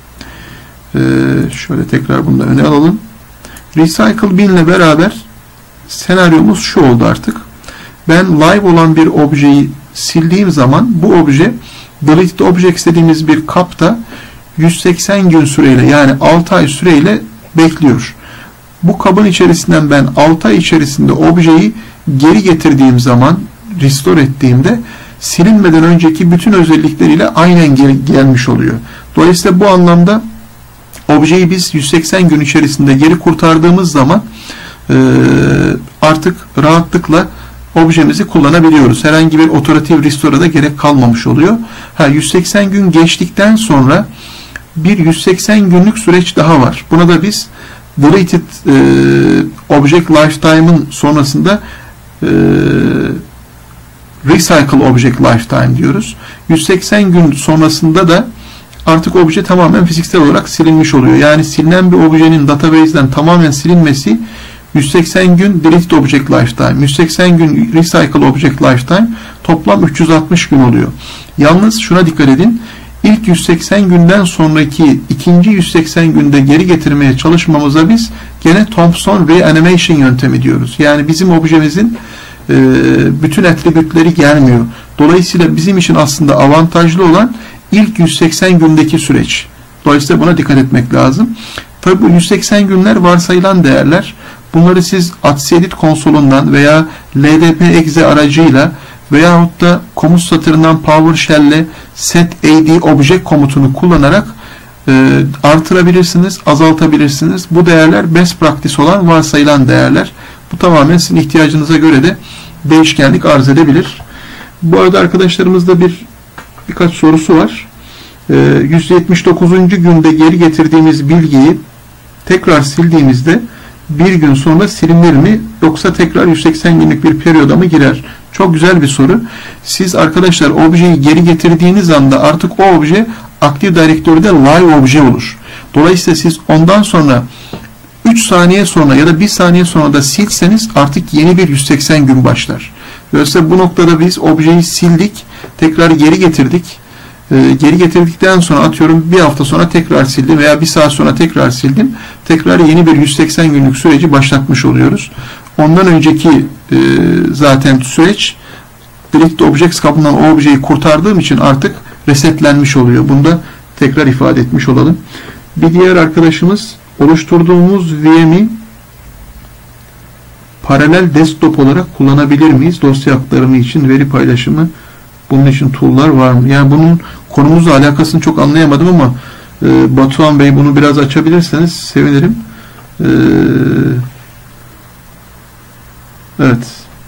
E, şöyle tekrar bunu da öne alalım. Recycle Bin'le beraber senaryomuz şu oldu artık. Ben live olan bir objeyi sildiğim zaman bu obje deleted objects dediğimiz bir kapta yüz seksen gün süreyle, yani altı ay süreyle bekliyor. Bu kabın içerisinden ben altı ay içerisinde objeyi geri getirdiğim zaman, restore ettiğimde silinmeden önceki bütün özellikleriyle aynen gel gelmiş oluyor. Dolayısıyla bu anlamda objeyi biz yüz seksen gün içerisinde geri kurtardığımız zaman e, artık rahatlıkla objemizi kullanabiliyoruz. Herhangi bir Authoritative Restore'a da gerek kalmamış oluyor. Ha, yüz seksen gün geçtikten sonra bir yüz seksen günlük süreç daha var. Buna da biz deleted e, object lifetime'ın sonrasında e, recycle object lifetime diyoruz. yüz seksen gün sonrasında da artık obje tamamen fiziksel olarak silinmiş oluyor. Yani silinen bir objenin database'den tamamen silinmesi yüz seksen gün deleted object lifetime, yüz seksen gün recycle object lifetime, toplam üç yüz altmış gün oluyor. Yalnız şuna dikkat edin. İlk yüz seksen günden sonraki ikinci yüz seksen günde geri getirmeye çalışmamıza biz gene Thompson reanimation yöntemi diyoruz. Yani bizim objemizin e, bütün attribütleri gelmiyor. Dolayısıyla bizim için aslında avantajlı olan ilk yüz seksen gündeki süreç. Dolayısıyla buna dikkat etmek lazım. Tabi bu yüz seksen günler varsayılan değerler. Bunları siz Atsedit konsolundan veya L D P exe aracıyla veyahut da komut satırından PowerShell'le setAD object komutunu kullanarak e, artırabilirsiniz, azaltabilirsiniz. Bu değerler best practice olan varsayılan değerler. Bu tamamen sizin ihtiyacınıza göre de değişkenlik arz edebilir. Bu arada arkadaşlarımızda bir birkaç sorusu var. E, yüz yetmiş dokuzuncu günde geri getirdiğimiz bilgiyi tekrar sildiğimizde bir gün sonra silinir mi, yoksa tekrar yüz seksen günlük bir periyoda mı girer? Çok güzel bir soru. Siz arkadaşlar objeyi geri getirdiğiniz anda artık o obje Active Directory'de live obje olur. Dolayısıyla siz ondan sonra üç saniye sonra ya da bir saniye sonra da silseniz artık yeni bir yüz seksen gün başlar. Dolayısıyla bu noktada biz objeyi sildik, tekrar geri getirdik. Ee, geri getirdikten sonra atıyorum bir hafta sonra tekrar sildim veya bir saat sonra tekrar sildim. Tekrar yeni bir yüz seksen günlük süreci başlatmış oluyoruz. Ondan önceki e, zaten süreç Delete Objects kabından o objeyi kurtardığım için artık resetlenmiş oluyor. Bunu da tekrar ifade etmiş olalım. Bir diğer arkadaşımız, oluşturduğumuz V M'i paralel desktop olarak kullanabilir miyiz? Dosya aktarımı için veri paylaşımı, bunun için tool'lar var mı? Yani bunun konumuzla alakasını çok anlayamadım ama e, Batuhan Bey bunu biraz açabilirseniz sevinirim. E, evet.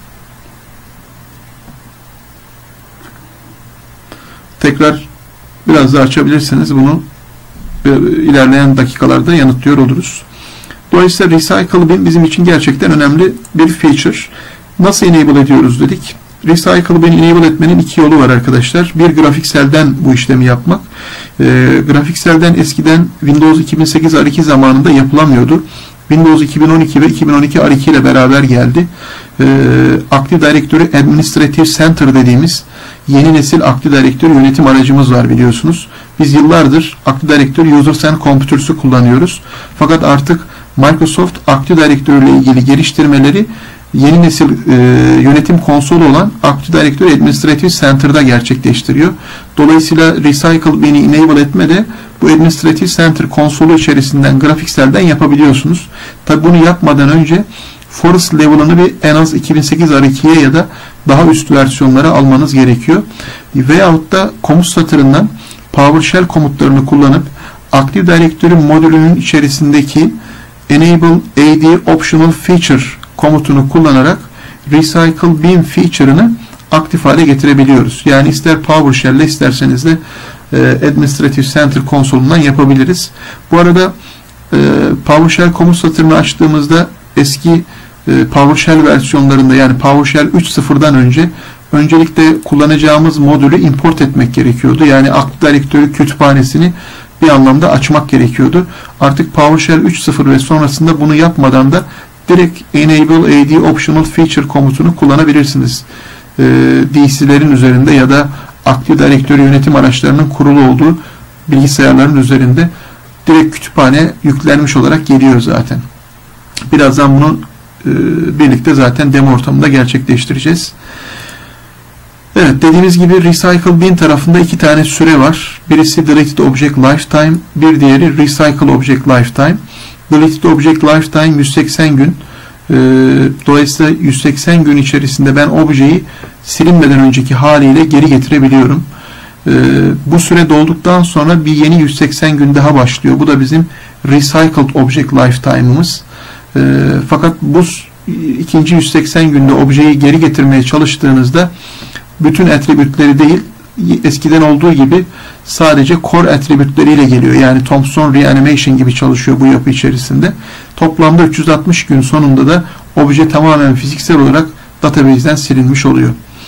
Tekrar biraz daha açabilirseniz bunu e, ilerleyen dakikalarda yanıtlıyor oluruz. Dolayısıyla Recycle Bin bizim için gerçekten önemli bir feature. Nasıl enable ediyoruz dedik. Recycle Bin'i enable etmenin iki yolu var arkadaşlar. Bir, grafikselden bu işlemi yapmak. E, grafikselden eskiden Windows iki bin sekiz R iki zamanında yapılamıyordu. Windows iki bin on iki ve iki bin on iki R iki ile beraber geldi. E, Active Directory Administrative Center dediğimiz yeni nesil Active Directory yönetim aracımız var biliyorsunuz. Biz yıllardır Active Directory Users and Computers'ı kullanıyoruz. Fakat artık Microsoft Active Directory ile ilgili geliştirmeleri yeni nesil e, yönetim konsolu olan Active Directory Administrative Center'da gerçekleştiriyor. Dolayısıyla Recycle Bin'i enable etme de bu Administrative Center konsolu içerisinden grafikselden yapabiliyorsunuz. Tabi bunu yapmadan önce Forest level'ını bir en az iki bin sekiz R iki'ye ya da daha üst versiyonlara almanız gerekiyor. Veyahut da komut satırından PowerShell komutlarını kullanıp Active Directory modülünün içerisindeki Enable A D Optional Feature komutunu kullanarak Recycle Bin feature'ını aktif hale getirebiliyoruz. Yani ister PowerShell ile isterseniz de e, Administrative Center konsolundan yapabiliriz. Bu arada e, PowerShell komut satırını açtığımızda eski e, PowerShell versiyonlarında, yani PowerShell üç nokta sıfır'dan önce öncelikle kullanacağımız modülü import etmek gerekiyordu. Yani Active Directory kütüphanesini bir anlamda açmak gerekiyordu. Artık PowerShell üç nokta sıfır ve sonrasında bunu yapmadan da direkt Enable A D Optional Feature komutunu kullanabilirsiniz. E, D C'lerin üzerinde ya da Active Directory yönetim araçlarının kurulu olduğu bilgisayarların üzerinde direkt kütüphane yüklenmiş olarak geliyor zaten. Birazdan bunu e, birlikte zaten demo ortamında gerçekleştireceğiz. Evet, dediğimiz gibi Recycle Bin tarafında iki tane süre var. Birisi Deleted Object Lifetime, bir diğeri Recycle Object Lifetime. Deleted Object Lifetime yüz seksen gün. E, dolayısıyla yüz seksen gün içerisinde ben objeyi silinmeden önceki haliyle geri getirebiliyorum. E, bu süre dolduktan sonra bir yeni yüz seksen gün daha başlıyor. Bu da bizim Recycled Object Lifetime'ımız. E, fakat bu ikinci yüz seksen günde objeyi geri getirmeye çalıştığınızda bütün attribütleri değil, eskiden olduğu gibi sadece core attribütleriyle geliyor. Yani Thompson Reanimation gibi çalışıyor bu yapı içerisinde. Toplamda üç yüz altmış gün sonunda da obje tamamen fiziksel olarak database'den silinmiş oluyor.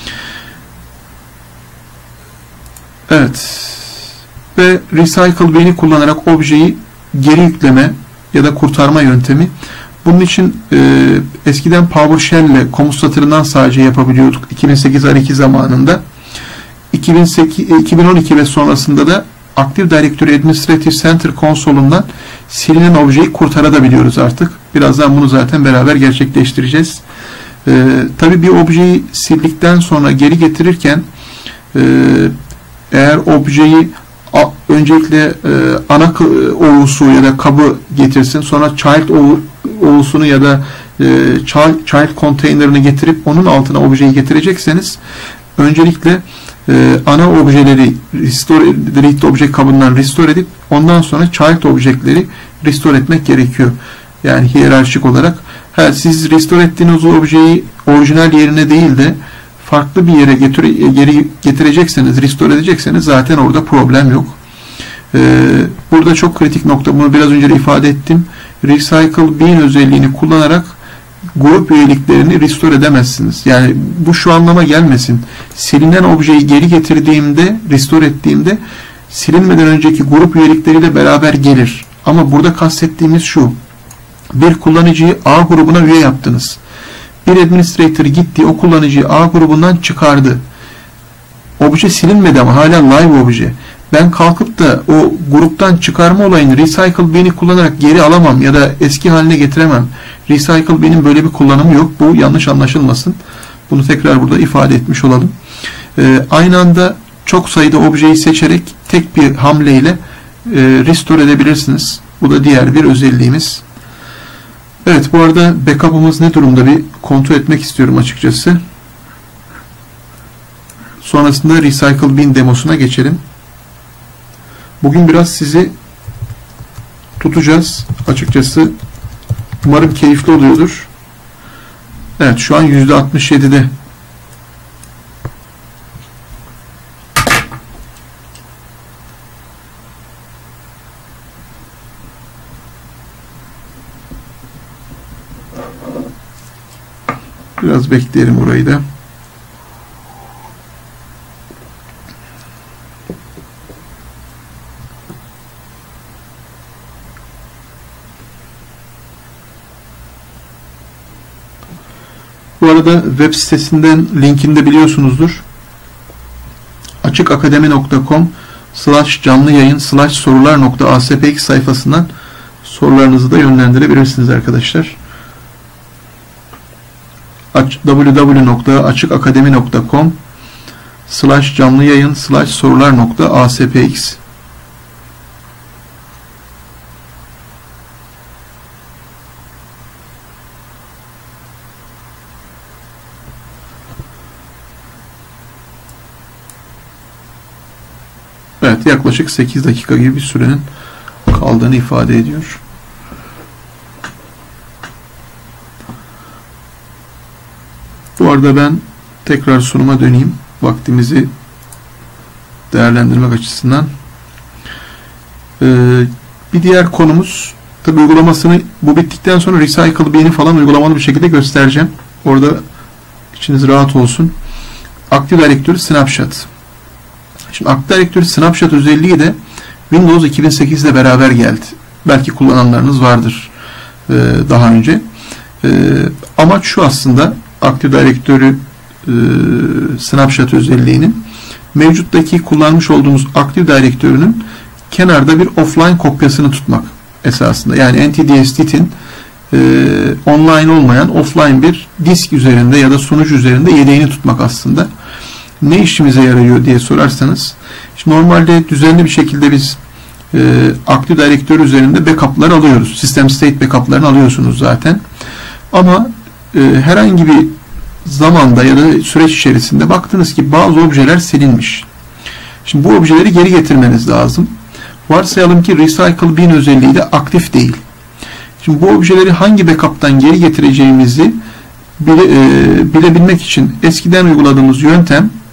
Evet. Ve Recycle Bin'i kullanarak objeyi geri yükleme ya da kurtarma yöntemi. Bunun için e, eskiden PowerShell ile komut satırından sadece yapabiliyorduk. iki bin sekiz R iki zamanında. iki bin sekiz, iki bin on iki ve sonrasında da Active Directory Administrative Center konsolundan silinen objeyi kurtarabiliyoruz artık. Birazdan bunu zaten beraber gerçekleştireceğiz. Ee, tabii bir objeyi sildikten sonra geri getirirken e, eğer objeyi a, öncelikle e, ana ovusu ya da kabı getirsin, sonra child ovusunu ya da e, child, child container'ını getirip onun altına objeyi getirecekseniz öncelikle e, ana objeleri restore, read object kabından restore edip ondan sonra child objectleri restore etmek gerekiyor. Yani hiyerarşik olarak. Ha, siz restore ettiğiniz objeyi orijinal yerine değil de farklı bir yere getir, geri getirecekseniz, restore edecekseniz zaten orada problem yok. Ee, burada çok kritik nokta, bunu biraz önce de ifade ettim. Recycle Bin özelliğini kullanarak grup üyeliklerini restore edemezsiniz. Yani bu şu anlama gelmesin. Silinen objeyi geri getirdiğimde, restore ettiğimde silinmeden önceki grup üyelikleriyle beraber gelir. Ama burada kastettiğimiz şu. Bir kullanıcıyı A grubuna üye yaptınız. Bir administrator gitti, o kullanıcıyı A grubundan çıkardı. Obje silinmedi ama hala live obje. Ben kalkıp da o gruptan çıkarma olayını Recycle Bin'i kullanarak geri alamam ya da eski haline getiremem. Recycle Bin'in böyle bir kullanımı yok. Bu yanlış anlaşılmasın. Bunu tekrar burada ifade etmiş olalım. Ee, aynı anda çok sayıda objeyi seçerek tek bir hamleyle e, restore edebilirsiniz. Bu da diğer bir özelliğimiz. Evet, bu arada backup'ımız ne durumda bir kontrol etmek istiyorum açıkçası. Sonrasında Recycle Bin demosuna geçelim. Bugün biraz sizi tutacağız açıkçası. Umarım keyifli oluyordur. Evet, şu an yüzde altmış yedi'de. Biraz bekleyelim burayı da. Bu arada web sitesinden linkini de biliyorsunuzdur. açıkakademi nokta com slash canlı yayın slash sorular nokta aspx sayfasından sorularınızı da yönlendirebilirsiniz arkadaşlar. double-u double-u double-u nokta açıkakademi nokta com slash canlı yayın slash sorular nokta aspx. Evet, yaklaşık sekiz dakika gibi bir sürenin kaldığını ifade ediyor. Bu arada ben tekrar sunuma döneyim. Vaktimizi değerlendirmek açısından. Ee, bir diğer konumuz, tabi uygulamasını bu bittikten sonra Recycle Bin'i falan uygulamalı bir şekilde göstereceğim. Orada içiniz rahat olsun. Active Directory Snapshot. Şimdi Active Directory Snapshot özelliği de Windows iki bin sekiz ile beraber geldi. Belki kullananlarınız vardır e, daha önce. E, amaç şu aslında, Active Directory e, Snapshot özelliğinin mevcuttaki kullanmış olduğumuz Active Directory'nin kenarda bir offline kopyasını tutmak esasında. Yani N T D S Dit'in e, online olmayan offline bir disk üzerinde ya da sunucu üzerinde yedeğini tutmak aslında. Ne işimize yarıyor diye sorarsanız, şimdi normalde düzenli bir şekilde biz e, Active Directory üzerinde backup'lar alıyoruz. System state backup'larını alıyorsunuz zaten. Ama e, herhangi bir zamanda ya da süreç içerisinde baktınız ki bazı objeler silinmiş. Şimdi bu objeleri geri getirmeniz lazım. Varsayalım ki Recycle Bin özelliği de aktif değil. Şimdi bu objeleri hangi backup'tan geri getireceğimizi bile, e, bilebilmek için eskiden uyguladığımız yöntem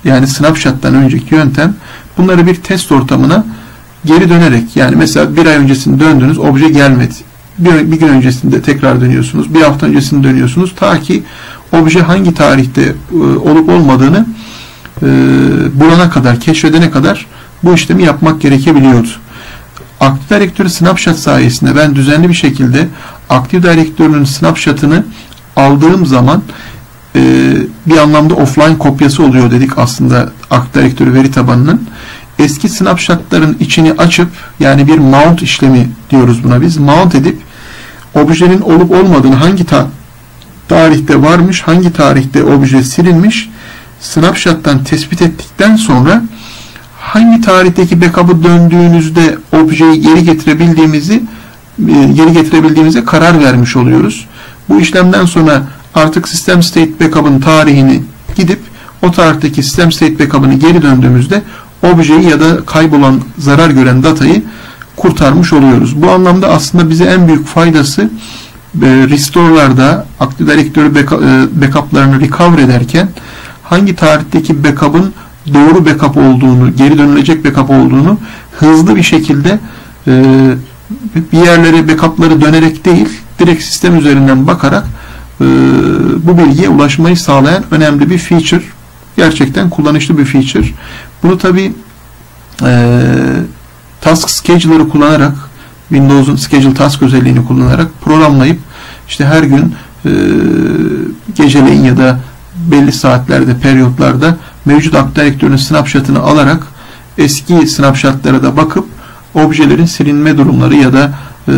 yani snapshot'tan önceki yöntem, bunları bir test ortamına geri dönerek, yani mesela bir ay öncesinde döndünüz, obje gelmedi. Bir, bir gün öncesinde tekrar dönüyorsunuz. Bir hafta öncesinde dönüyorsunuz. Ta ki obje hangi tarihte e, olup olmadığını e, bulana kadar, keşfedene kadar bu işlemi yapmak gerekebiliyordu. Active Directory Snapshot sayesinde ben düzenli bir şekilde Active Directory'nin snapshot'ını aldığım zaman e, bir anlamda offline kopyası oluyor dedik aslında Active Directory veri tabanının. Eski snapshot'ların içini açıp, yani bir mount işlemi diyoruz buna biz, mount edip objenin olup olmadığını, hangi ta tarihte varmış, hangi tarihte obje silinmiş, snapshot'tan tespit ettikten sonra hangi tarihteki backup'ı döndüğünüzde objeyi geri getirebildiğimizi geri getirebildiğimize karar vermiş oluyoruz. Bu işlemden sonra artık System State Backup'ın tarihini gidip o tarihteki System State Backup'ını geri döndüğümüzde objeyi ya da kaybolan, zarar gören datayı kurtarmış oluyoruz. Bu anlamda aslında bize en büyük faydası restore'larda Active Directory backup'larını recover ederken hangi tarihteki backup'ın doğru backup olduğunu, geri dönülecek backup olduğunu hızlı bir şekilde e, bir yerlere backup'ları dönerek değil, direkt sistem üzerinden bakarak e, bu bilgiye ulaşmayı sağlayan önemli bir feature. Gerçekten kullanışlı bir feature. Bunu tabi e, Task Scheduler'ı kullanarak, Windows'un Schedule Task özelliğini kullanarak programlayıp işte her gün e, geceleyin ya da belli saatlerde, periyotlarda mevcut Active Directory'nin snapshot'ını alarak eski snapshot'lara da bakıp objelerin silinme durumları ya da e,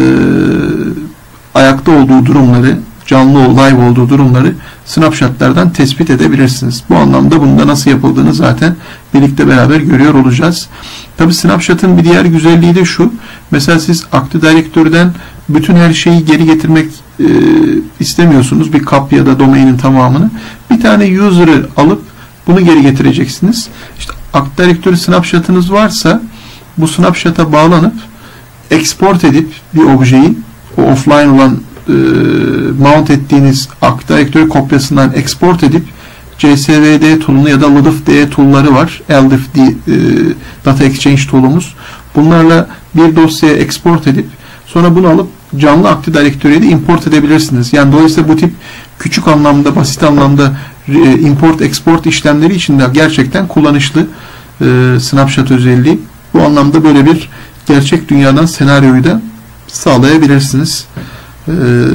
ayakta olduğu durumları, canlı live olduğu durumları snapshot'lardan tespit edebilirsiniz. Bu anlamda bunun da nasıl yapıldığını zaten birlikte beraber görüyor olacağız. Tabi snapshot'ın bir diğer güzelliği de şu. Mesela siz Active Directory'den bütün her şeyi geri getirmek e, istemiyorsunuz. Bir kap ya da domainin tamamını. Bir tane user'ı alıp bunu geri getireceksiniz. İşte Active Directory snapshot'ınız varsa bu snapshot'a bağlanıp export edip bir objeyi, o offline olan e, mount ettiğiniz Active Directory kopyasından export edip C S V D tool'unu ya da L D F D tool'ları var. L D F D e, Data Exchange tool'umuz. Bunlarla bir dosyaya export edip sonra bunu alıp canlı Active Directory'ye de import edebilirsiniz. Yani dolayısıyla bu tip küçük anlamda, basit anlamda import export işlemleri için de gerçekten kullanışlı e, snapshot özelliği. Bu anlamda böyle bir gerçek dünyadan senaryoyu da sağlayabilirsiniz. E,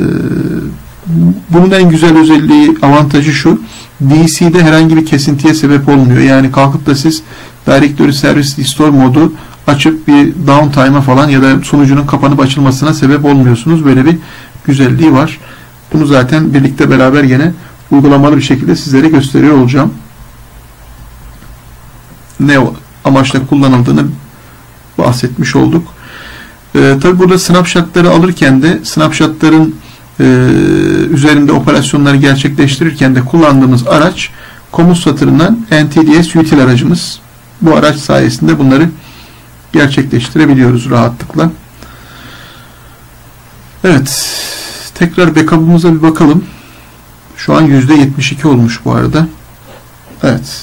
bunun en güzel özelliği, avantajı şu: D C'de herhangi bir kesintiye sebep olmuyor. Yani kalkıp da siz Directory Service Restore modu açıp bir downtime'a falan ya da sunucunun kapanıp açılmasına sebep olmuyorsunuz. Böyle bir güzelliği var. Bunu zaten birlikte beraber yine uygulamalı bir şekilde sizlere gösteriyor olacağım. Ne amaçla kullanıldığını bahsetmiş olduk. Ee, tabi burada snapshotları alırken de snapshotların e, üzerinde operasyonları gerçekleştirirken de kullandığımız araç komut satırından N T D S util aracımız. Bu araç sayesinde bunları gerçekleştirebiliyoruz rahatlıkla. Evet. Tekrar backup'ımıza bir bakalım. Şu an yüzde yetmiş iki olmuş bu arada. Evet.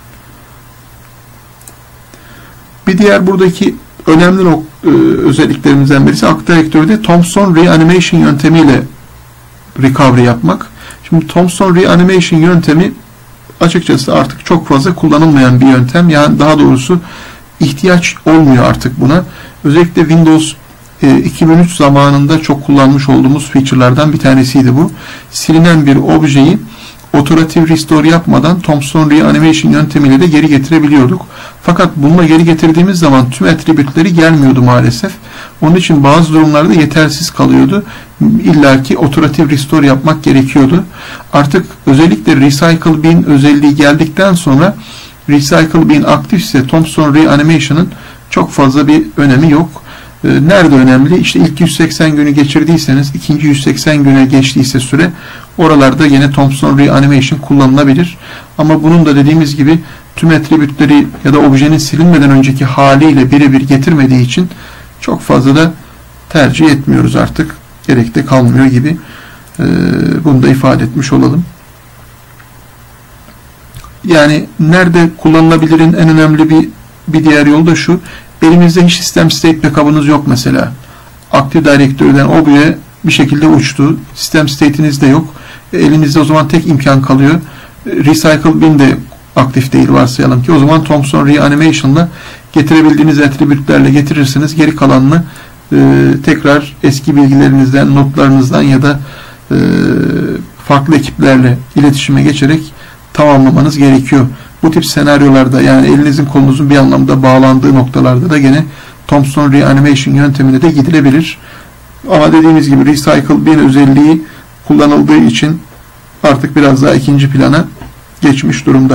Bir diğer buradaki önemli nok e, özelliklerimizden birisi Active Directory'de Thomson Reanimation yöntemiyle recovery yapmak. Şimdi Thomson Reanimation yöntemi açıkçası artık çok fazla kullanılmayan bir yöntem. Yani daha doğrusu ihtiyaç olmuyor artık buna. Özellikle Windows e, iki bin üç zamanında çok kullanmış olduğumuz feature'lardan bir tanesiydi bu. Silinen bir objeyi Authoritative Restore yapmadan Thomson Reanimation yöntemiyle de geri getirebiliyorduk. Fakat bununla geri getirdiğimiz zaman tüm attribütleri gelmiyordu maalesef. Onun için bazı durumlarda yetersiz kalıyordu. İlla ki Authoritative Restore yapmak gerekiyordu. Artık özellikle Recycle Bin özelliği geldikten sonra Recycle Bin aktifse Thomson Reanimation'ın çok fazla bir önemi yok. Nerede önemli? İşte ilk yüz seksen günü geçirdiyseniz, ikinci yüz seksen güne geçtiyse süre, oralarda yine Thomson Reanimation kullanılabilir. Ama bunun da dediğimiz gibi tüm attribütleri ya da objenin silinmeden önceki haliyle birebir getirmediği için çok fazla da tercih etmiyoruz artık. Gerek de kalmıyor gibi. Bunu da ifade etmiş olalım. Yani nerede kullanılabilirin en önemli bir bir diğer yolu da şu. Elimizde hiç sistem state backup'ınız yok mesela. Active Directory'den obje bir şekilde uçtu. Sistem state'iniz de yok. Elinizde o zaman tek imkan kalıyor. Recycle bin de aktif değil varsayalım ki. O zaman Thompson Reanimation'la getirebildiğiniz attribütlerle getirirsiniz. Geri kalanını e, tekrar eski bilgilerinizden, notlarınızdan ya da e, farklı ekiplerle iletişime geçerek tamamlamanız gerekiyor. Bu tip senaryolarda, yani elinizin kolunuzun bir anlamda bağlandığı noktalarda da gene Thompson Reanimation yöntemine de gidilebilir. Ama dediğimiz gibi Recycle bin özelliği kullanıldığı için artık biraz daha ikinci plana geçmiş durumda.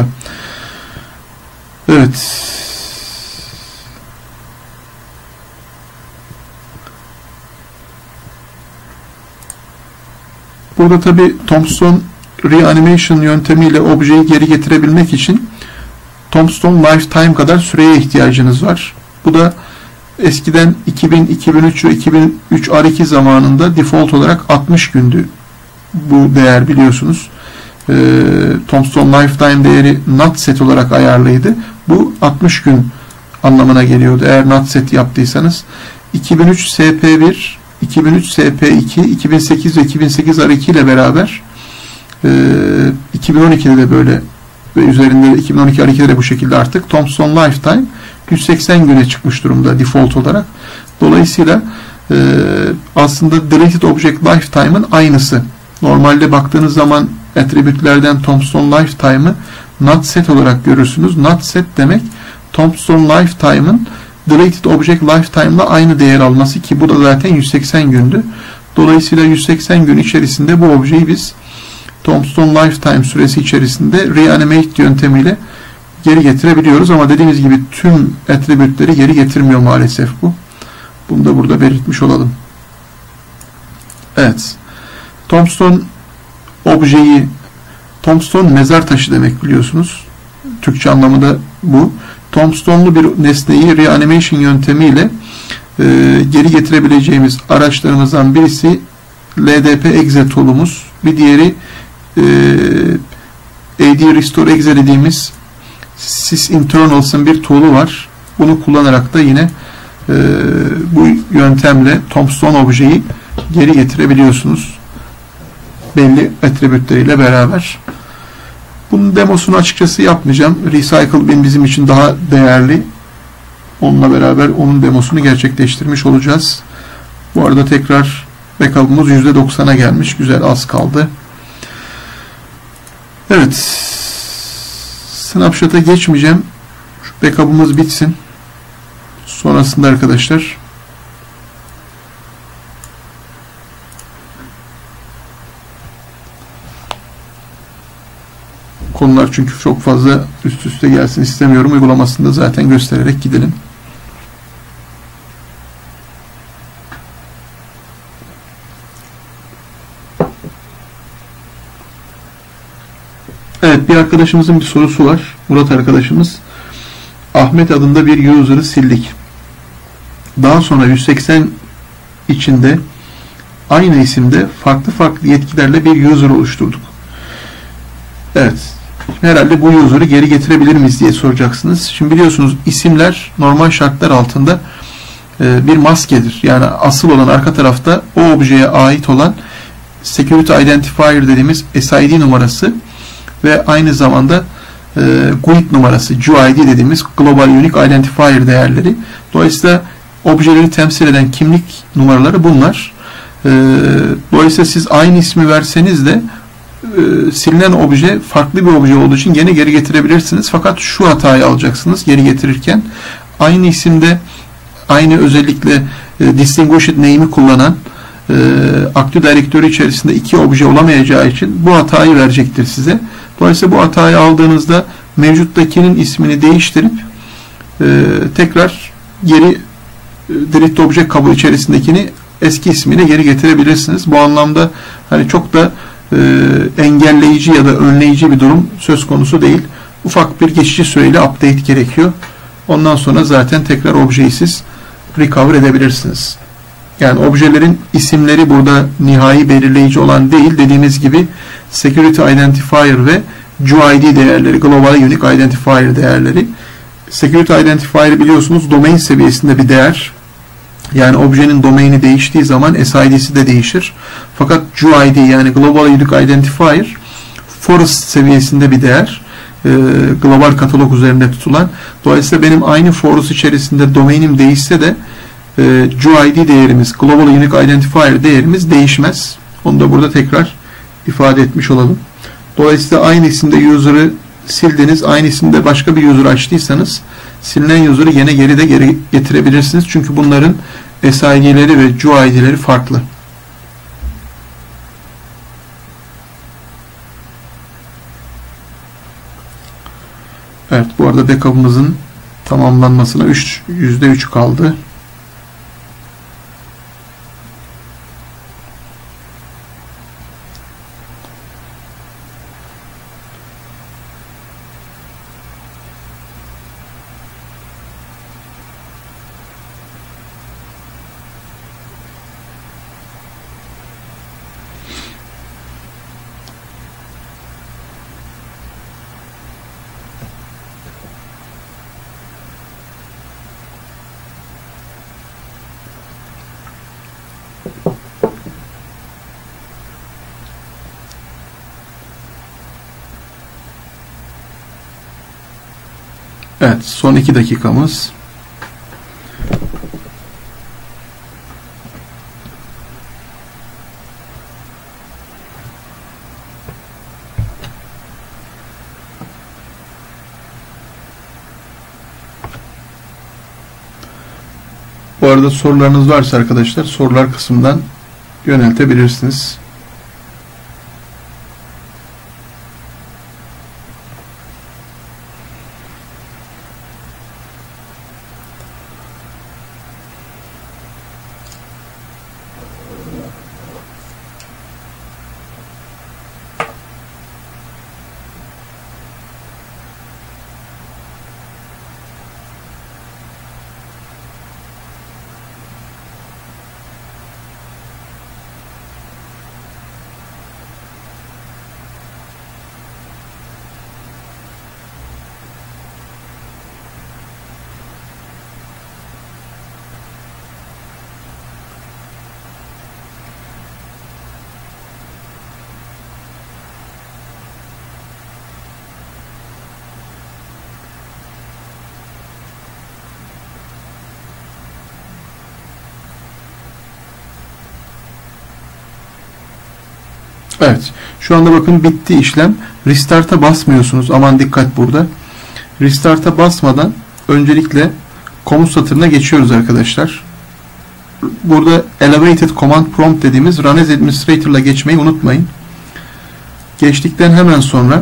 Evet. Burada tabi Thompson Reanimation yöntemiyle objeyi geri getirebilmek için Thompson Lifetime kadar süreye ihtiyacınız var. Bu da eskiden iki bin, iki bin üç ve iki bin üç R iki zamanında default olarak altmış gündü bu değer, biliyorsunuz. Ee, Thompson Lifetime değeri not set olarak ayarlıydı. Bu altmış gün anlamına geliyordu eğer not set yaptıysanız. iki bin üç S P bir, iki bin üç S P iki, iki bin sekiz ve iki bin sekiz R iki ile beraber e, iki bin on ikide de böyle ve üzerinde iki bin on iki R ikide de bu şekilde artık Thompson Lifetime yüz seksen güne çıkmış durumda default olarak. Dolayısıyla e, aslında Deleted Object Lifetime'ın aynısı. Normalde baktığınız zaman attribütlerden Thompson Lifetime'ı not set olarak görürsünüz. Not set demek Thompson Lifetime'ın Deleted Object Lifetime'la aynı değer alması, ki bu da zaten yüz seksen gündü. Dolayısıyla yüz seksen gün içerisinde bu objeyi biz Thompson Lifetime süresi içerisinde Reanimate yöntemiyle geri getirebiliyoruz. Ama dediğimiz gibi tüm attribütleri geri getirmiyor maalesef bu. Bunu da burada belirtmiş olalım. Evet. Thompson objeyi, Thompson mezar taşı demek biliyorsunuz. Türkçe anlamı da bu. Tombstone'lu bir nesneyi reanimation yöntemiyle e, geri getirebileceğimiz araçlarımızdan birisi L D P Exe tool'umuz. Bir diğeri e, A D Restore Exe dediğimiz sysinternals'ın bir tool'u var. Bunu kullanarak da yine e, bu yöntemle Tombstone objeyi geri getirebiliyorsunuz. Belli attribütleriyle beraber. Bunun demosunu açıkçası yapmayacağım. Recycle bin bizim için daha değerli. Onunla beraber onun demosunu gerçekleştirmiş olacağız. Bu arada tekrar backup'ımız yüzde doksana gelmiş. Güzel, az kaldı. Evet. Snapshot'a geçmeyeceğim. Şu backup'ımız bitsin. Sonrasında arkadaşlar konular, çünkü çok fazla üst üste gelsin istemiyorum. Uygulamasını da zaten göstererek gidelim. Evet, bir arkadaşımızın bir sorusu var. Murat arkadaşımız. Ahmet adında bir user'ı sildik. Daha sonra yüz seksen içinde aynı isimde farklı farklı yetkilerle bir user oluşturduk. Evet. Herhalde bu user'ı geri getirebilir miyiz diye soracaksınız. Şimdi biliyorsunuz isimler normal şartlar altında e, bir maskedir. Yani asıl olan arka tarafta o objeye ait olan Security Identifier dediğimiz S I D numarası ve aynı zamanda e, G U I D numarası, G U I D dediğimiz Global Unique Identifier değerleri. Dolayısıyla objeleri temsil eden kimlik numaraları bunlar. E, dolayısıyla siz aynı ismi verseniz de e, silinen obje farklı bir obje olduğu için gene geri getirebilirsiniz. Fakat şu hatayı alacaksınız geri getirirken. Aynı isimde aynı özellikle e, Distinguished Name'i kullanan e, Active Directory içerisinde iki obje olamayacağı için bu hatayı verecektir size. Dolayısıyla bu hatayı aldığınızda mevcuttakinin ismini değiştirip e, tekrar geri e, Delete Object kabı içerisindekini eski ismiyle geri getirebilirsiniz. Bu anlamda hani çok da e, engelleyici ya da önleyici bir durum söz konusu değil. Ufak bir geçici süreyle update gerekiyor. Ondan sonra zaten tekrar objeyi siz recover edebilirsiniz. Yani objelerin isimleri burada nihai belirleyici olan değil. Dediğimiz gibi Security Identifier ve G U I D değerleri, Global Unique Identifier değerleri. Security Identifier biliyorsunuz domain seviyesinde bir değer. Yani objenin domaini değiştiği zaman S I D'si de değişir. Fakat G U I D yani Global Unique Identifier forest seviyesinde bir değer. E, global katalog üzerinde tutulan. Dolayısıyla benim aynı forest içerisinde domainim değişse de e, G U I D değerimiz, Global Unique Identifier değerimiz değişmez. Onu da burada tekrar ifade etmiş olalım. Dolayısıyla aynı isimde user'ı sildiniz, aynı isimde başka bir user açtıysanız silinen user'ı yine geri de geri getirebilirsiniz. Çünkü bunların S I D'leri ve G U I D'leri farklı. Evet, bu arada backup'ımızın tamamlanmasına yüzde üç kaldı. Evet, son iki dakikamız. Bu arada sorularınız varsa arkadaşlar sorular kısmından yöneltebilirsiniz. Evet. Şu anda bakın bitti işlem. Restart'a basmıyorsunuz. Aman dikkat burada. Restart'a basmadan öncelikle komut satırına geçiyoruz arkadaşlar. Burada Elevated Command Prompt dediğimiz Run as Administrator ile geçmeyi unutmayın. Geçtikten hemen sonra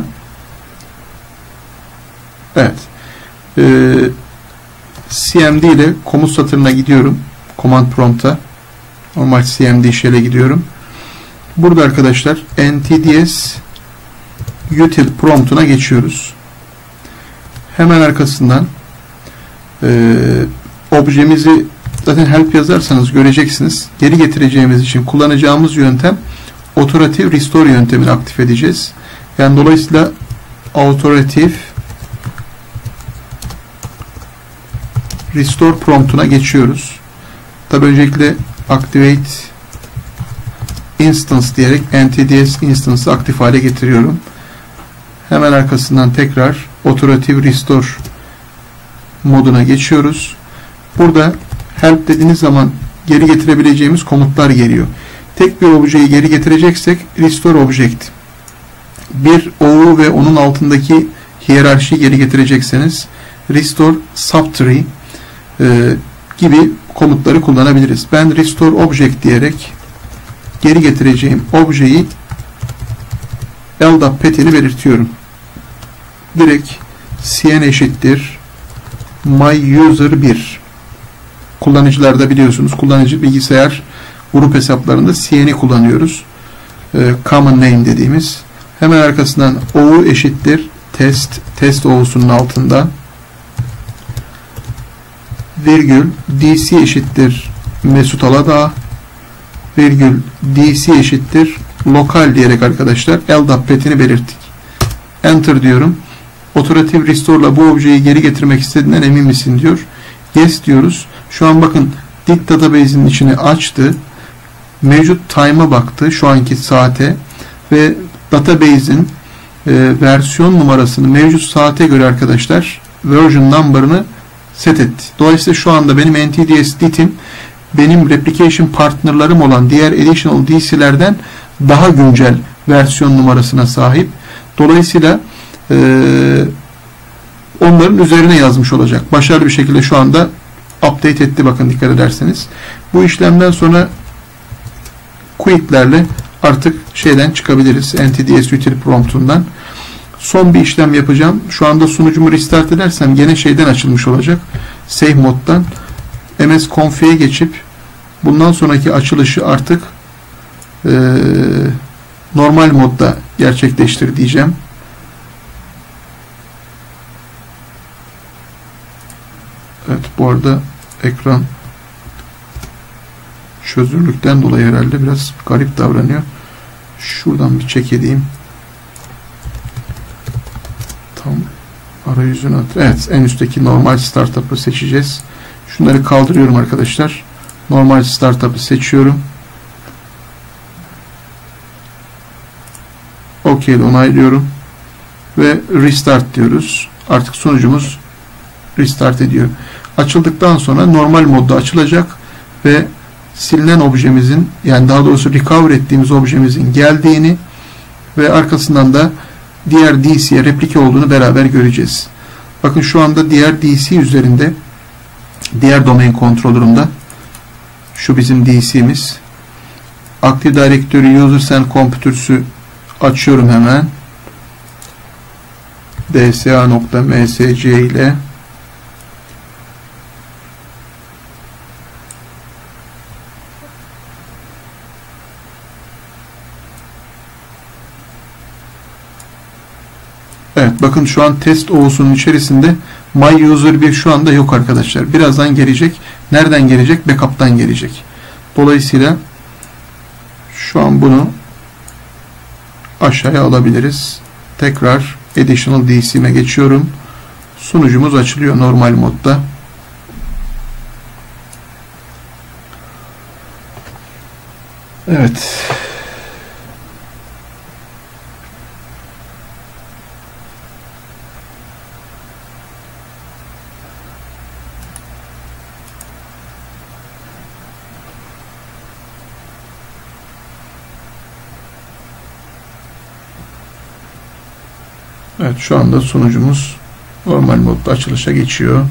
evet ee, C M D ile komut satırına gidiyorum. Command Prompt'a. Normal C M D shell'e gidiyorum. Burada arkadaşlar N T D S util promptuna geçiyoruz. Hemen arkasından e, objemizi zaten help yazarsanız göreceksiniz. Geri getireceğimiz için kullanacağımız yöntem authoritative restore yöntemini aktif edeceğiz. Yani dolayısıyla authoritative restore promptuna geçiyoruz. Tabi öncelikle activate instance diyerek N T D S instance'ı aktif hale getiriyorum. Hemen arkasından tekrar authoritative restore moduna geçiyoruz. Burada help dediğiniz zaman geri getirebileceğimiz komutlar geliyor. Tek bir objeyi geri getireceksek restore object. Bir O U ve onun altındaki hiyerarşiyi geri getirecekseniz restore subtree e, gibi komutları kullanabiliriz. Ben restore object diyerek geri getireceğim objeyi L D A P pet'ini belirtiyorum. Direkt cn eşittir my user bir. Kullanıcılarda biliyorsunuz kullanıcı bilgisayar grup hesaplarında cn'i kullanıyoruz. Ee, common name dediğimiz. Hemen arkasından O U eşittir test. Test O U'sunun altında virgül D C eşittir Mesut Aladağ virgül D C eşittir lokal diyerek arkadaşlar L D A P pet'ini belirttik. Enter diyorum. Authoritative Restore'la bu objeyi geri getirmek istediğinden emin misin diyor. Yes diyoruz. Şu an bakın Dig Database'in içini açtı. Mevcut time'a baktı. Şu anki saate ve database'in e, versiyon numarasını mevcut saate göre arkadaşlar version number'ını set etti. Dolayısıyla şu anda benim N T D S Dit'im benim replication partnerlarım olan diğer additional D C'lerden daha güncel versiyon numarasına sahip. Dolayısıyla e, onların üzerine yazmış olacak. Başarılı bir şekilde şu anda update etti, bakın dikkat ederseniz. Bu işlemden sonra quit'lerle artık şeyden çıkabiliriz. N T D S Util promptundan. Son bir işlem yapacağım. Şu anda sunucumu restart edersem gene şeyden açılmış olacak. Save moddan M S Config'e geçip bundan sonraki açılışı artık e, normal modda gerçekleştir diyeceğim. Evet, bu arada ekran çözünürlükten dolayı herhalde biraz garip davranıyor. Şuradan bir check edeyim. Tam arayüzünü at. Evet, en üstteki normal startup'ı seçeceğiz. Şunları kaldırıyorum arkadaşlar. Normal startup'ı seçiyorum. OK ile onaylıyorum. Ve restart diyoruz. Artık sunucumuz restart ediyor. Açıldıktan sonra normal modda açılacak ve silinen objemizin, yani daha doğrusu recover ettiğimiz objemizin geldiğini ve arkasından da diğer D C'ye replike olduğunu beraber göreceğiz. Bakın şu anda diğer D C üzerinde, diğer domain controller'ımda, şu bizim D C'miz. Active Directory Users and Computers'ü açıyorum hemen. D S A nokta M S C ile evet, bakın şu an test O'sunun içerisinde My User bir şu anda yok arkadaşlar. Birazdan gelecek. Nereden gelecek? Backup'tan gelecek. Dolayısıyla şu an bunu aşağıya alabiliriz. Tekrar Additional D C'me geçiyorum. Sunucumuz açılıyor normal modda. Evet. Evet, şu anda sunucumuz normal modda açılışa geçiyor.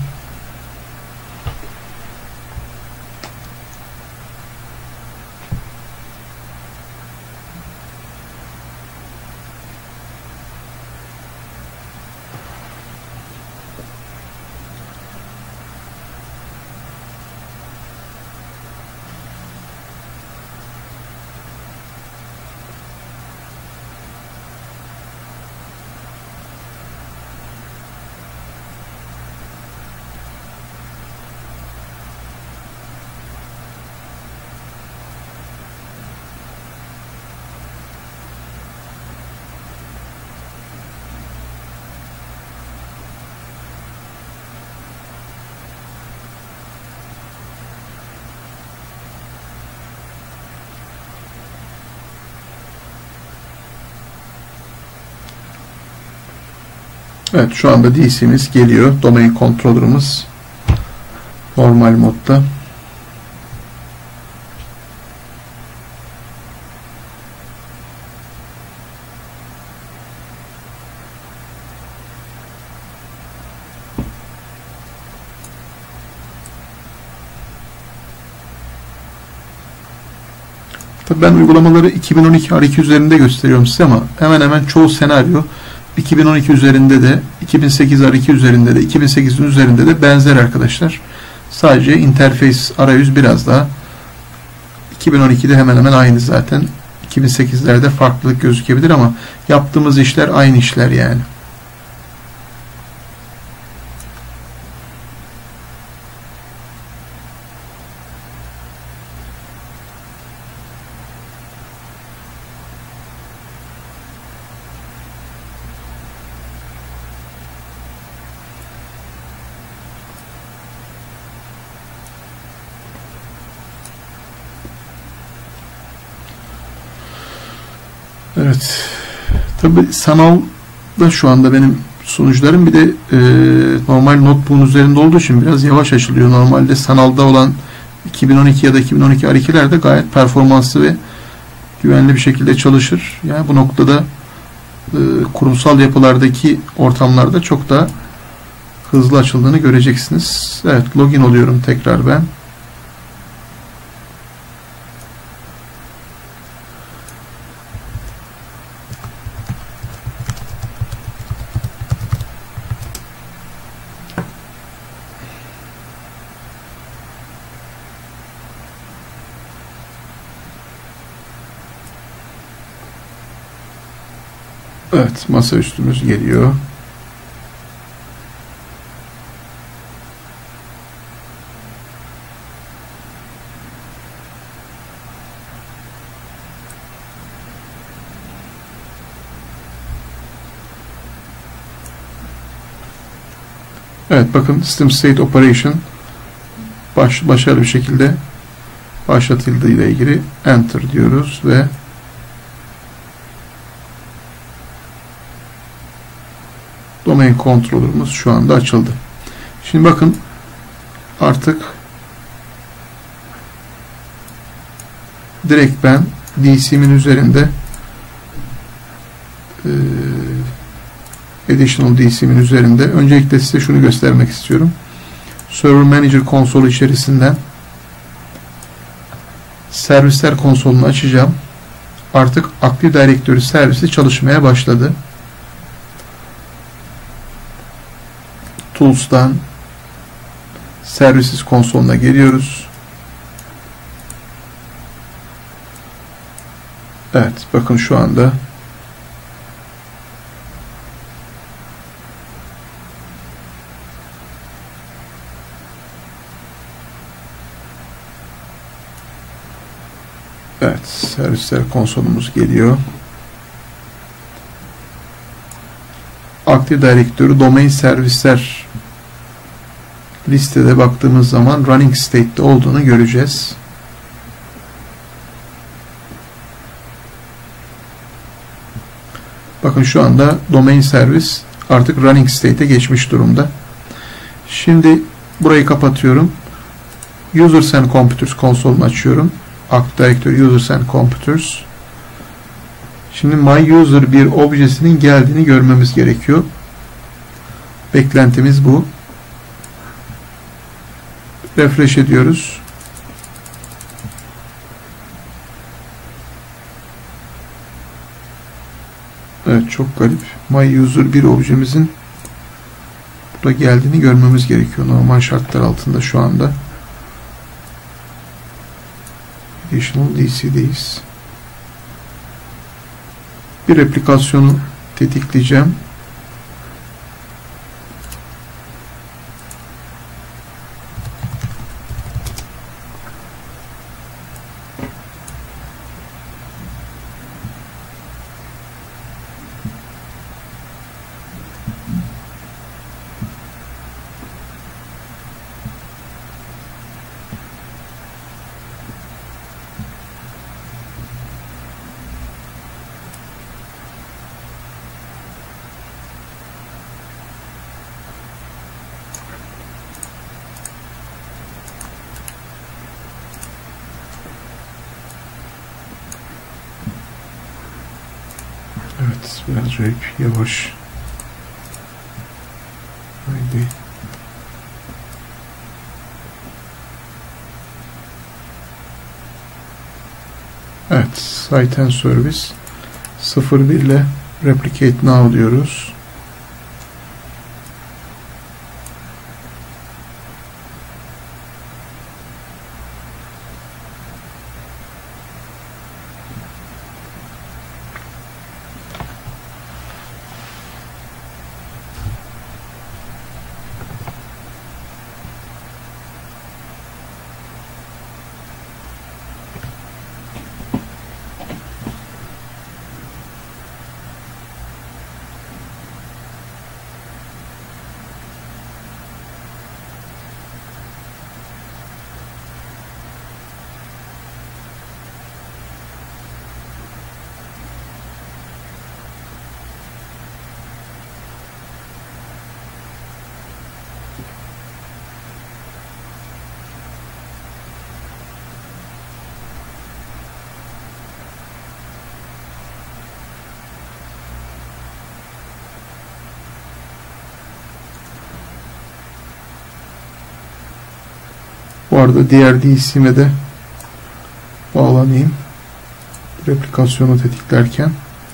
Evet, şu anda D C'miz geliyor. Domain controller'ımız normal modda. Tabii ben uygulamaları iki bin on iki R iki üzerinde gösteriyorum size ama hemen hemen çoğu senaryo iki bin on iki üzerinde de, iki bin sekiz R iki üzerinde de, iki bin sekizin üzerinde de benzer arkadaşlar. Sadece interface arayüz biraz daha. iki bin on ikide hemen hemen aynı zaten. iki bin sekizlerde farklılık gözükebilir ama yaptığımız işler aynı işler yani. Evet. Tabii sanalda şu anda benim sunucularım bir de e, normal notebook'un üzerinde olduğu için biraz yavaş açılıyor. Normalde sanalda olan iki bin on iki ya da iki bin on iki R iki'ler de gayet performanslı ve güvenli bir şekilde çalışır. Yani bu noktada e, kurumsal yapılardaki ortamlarda çok daha hızlı açıldığını göreceksiniz. Evet, login oluyorum tekrar ben. Evet, masaüstümüz geliyor. Evet, bakın System State Operation baş, başarılı bir şekilde başlatıldığı ile ilgili Enter diyoruz ve Domain Controller'ımız şu anda açıldı. Şimdi bakın artık direkt ben D C'min üzerinde e, Additional D C'min üzerinde öncelikle size şunu göstermek istiyorum. Server Manager konsolu içerisinden servisler konsolunu açacağım. Artık Active Directory servisi çalışmaya başladı. Tools'tan Services konsoluna geliyoruz. Evet, bakın şu anda evet, servisler konsolumuz geliyor. Active Directory Domain servisler listede baktığımız zaman Running State'te olduğunu göreceğiz. Bakın şu anda Domain servis artık Running State'e geçmiş durumda. Şimdi burayı kapatıyorum. Users and Computers konsolunu açıyorum. Active Directory Users and Computers. Şimdi My User bir objesinin geldiğini görmemiz gerekiyor. Beklentimiz bu. Refresh ediyoruz. Evet, çok garip. My User bir objemizin burada geldiğini görmemiz gerekiyor. Normal şartlar altında şu anda. Additional D C'deyiz. Bir replikasyonu tetikleyeceğim. Evet, biraz acayip yavaş. Haydi. Evet, Site and Service sıfır bir ile Replicate Now diyoruz. Bu arada diğer D C'me de bağlanayım. Replikasyonu tetiklerken.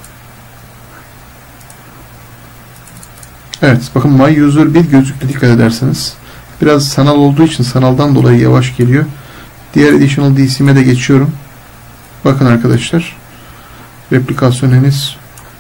Evet, bakın My User bir gözüktü, dikkat ederseniz. Biraz sanal olduğu için sanaldan dolayı yavaş geliyor. Diğer additional D C'me de geçiyorum. Bakın arkadaşlar, replikasyon henüz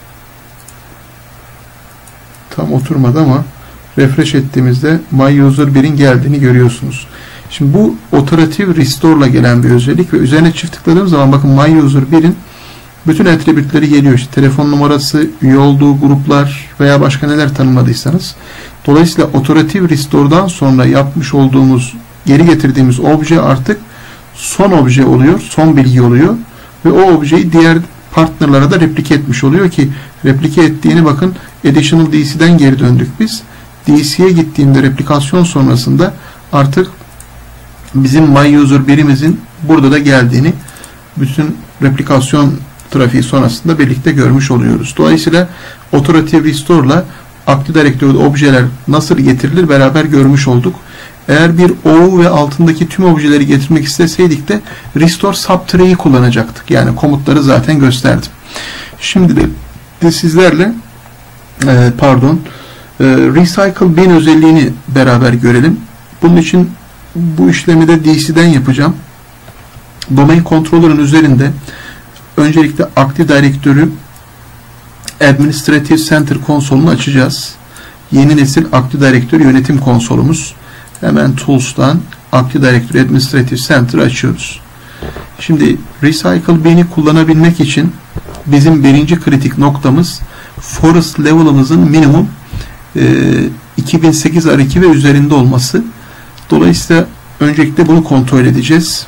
tam oturmadı ama refresh ettiğimizde My User birin geldiğini görüyorsunuz. Şimdi bu Operative Restore ile gelen bir özellik ve üzerine çift tıkladığım zaman bakın My User birin bütün attribütleri geliyor. İşte telefon numarası, üye olduğu gruplar veya başka neler tanımladıysanız. Dolayısıyla Operative Restore'dan sonra yapmış olduğumuz, geri getirdiğimiz obje artık son obje oluyor, son bilgi oluyor ve o objeyi diğer partnerlara da replike etmiş oluyor ki replike ettiğini bakın Additional D C'den geri döndük biz. D C'ye gittiğimde replikasyon sonrasında artık bizim My User birimizin burada da geldiğini bütün replikasyon trafiği sonrasında birlikte görmüş oluyoruz. Dolayısıyla Operative Restore ile Active Directory'de objeler nasıl getirilir beraber görmüş olduk. Eğer bir O ve altındaki tüm objeleri getirmek isteseydik de Restore Subtray'i kullanacaktık. Yani komutları zaten gösterdim. Şimdi de, de sizlerle e, pardon e, Recycle Bin özelliğini beraber görelim. Bunun için bu işlemi de D C'den yapacağım. Domain Controller'ın üzerinde öncelikle Active Directory Administrative Center konsolunu açacağız. Yeni nesil Active Directory yönetim konsolumuz. Hemen Tools'tan Active Directory Administrative Center'ı açıyoruz. Şimdi Recycle Bin'i kullanabilmek için bizim birinci kritik noktamız Forest Level'ımızın minimum e, iki bin sekiz R iki ve üzerinde olması. Dolayısıyla öncelikle bunu kontrol edeceğiz.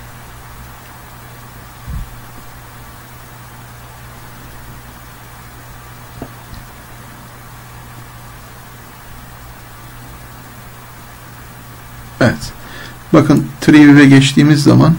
Evet. Bakın Treeview'e geçtiğimiz zaman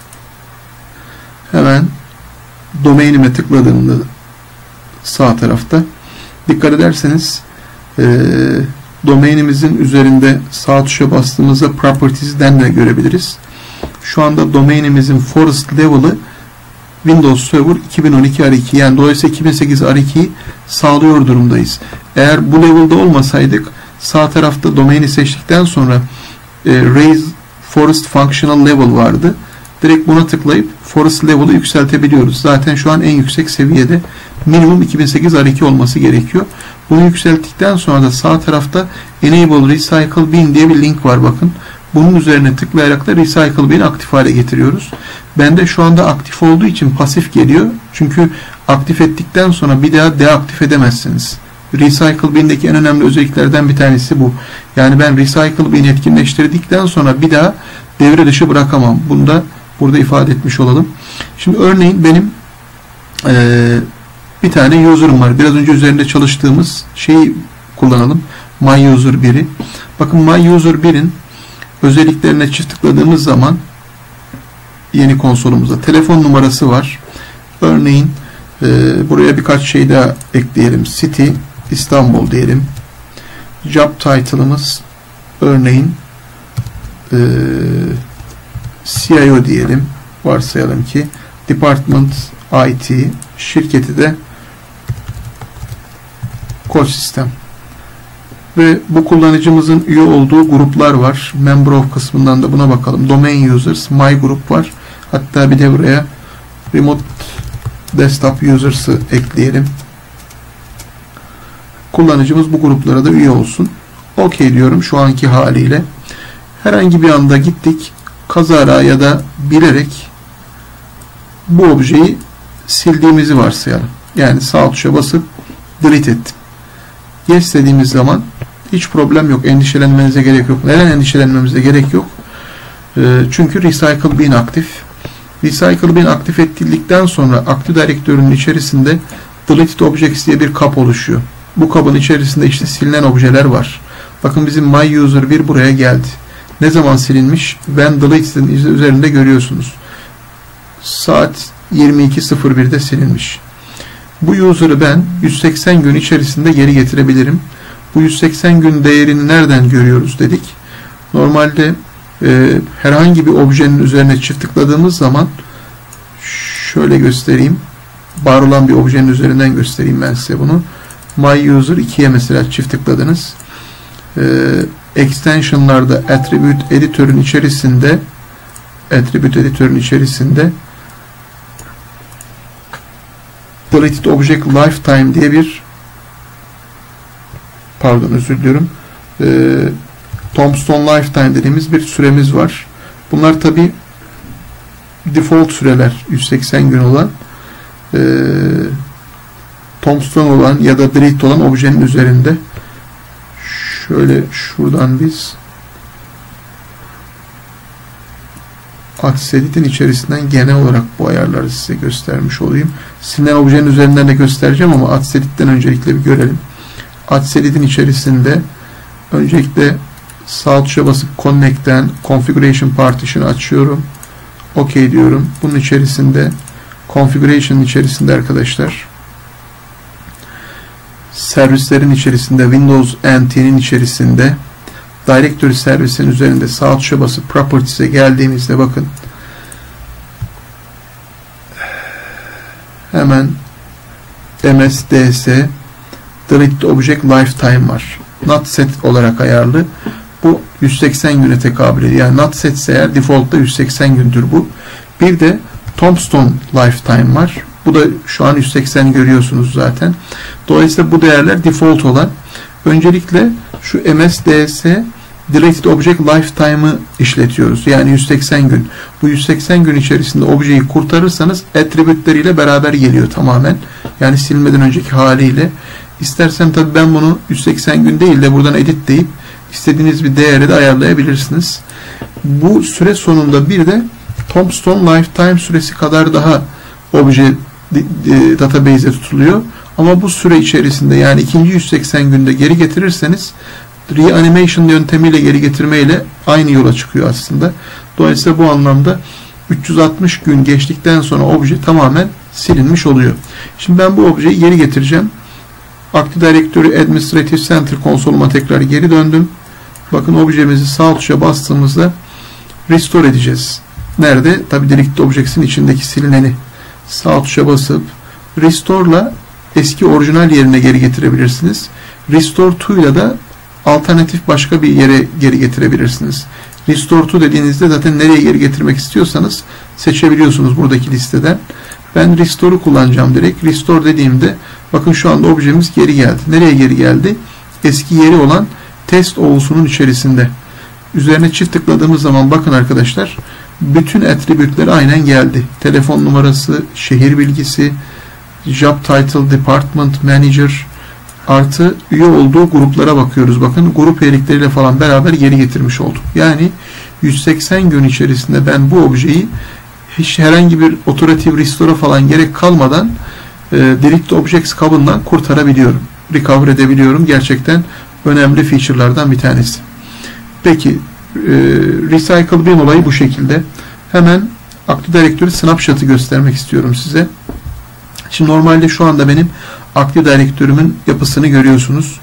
hemen domainime tıkladığımda sağ tarafta dikkat ederseniz e, domainimizin üzerinde sağ tuşa bastığımızda Properties'den de görebiliriz. Şu anda domainimizin Forest Level'ı Windows Server iki bin on iki R iki, yani dolayısıyla iki bin sekiz R iki'yi sağlıyor durumdayız. Eğer bu level'da olmasaydık sağ tarafta domaini seçtikten sonra e, Raise Forest Functional Level vardı. Direkt buna tıklayıp Forest Level'ı yükseltebiliyoruz. Zaten şu an en yüksek seviyede minimum iki bin sekiz R iki olması gerekiyor. Bunu yükselttikten sonra da sağ tarafta Enable Recycle Bin diye bir link var bakın. Bunun üzerine tıklayarak da Recycle Bin'i aktif hale getiriyoruz. Bende şu anda aktif olduğu için pasif geliyor. Çünkü aktif ettikten sonra bir daha deaktif edemezsiniz. Recycle Bin'deki en önemli özelliklerden bir tanesi bu. Yani ben Recycle Bin'i etkinleştirdikten sonra bir daha devre dışı bırakamam. Bunu da burada ifade etmiş olalım. Şimdi örneğin benim ee, bir tane user'ım var. Biraz önce üzerinde çalıştığımız şeyi kullanalım. My User biri. Bakın My User birin özelliklerine çift tıkladığımız zaman yeni konsolumuzda telefon numarası var. Örneğin e, buraya birkaç şey daha ekleyelim. City İstanbul diyelim. Job title'ımız örneğin e, C I O diyelim. Varsayalım ki Department I T, şirketi de Koç Sistem. Ve bu kullanıcımızın üye olduğu gruplar var. Member of kısmından da buna bakalım. Domain Users, My Group var. Hatta bir de buraya Remote Desktop Users'ı ekleyelim. Kullanıcımız bu gruplara da üye olsun. OK diyorum şu anki haliyle. Herhangi bir anda gittik. Kazara ya da bilerek bu objeyi sildiğimizi varsayalım. Yani sağ tuşa basıp delete ettim. Yes dediğimiz zaman hiç problem yok. Endişelenmenize gerek yok. Neden endişelenmemize gerek yok? E, çünkü Recycle Bin aktif. Recycle Bin aktif edildikten sonra Active Directory'nin içerisinde Deleted Objects diye bir kap oluşuyor. Bu kabın içerisinde işte silinen objeler var. Bakın bizim My User bir buraya geldi. Ne zaman silinmiş? When Deleted'in üzerinde görüyorsunuz. Saat yirmi iki sıfır bir'de silinmiş. Bu user'ı ben yüz seksen gün içerisinde geri getirebilirim. Bu yüz seksen gün değerini nereden görüyoruz dedik. Normalde e, herhangi bir objenin üzerine çift tıkladığımız zaman, şöyle göstereyim, var olan bir objenin üzerinden göstereyim ben size bunu. My User ikiye mesela çift tıkladınız. E, extensionlarda Attribute Editör'ün içerisinde Attribute Editör'ün içerisinde Deleted Object Lifetime diye bir pardon özür diliyorum e, Tombstone Lifetime dediğimiz bir süremiz var. Bunlar tabi default süreler, yüz seksen gün olan e, Tombstone olan ya da delete olan objenin üzerinde. Şöyle şuradan biz Access-Edit'in içerisinden genel olarak bu ayarları size göstermiş olayım. Silinen objenin üzerinden de göstereceğim ama Access-Edit'ten öncelikle bir görelim. Access-Edit'in içerisinde öncelikle sağ tuşa basıp Connect'ten Configuration Partition'ı açıyorum. OK diyorum. Bunun içerisinde Configuration'ın içerisinde arkadaşlar servislerin içerisinde Windows N T'nin içerisinde Directory servisinin üzerinde sağ tuşa basıp Properties'e geldiğimizde bakın hemen M S D S Delete Object Lifetime var. Not set olarak ayarlı. Bu yüz seksen güne tekabül ediyor. Yani not set ise eğer default'ta yüz seksen gündür bu. Bir de Tombstone Lifetime var. Bu da şu an yüz seksen görüyorsunuz zaten. Dolayısıyla bu değerler default olan. Öncelikle şu M S D S Deleted Object Lifetime'ı işletiyoruz. Yani yüz seksen gün. Bu yüz seksen gün içerisinde objeyi kurtarırsanız attribute'leriyle beraber geliyor tamamen. Yani silmeden önceki haliyle. İstersem tabii ben bunu yüz seksen gün değil de buradan edit deyip istediğiniz bir değeri de ayarlayabilirsiniz. Bu süre sonunda bir de Tombstone Lifetime süresi kadar daha obje database'e tutuluyor. Ama bu süre içerisinde yani ikinci yüz seksen günde geri getirirseniz reanimation yöntemiyle geri getirmeyle aynı yola çıkıyor aslında. Dolayısıyla bu anlamda üç yüz altmış gün geçtikten sonra obje tamamen silinmiş oluyor. Şimdi ben bu objeyi geri getireceğim. Active Directory Administrative Center konsoluma tekrar geri döndüm. Bakın objemizi sağ tuşa bastığımızda restore edeceğiz. Nerede? Tabi Deleted Objects'in içindeki silineni sağ tuşa basıp Restore'la eski orijinal yerine geri getirebilirsiniz. Restore to ile de alternatif başka bir yere geri getirebilirsiniz. Restore to dediğinizde zaten nereye geri getirmek istiyorsanız seçebiliyorsunuz buradaki listeden. Ben Restore'u kullanacağım direkt. Restore dediğimde bakın şu anda objemiz geri geldi. Nereye geri geldi? Eski yeri olan test olgusunun içerisinde. Üzerine çift tıkladığımız zaman bakın arkadaşlar bütün attribütleri aynen geldi. Telefon numarası, şehir bilgisi, job title, department, manager artı üye olduğu gruplara bakıyoruz. Bakın grup üyelikleriyle falan beraber geri getirmiş olduk. Yani yüz seksen gün içerisinde ben bu objeyi hiç herhangi bir operative restore falan gerek kalmadan e, Delete Objects kabından kurtarabiliyorum. Recover edebiliyorum. Gerçekten önemli feature'lardan bir tanesi. Peki e, Recycle Bin olayı bu şekilde. Hemen Active Directory Snapshot'ı göstermek istiyorum size. Şimdi normalde şu anda benim Active Directory'min yapısını görüyorsunuz.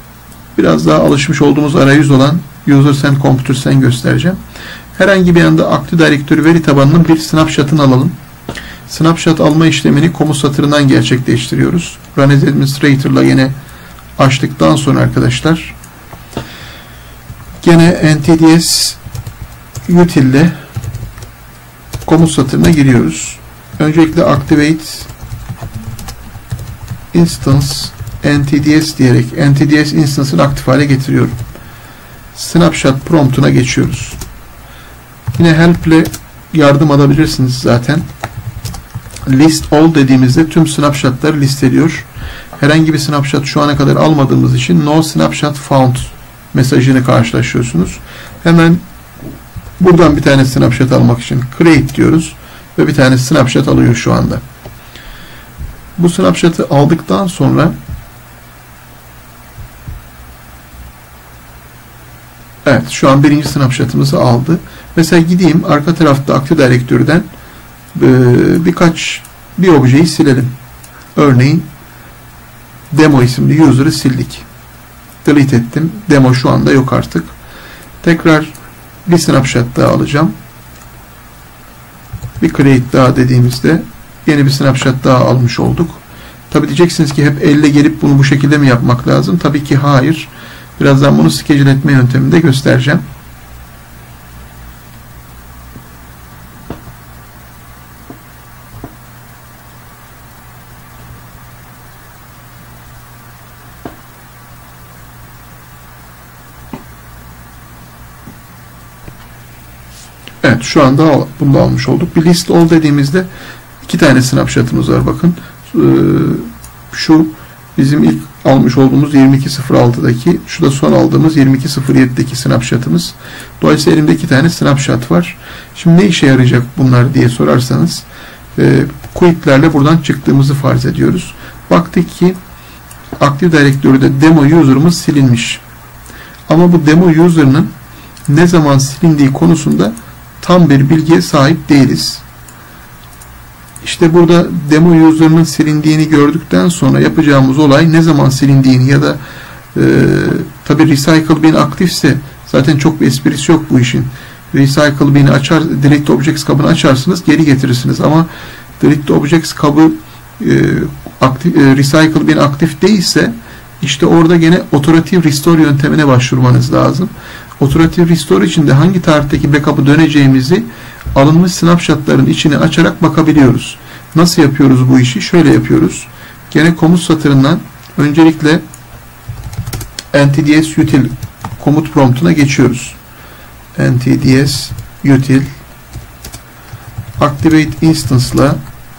Biraz daha alışmış olduğumuz arayüz olan UserSend, ComputerSend göstereceğim. Herhangi bir anda Active Directory veri tabanının bir snapshot'ını alalım. Snapshot alma işlemini komut satırından gerçekleştiriyoruz. Run as Administrator'la yine açtıktan sonra arkadaşlar gene N T D S util'de komut satırına giriyoruz. Öncelikle Activate Instance N T D S diyerek N T D S instance'ını aktif hale getiriyorum. Snapshot promptuna geçiyoruz. Yine help ile yardım alabilirsiniz zaten. List all dediğimizde tüm snapshotları listeliyor. Herhangi bir snapshot şu ana kadar almadığımız için no snapshot found mesajını karşılaşıyorsunuz. Hemen buradan bir tane snapshot almak için create diyoruz ve bir tane snapshot alıyor şu anda. Bu snapshot'ı aldıktan sonra evet şu an birinci snapshot'ımızı aldı. Mesela gideyim arka tarafta Active Directory'den e, birkaç bir objeyi silelim. Örneğin demo isimli user'ı sildik. Delete ettim. Demo şu anda yok artık. Tekrar bir snapshot daha alacağım. Bir create daha dediğimizde yeni bir snapshot daha almış olduk. Tabi diyeceksiniz ki hep elle gelip bunu bu şekilde mi yapmak lazım? Tabii ki hayır. Birazdan bunu schedule etme yönteminde göstereceğim. Evet, şu anda bunu da almış olduk. Bir list all dediğimizde iki tane snapshot'ımız var. Bakın şu bizim ilk almış olduğumuz yirmi iki sıfır altıdaki, şu da son aldığımız yirmi iki sıfır yedideki snapshot'ımız. Dolayısıyla elimde iki tane snapshot var. Şimdi ne işe yarayacak bunlar diye sorarsanız e, quit'lerle buradan çıktığımızı farz ediyoruz. Baktık ki Active Directory'de demo user'ımız silinmiş. Ama bu demo user'ının ne zaman silindiği konusunda tam bir bilgiye sahip değiliz. İşte burada demo user'ının silindiğini gördükten sonra yapacağımız olay ne zaman silindiğini ya da e, tabi recycle bin aktifse zaten çok bir esprisi yok bu işin. Recycle bini açar, delete objects kabını açarsınız, geri getirirsiniz ama delete objects kabı e, aktif, e, recycle bin aktif değilse işte orada gene authoritative restore yöntemine başvurmanız lazım. Authoritative restore için de hangi tarihteki backup'ı döneceğimizi alınmış snapshot'ların içini açarak bakabiliyoruz. Nasıl yapıyoruz bu işi? Şöyle yapıyoruz. Gene komut satırından öncelikle ntds util komut promptuna geçiyoruz. ntds util activate instance'la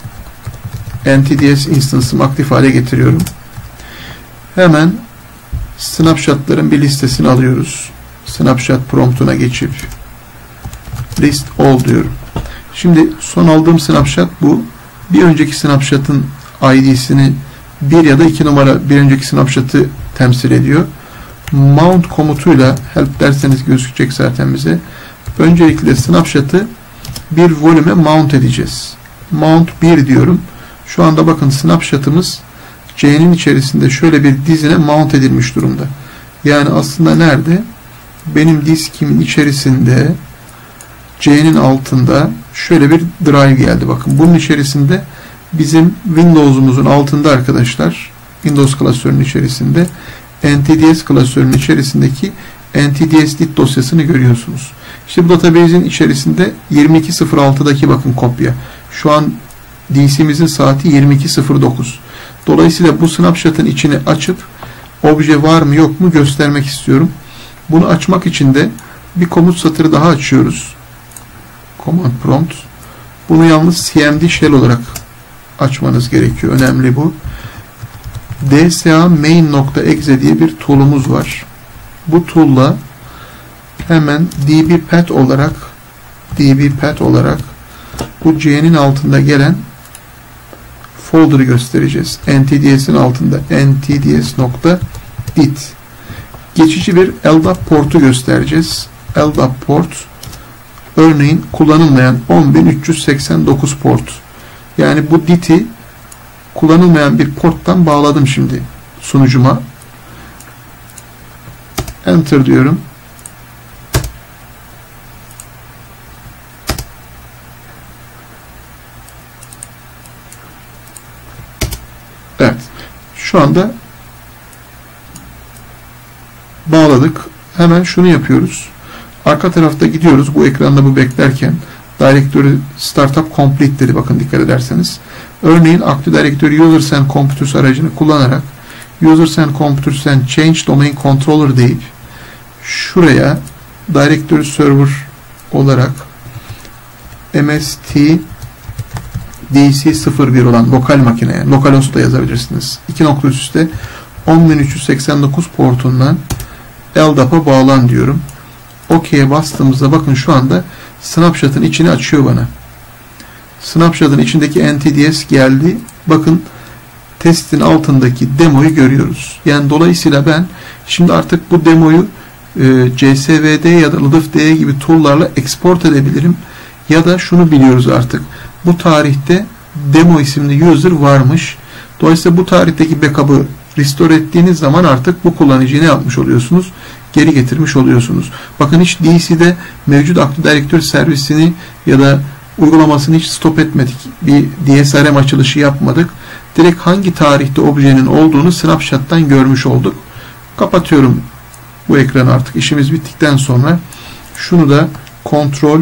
ntds instance'ımı aktif hale getiriyorum. Hemen snapshot'ların bir listesini alıyoruz. Snapshot promptuna geçip list all diyorum. Şimdi son aldığım snapshot bu. Bir önceki snapshot'ın I D'sini bir ya da iki numara bir önceki snapshot'ı temsil ediyor. Mount komutuyla help derseniz gözükecek zaten bize. Öncelikle snapshot'ı bir volume mount edeceğiz. Mount bir diyorum. Şu anda bakın snapshot'ımız C'nin içerisinde şöyle bir dizine mount edilmiş durumda. Yani aslında nerede? Benim diskimin içerisinde C'nin altında şöyle bir drive geldi. Bakın bunun içerisinde bizim Windows'umuzun altında arkadaşlar, Windows klasörünün içerisinde ntds klasörünün içerisindeki ntds-dit dosyasını görüyorsunuz. İşte bu database'in içerisinde yirmi iki sıfır altıdaki bakın kopya. Şu an D C'mizin saati yirmi iki sıfır dokuz. Dolayısıyla bu snapshot'ın içini açıp obje var mı yok mu göstermek istiyorum. Bunu açmak için de bir komut satırı daha açıyoruz. Command prompt. Bunu yalnız C M D shell olarak açmanız gerekiyor. Önemli bu. dsa main.exe diye bir tool'umuz var. Bu tool'la hemen dbpath olarak dbpath olarak bu C'nin altında gelen folder'ı göstereceğiz. ntds'in altında ntds.dit geçici bir L D A P portu göstereceğiz. L D A P port örneğin kullanılmayan on bin üç yüz seksen dokuz port. Yani bu dit'i kullanılmayan bir porttan bağladım şimdi sunucuma. Enter diyorum. Evet. Şu anda bağladık. Hemen şunu yapıyoruz. Arka tarafta gidiyoruz. Bu ekranda bu beklerken Directory Startup Complete dedi. Bakın dikkat ederseniz. Örneğin Active Directory Users and Computers aracını kullanarak Users and Computers and Change Domain Controller deyip şuraya Directory Server olarak M S T D C sıfır bir olan lokal makineye, localhost da yazabilirsiniz. İki nokta üstte on bin üç yüz seksen dokuz portundan L D A P'a bağlan diyorum. OK'ye bastığımızda bakın şu anda snapshot'ın içini açıyor bana. Snapshot'ın içindeki ntds geldi. Bakın testin altındaki demoyu görüyoruz. Yani dolayısıyla ben şimdi artık bu demoyu e, C S V D ya da L D F D gibi tool'larla export edebilirim. Ya da şunu biliyoruz artık. Bu tarihte demo isimli user varmış. Dolayısıyla bu tarihteki backup'ı restore ettiğiniz zaman artık bu kullanıcıyı ne yapmış oluyorsunuz? geri getirmiş oluyorsunuz. Bakın hiç D C'de mevcut Active Directory servisini ya da uygulamasını hiç stop etmedik. Bir D S R M açılışı yapmadık. Direkt hangi tarihte objenin olduğunu snapshot'tan görmüş olduk. Kapatıyorum bu ekranı artık işimiz bittikten sonra. Şunu da Ctrl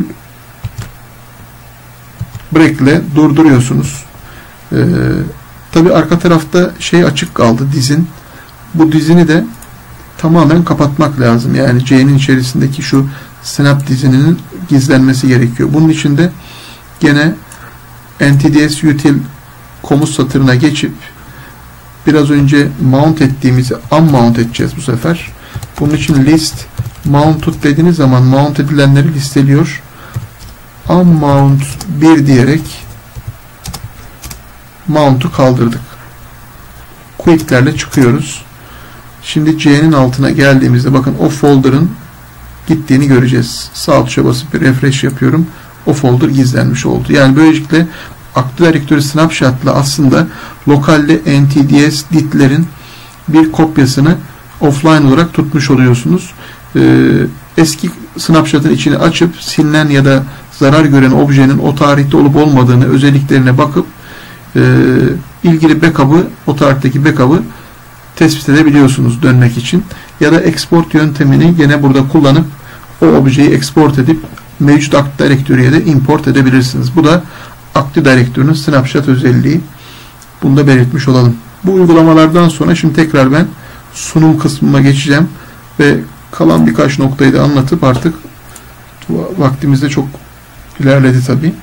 Break ile durduruyorsunuz. Ee, Tabi arka tarafta şey açık kaldı, dizin. Bu dizini de tamamen kapatmak lazım. Yani C'nin içerisindeki şu snap dizinin gizlenmesi gerekiyor. Bunun için de gene N T D S util komut satırına geçip biraz önce mount ettiğimizi unmount edeceğiz bu sefer. Bunun için list mounted dediğiniz zaman mount edilenleri listeliyor. Unmount bir diyerek mount'u kaldırdık. Quick'lerle çıkıyoruz. Şimdi C'nin altına geldiğimizde bakın o folder'ın gittiğini göreceğiz. Sağ tuşa basıp bir refresh yapıyorum. O folder gizlenmiş oldu. Yani böylelikle Active Directory Snapshot'la aslında lokalde N T D S ditlerin bir kopyasını offline olarak tutmuş oluyorsunuz. Ee, eski snapshot'ın içini açıp silinen ya da zarar gören objenin o tarihte olup olmadığını, özelliklerine bakıp e, ilgili backup'ı, o tarihteki backup'ı tespit edebiliyorsunuz dönmek için. Ya da export yöntemini gene burada kullanıp o objeyi export edip mevcut Active Directory'ye de import edebilirsiniz. Bu da Active Directory'nin snapshot özelliği. Bunu da belirtmiş olalım. Bu uygulamalardan sonra şimdi tekrar ben sunum kısmıma geçeceğim ve kalan birkaç noktayı da anlatıp artık vaktimizde çok ilerledi tabi.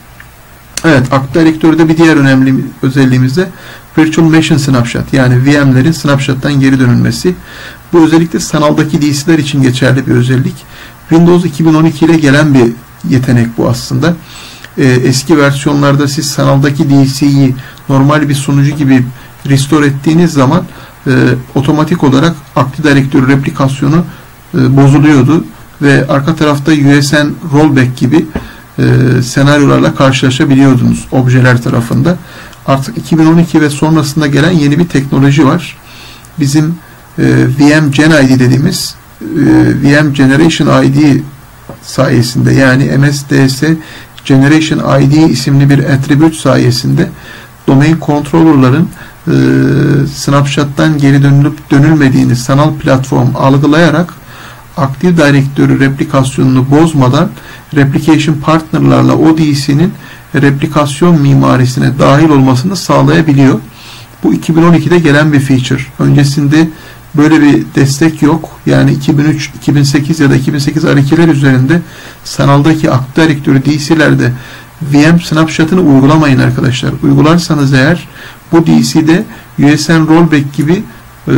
Evet, Active Directory'de bir diğer önemli özelliğimiz de Virtual Machine Snapshot, yani V M'lerin snapshot'tan geri dönülmesi. Bu özellikle sanaldaki D C'ler için geçerli bir özellik. Windows iki bin on iki ile gelen bir yetenek bu aslında. Ee, eski versiyonlarda siz sanaldaki D C'yi normal bir sunucu gibi restore ettiğiniz zaman e, otomatik olarak Active Directory replikasyonu e, bozuluyordu ve arka tarafta U S N rollback gibi e, senaryolarla karşılaşabiliyordunuz objeler tarafında. Artık iki bin on iki ve sonrasında gelen yeni bir teknoloji var. Bizim e, V M Gen I D dediğimiz e, V M Generation I D sayesinde, yani M S D S Generation I D isimli bir attribute sayesinde domain controller'ların e, snapshot'tan geri dönülüp dönülmediğini sanal platform algılayarak Active Directory replikasyonunu bozmadan replication partnerlarla o D C'nin replikasyon mimarisine dahil olmasını sağlayabiliyor. Bu iki bin on ikide gelen bir feature. Öncesinde böyle bir destek yok. Yani iki bin üç, iki bin sekiz ya da iki bin sekiz R iki'ler üzerinde sanaldaki Active Directory D C'lerde V M snapshot'ını uygulamayın arkadaşlar. Uygularsanız eğer bu D C'de U S N rollback gibi e,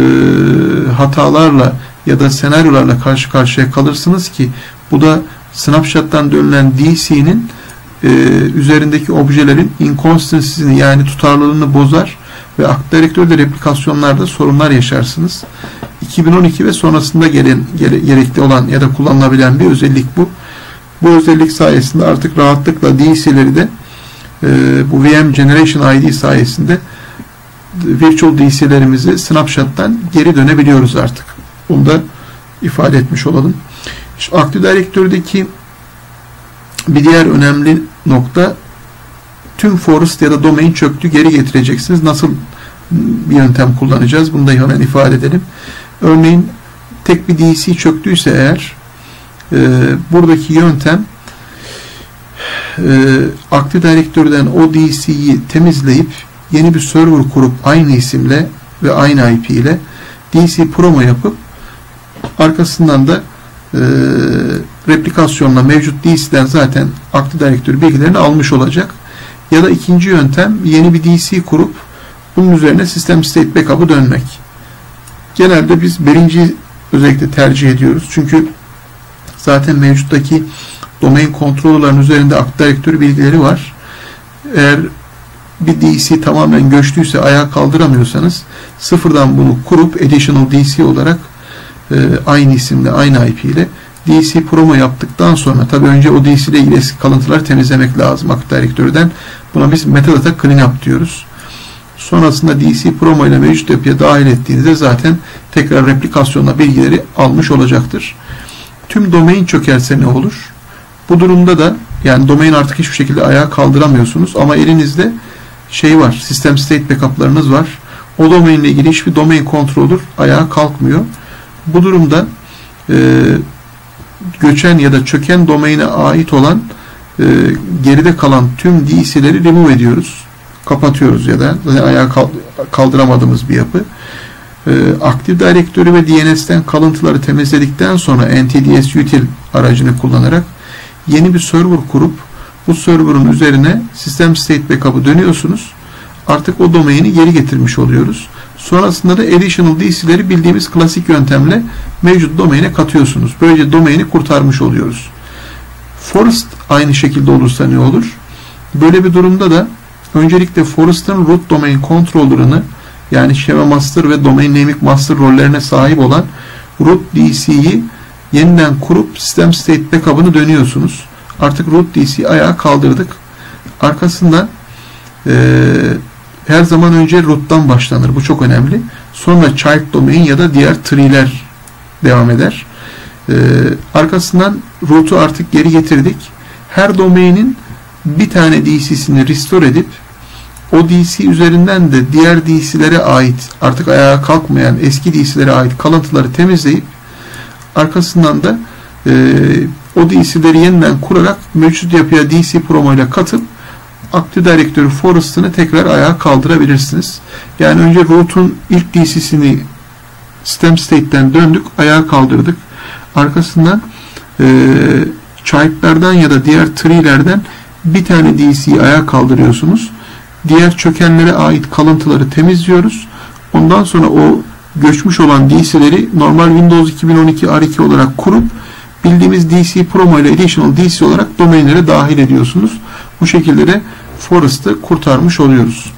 hatalarla ya da senaryolarla karşı karşıya kalırsınız ki bu da snapshot'tan dönülen D C'nin e, üzerindeki objelerin inconsistency'sini, yani tutarlılığını bozar ve Active Directory'de replikasyonlarda sorunlar yaşarsınız. iki bin on iki ve sonrasında gelen, gere, gerekli olan ya da kullanılabilen bir özellik bu. Bu özellik sayesinde artık rahatlıkla D C'leri de e, bu V M Generation I D sayesinde virtual D C'lerimizi snapshot'tan geri dönebiliyoruz artık. Bunu da ifade etmiş olalım. İşte Active Directory'deki bir diğer önemli nokta, tüm forest ya da domain çöktü geri getireceksiniz. Nasıl bir yöntem kullanacağız? Bunu da hemen ifade edelim. Örneğin tek bir D C çöktüyse eğer e, buradaki yöntem e, Active Directory'den o D C'yi temizleyip yeni bir server kurup aynı isimle ve aynı I P ile D C promo yapıp arkasından da e, replikasyonla mevcut D C'den zaten Active Directory bilgilerini almış olacak. Ya da ikinci yöntem, yeni bir D C kurup bunun üzerine System State Backup'ı dönmek. Genelde biz birinci özellikle tercih ediyoruz. Çünkü zaten mevcuttaki domain controller'ların üzerinde Active Directory bilgileri var. Eğer bir D C tamamen göçtüyse, ayağa kaldıramıyorsanız sıfırdan bunu kurup additional D C olarak e, aynı isimle, aynı I P ile D C promo yaptıktan sonra, tabi önce o D C ile ilgili eski kalıntıları temizlemek lazım Active Directory'den. Buna biz metadata cleanup diyoruz. Sonrasında D C Promo ile mevcut yapıya dahil ettiğinizde zaten tekrar replikasyonla bilgileri almış olacaktır. Tüm domain çökerse ne olur? Bu durumda da yani domain artık hiçbir şekilde ayağa kaldıramıyorsunuz ama elinizde şey var, sistem state backup'larınız var. O domain ile ilgili hiçbir domain controller ayağa kalkmıyor. Bu durumda e, göçen ya da çöken domaine ait olan e, geride kalan tüm D C'leri remove ediyoruz. Kapatıyoruz ya da ayağa kaldıramadığımız bir yapı. E, Active Directory ve D N S'ten kalıntıları temizledikten sonra N T D S util aracını kullanarak yeni bir server kurup bu server'ın üzerine System State Backup'ı dönüyorsunuz. Artık o domaini geri getirmiş oluyoruz. Sonrasında da additional D C'leri bildiğimiz klasik yöntemle mevcut domaine katıyorsunuz. Böylece domaini kurtarmış oluyoruz. Forest aynı şekilde olursa ne olur? Böyle bir durumda da öncelikle Forest'ın root domain controller'ını yani Schema Master ve Domain Naming Master rollerine sahip olan root D C'yi yeniden kurup System State Backup'ını dönüyorsunuz. Artık root D C'yi ayağa kaldırdık. Arkasından e, her zaman önce root'tan başlanır. Bu çok önemli. Sonra child domain ya da diğer tree'ler devam eder. E, arkasından root'u artık geri getirdik. Her domainin bir tane D C'sini restore edip o D C üzerinden de diğer D C'lere ait artık ayağa kalkmayan eski D C'lere ait kalıntıları temizleyip arkasından da e, o D C'leri yeniden kurarak mevcut yapıya D C Promo ile katıp Active Directory Forest'ını tekrar ayağa kaldırabilirsiniz. Yani önce root'un ilk D C'sini System State'ten döndük, ayağa kaldırdık. Arkasından e, child'lerden ya da diğer tree'lerden bir tane D C'yi ayağa kaldırıyorsunuz. Diğer çökenlere ait kalıntıları temizliyoruz. Ondan sonra o göçmüş olan D C'leri normal Windows iki bin on iki R iki olarak kurup bildiğimiz D C Promo ile Additional D C olarak domainlere dahil ediyorsunuz. Bu şekilde de Forest'ı kurtarmış oluyoruz.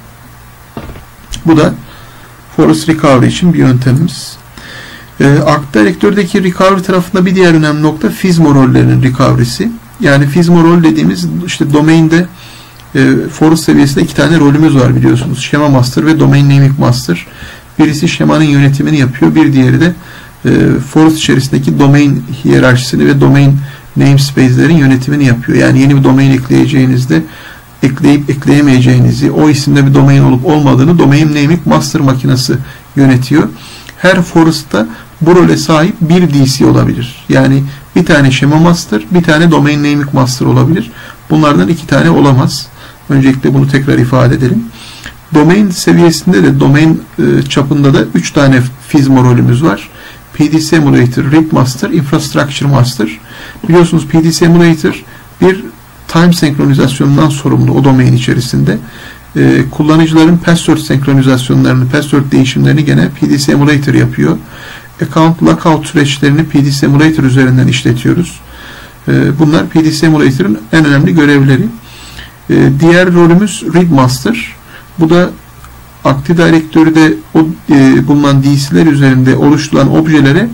Bu da Forest Recovery için bir yöntemimiz. E, Active Directory'deki recovery tarafında bir diğer önemli nokta Fizmo rollerinin recovery'si. Yani Fizmo rol dediğimiz işte domainde e, Forest seviyesinde iki tane rolümüz var biliyorsunuz. Schema Master ve Domain Naming Master. Birisi şemanın yönetimini yapıyor. Bir diğeri de e, Forest içerisindeki domain hiyerarşisini ve domain namespace'lerin yönetimini yapıyor. Yani yeni bir domain ekleyeceğinizde ekleyip ekleyemeyeceğinizi, o isimde bir domain olup olmadığını Domain Naming Master makinesi yönetiyor. Her Forest'ta bu role sahip bir D C olabilir. Yani bir tane Schema Master, bir tane Domain Naming Master olabilir. Bunlardan iki tane olamaz. Öncelikle bunu tekrar ifade edelim. Domain seviyesinde de, domain e, çapında da üç tane Fizmo rolümüz var. P D C Emulator, Read Master, Infrastructure Master. Biliyorsunuz P D C Emulator bir time senkronizasyonundan sorumlu o domain içerisinde. Ee, kullanıcıların password senkronizasyonlarını, password değişimlerini gene P D C Emulator yapıyor. Account lockout süreçlerini P D C Emulator üzerinden işletiyoruz. Ee, bunlar P D C Emulator'ın en önemli görevleri. Ee, diğer rolümüz Read Master. Bu da Active Directory'de o, e, bulunan D C'ler üzerinde oluşturulan objelere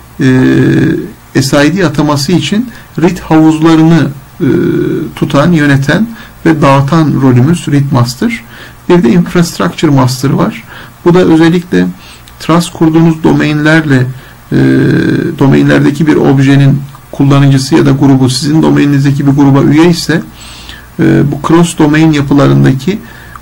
e, S I D ataması için read havuzlarını e, tutan, yöneten ve dağıtan rolümüz Read Master. Bir de Infrastructure Master var. Bu da özellikle trust kurduğunuz domainlerle e, domainlerdeki bir objenin kullanıcısı ya da grubu sizin domaininizdeki bir gruba üye ise e, bu cross domain yapılarındaki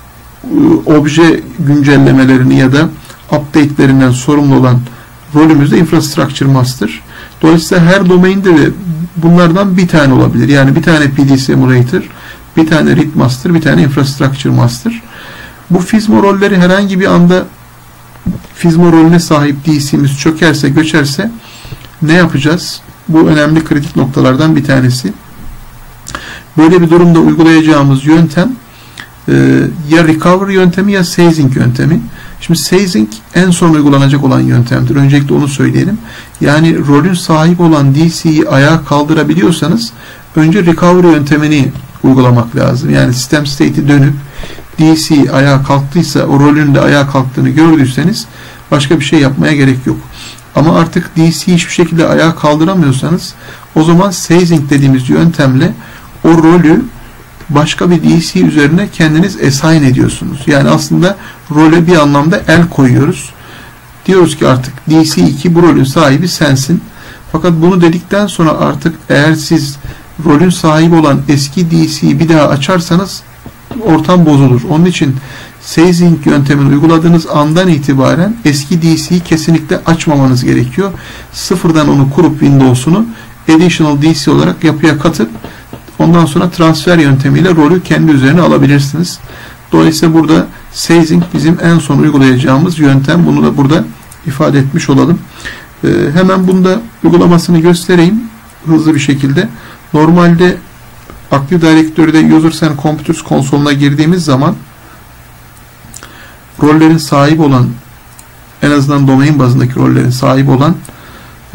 obje güncellemelerini ya da update'lerinden sorumlu olan rolümüz de Infrastructure Master. Dolayısıyla her domainde de bunlardan bir tane olabilir. Yani bir tane P D C Emulator, bir tane Read Master, bir tane Infrastructure Master. Bu Fizmo rolleri herhangi bir anda Fizmo rolüne sahip D C'miz çökerse, göçerse ne yapacağız? Bu önemli kritik noktalardan bir tanesi. Böyle bir durumda uygulayacağımız yöntem Ee, ya recovery yöntemi ya seizing yöntemi. Şimdi seizing en son uygulanacak olan yöntemdir. Öncelikle onu söyleyelim. Yani rolün sahibi olan D C'yi ayağa kaldırabiliyorsanız önce recovery yöntemini uygulamak lazım. Yani system state'i dönüp D C ayağa kalktıysa, o rolün de ayağa kalktığını gördüyseniz başka bir şey yapmaya gerek yok. Ama artık D C'yi hiçbir şekilde ayağa kaldıramıyorsanız o zaman seizing dediğimiz yöntemle o rolü başka bir D C üzerine kendiniz assign ediyorsunuz. Yani aslında role bir anlamda el koyuyoruz. Diyoruz ki artık D C iki bu rolün sahibi sensin. Fakat bunu dedikten sonra artık eğer siz rolün sahibi olan eski D C'yi bir daha açarsanız ortam bozulur. Onun için Seizing yöntemini uyguladığınız andan itibaren eski D C'yi kesinlikle açmamanız gerekiyor. Sıfırdan onu kurup Windows'unu additional D C olarak yapıya katıp ondan sonra transfer yöntemiyle rolü kendi üzerine alabilirsiniz. Dolayısıyla burada Seizing bizim en son uygulayacağımız yöntem. Bunu da burada ifade etmiş olalım. Ee, hemen bunda uygulamasını göstereyim hızlı bir şekilde. Normalde Active Directory'de Users and Computers konsoluna girdiğimiz zaman rollerin sahibi olan, en azından domain bazındaki rollerin sahibi olan e,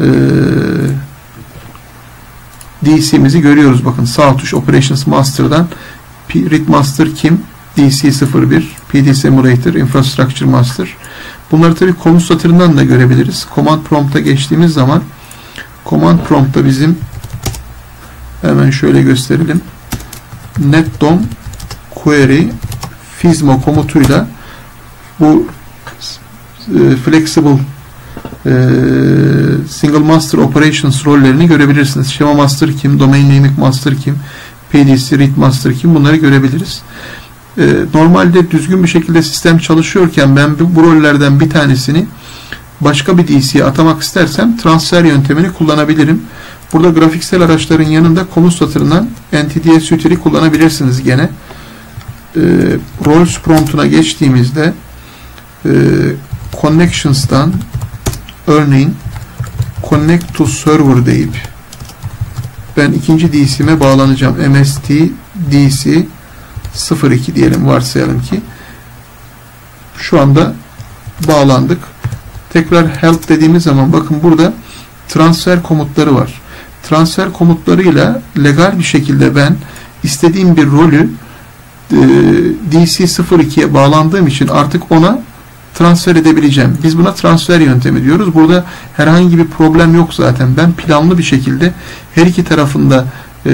D C'mizi görüyoruz. Bakın sağ tuş Operations Master'dan Read Master kim? D C sıfır bir, P D Simulator, Infrastructure Master. Bunları tabi komut satırından da görebiliriz. Command Prompt'a geçtiğimiz zaman Command Prompt'ta bizim hemen şöyle gösterelim. netdom query fizmo komutuyla bu e, flexible e, single master operations rollerini görebilirsiniz. Schema master kim, domain naming master kim, P D C read master kim, bunları görebiliriz. E, normalde düzgün bir şekilde sistem çalışıyorken ben bu, bu rollerden bir tanesini başka bir D C'ye atamak istersem transfer yöntemini kullanabilirim. Burada grafiksel araçların yanında komut satırından N T D S util'i kullanabilirsiniz gene. E, roles promptuna geçtiğimizde e, connections'tan örneğin connect to server deyip ben ikinci D C'me bağlanacağım. M S T D C sıfır iki diyelim, varsayalım ki şu anda bağlandık. Tekrar help dediğimiz zaman bakın burada transfer komutları var. Transfer komutlarıyla legal bir şekilde ben istediğim bir rolü e, D C sıfır ikiye bağlandığım için artık ona transfer edebileceğim. Biz buna transfer yöntemi diyoruz. Burada herhangi bir problem yok zaten. Ben planlı bir şekilde her iki tarafında e,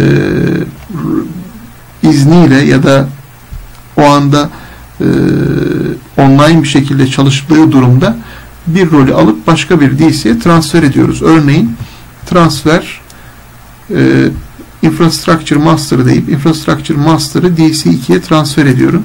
izniyle ya da o anda e, online bir şekilde çalıştığı durumda bir rolü alıp başka bir D C'ye transfer ediyoruz. Örneğin transfer e, Infrastructure Master deyip Infrastructure Master'ı D C ikiye transfer ediyorum.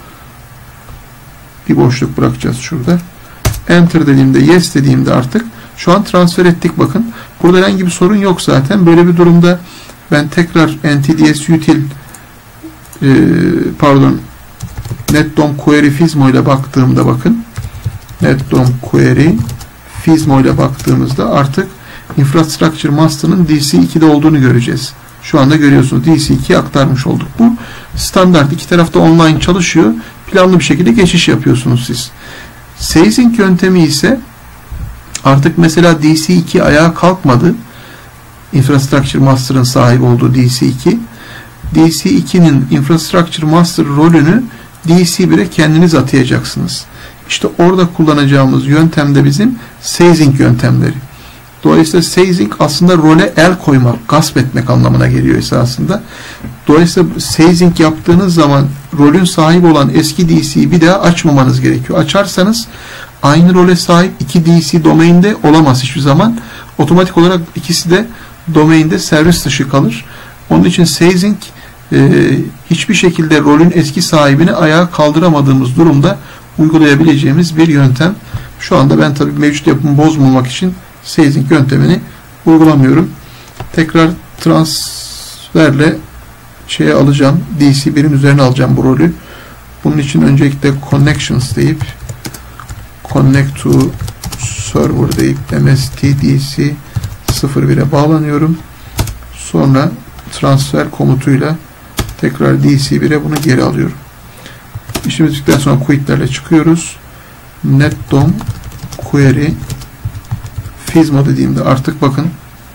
Bir boşluk bırakacağız şurada. Enter dediğimde, yes dediğimde artık şu an transfer ettik bakın. Burada herhangi bir sorun yok zaten. Böyle bir durumda ben tekrar N T D S util e, pardon netdom query fizmo ile baktığımda bakın netdom query fizmo ile baktığımızda artık Infrastructure Master'ın D C ikide olduğunu göreceğiz. Şu anda görüyorsunuz D C ikiye aktarmış olduk. Bu standart. İki tarafta online çalışıyor. Planlı bir şekilde geçiş yapıyorsunuz siz. Seizing yöntemi ise artık mesela D C iki ayağa kalkmadı. Infrastructure Master'ın sahibi olduğu D C iki. D C ikinin Infrastructure Master rolünü D C bire kendiniz atayacaksınız. İşte orada kullanacağımız yöntem de bizim seizing yöntemleri. Dolayısıyla seizing aslında role el koymak, gasp etmek anlamına geliyor esasında. Dolayısıyla seizing yaptığınız zaman rolün sahibi olan eski D C'yi bir daha açmamanız gerekiyor. Açarsanız aynı role sahip iki D C domainde olamaz hiçbir zaman. Otomatik olarak ikisi de domainde servis dışı kalır. Onun için seizing e, hiçbir şekilde rolün eski sahibini ayağa kaldıramadığımız durumda uygulayabileceğimiz bir yöntem. Şu anda ben tabii mevcut yapımı bozmamak için seizing yöntemini uygulamıyorum. Tekrar transferle şeye alacağım. D C birin üzerine alacağım bu rolü. Bunun için öncelikle connections deyip connect to server deyip M S T D C sıfır bire bağlanıyorum. Sonra transfer komutuyla tekrar D C bire bunu geri alıyorum. İşimiz bittikten sonra quitlerle çıkıyoruz. netdom query fizmo dediğimde artık bakın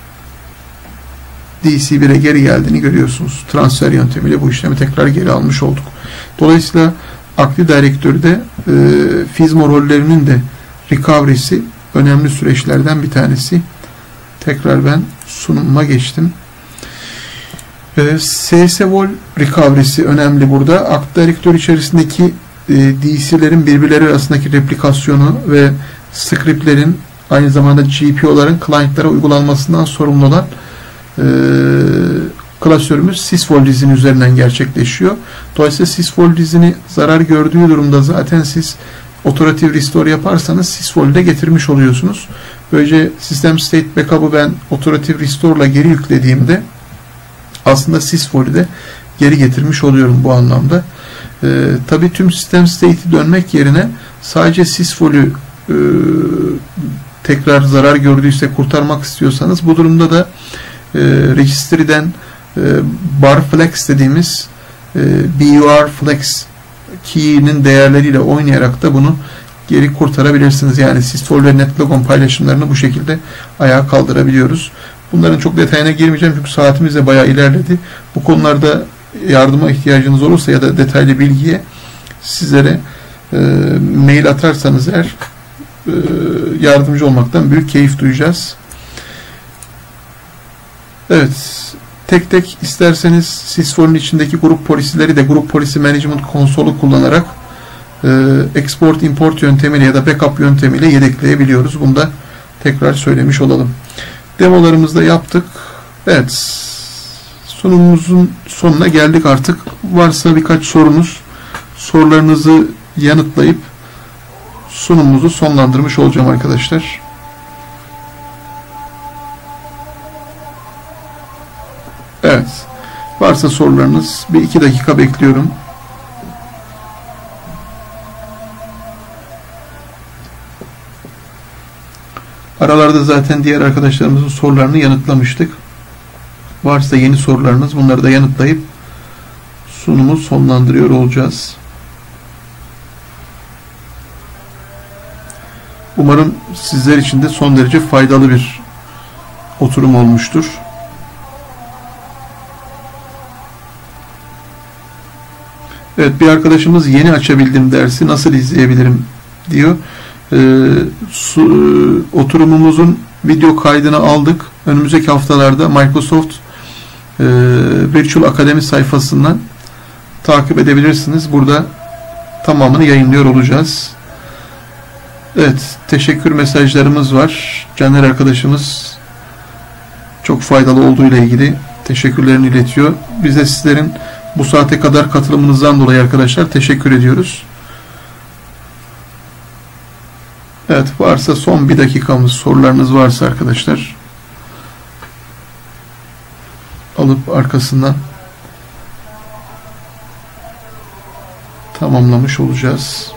D C bire geri geldiğini görüyorsunuz. Transfer yöntemiyle bu işlemi tekrar geri almış olduk. Dolayısıyla Active Directory'de e, fizmo rollerinin de recovery'si önemli süreçlerden bir tanesi. Tekrar ben sunumuma geçtim. S S Vol recovery'si önemli burada. Active Directory içerisindeki e, D C'lerin birbirleri arasındaki replikasyonu ve scriptlerin aynı zamanda G P O'ların client'lara uygulanmasından sorumlu olan e, klasörümüz sysvol dizinin üzerinden gerçekleşiyor. Dolayısıyla sysvol dizini zarar gördüğü durumda zaten siz Authoritative Restore yaparsanız sysvol'ü de getirmiş oluyorsunuz. Böylece System State Backup'ı ben Authoritative Restore'la geri yüklediğimde aslında sysvol'ü de geri getirmiş oluyorum bu anlamda. Ee, Tabi tüm System State'i dönmek yerine sadece sysvol'ü e, tekrar zarar gördüyse kurtarmak istiyorsanız bu durumda da e, registry'den e, bar flex dediğimiz e, bur flex key'nin değerleriyle oynayarak da bunu geri kurtarabilirsiniz. Yani sysvol ve netlogon paylaşımlarını bu şekilde ayağa kaldırabiliyoruz. Bunların çok detayına girmeyeceğim çünkü saatimiz de bayağı ilerledi. Bu konularda yardıma ihtiyacınız olursa ya da detaylı bilgiye sizlere e, mail atarsanız eğer e, yardımcı olmaktan büyük keyif duyacağız. Evet. Tek tek isterseniz sysvol'ün içindeki grup polisileri de grup policy management konsolu kullanarak e, export import yöntemiyle ya da backup yöntemiyle yedekleyebiliyoruz. Bunu da tekrar söylemiş olalım. Demolarımızı da yaptık. Evet. Sunumumuzun sonuna geldik artık. Varsa birkaç sorunuz, sorularınızı yanıtlayıp sunumumuzu sonlandırmış olacağım arkadaşlar. Evet. Varsa sorularınız, bir iki dakika bekliyorum. Aralarda zaten diğer arkadaşlarımızın sorularını yanıtlamıştık. Varsa yeni sorularınız, bunları da yanıtlayıp sunumu sonlandırıyor olacağız. Umarım sizler için de son derece faydalı bir oturum olmuştur. Evet, bir arkadaşımız yeni açabildim dersi nasıl izleyebilirim diyor. Ee, su, oturumumuzun video kaydını aldık. Önümüzdeki haftalarda Microsoft e, Virtual Academy sayfasından takip edebilirsiniz. Burada tamamını yayınlıyor olacağız. Evet, teşekkür mesajlarımız var. Caner arkadaşımız çok faydalı olduğu ile ilgili teşekkürlerini iletiyor. Biz de sizlerin bu saate kadar katılımınızdan dolayı arkadaşlar teşekkür ediyoruz. Evet, varsa son bir dakikamız, sorularınız varsa arkadaşlar alıp arkasından tamamlamış olacağız.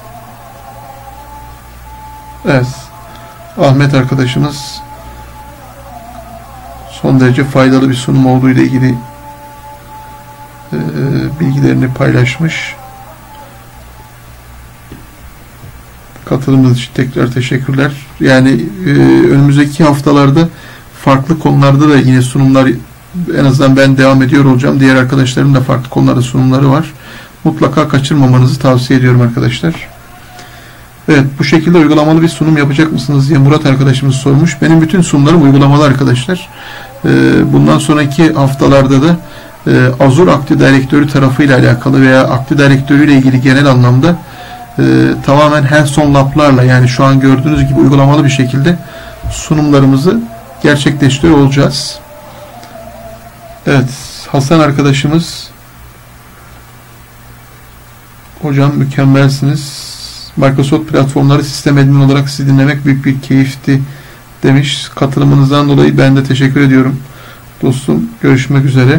Evet, Ahmet arkadaşımız son derece faydalı bir sunum olduğu ile ilgili e, bilgilerini paylaşmış. Katılımınız için tekrar teşekkürler. Yani e, önümüzdeki haftalarda farklı konularda da yine sunumlar, en azından ben devam ediyor olacağım. Diğer arkadaşlarım da farklı konularda sunumları var. Mutlaka kaçırmamanızı tavsiye ediyorum arkadaşlar. Evet, bu şekilde uygulamalı bir sunum yapacak mısınız diye Murat arkadaşımız sormuş. Benim bütün sunumlarım uygulamalı arkadaşlar. E, bundan sonraki haftalarda da e, Azure Active Directory tarafıyla alakalı veya Active Directory ile ilgili genel anlamda e, tamamen hands-on lab'larla, yani şu an gördüğünüz gibi uygulamalı bir şekilde sunumlarımızı gerçekleştiriyor olacağız. Evet, Hasan arkadaşımız, hocam mükemmelsiniz. Microsoft platformları sistem admin olarak sizi dinlemek büyük bir keyifti demiş. Katılımınızdan dolayı ben de teşekkür ediyorum dostum. Görüşmek üzere.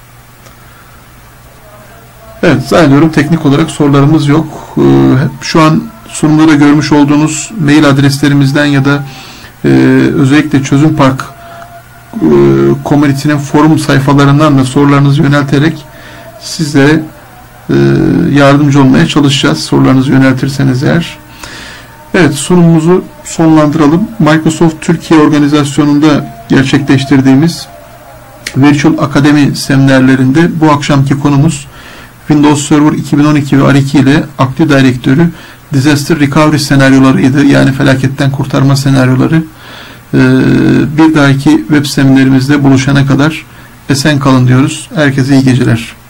Evet, zannediyorum teknik olarak sorularımız yok. Şu an sunumda da görmüş olduğunuz mail adreslerimizden ya da e, özellikle Çözüm Park e, community'nin forum sayfalarından da sorularınızı yönelterek sizlere e, yardımcı olmaya çalışacağız. Sorularınızı yöneltirseniz eğer. Evet, sunumumuzu sonlandıralım. Microsoft Türkiye organizasyonunda gerçekleştirdiğimiz Virtual Academy seminerlerinde bu akşamki konumuz Windows Server iki bin on iki ve R iki ile Active Directory Disaster Recovery senaryolarıydı. Yani felaketten kurtarma senaryoları. Ee, bir dahaki web seminerimizde buluşana kadar esen kalın diyoruz. Herkese iyi geceler.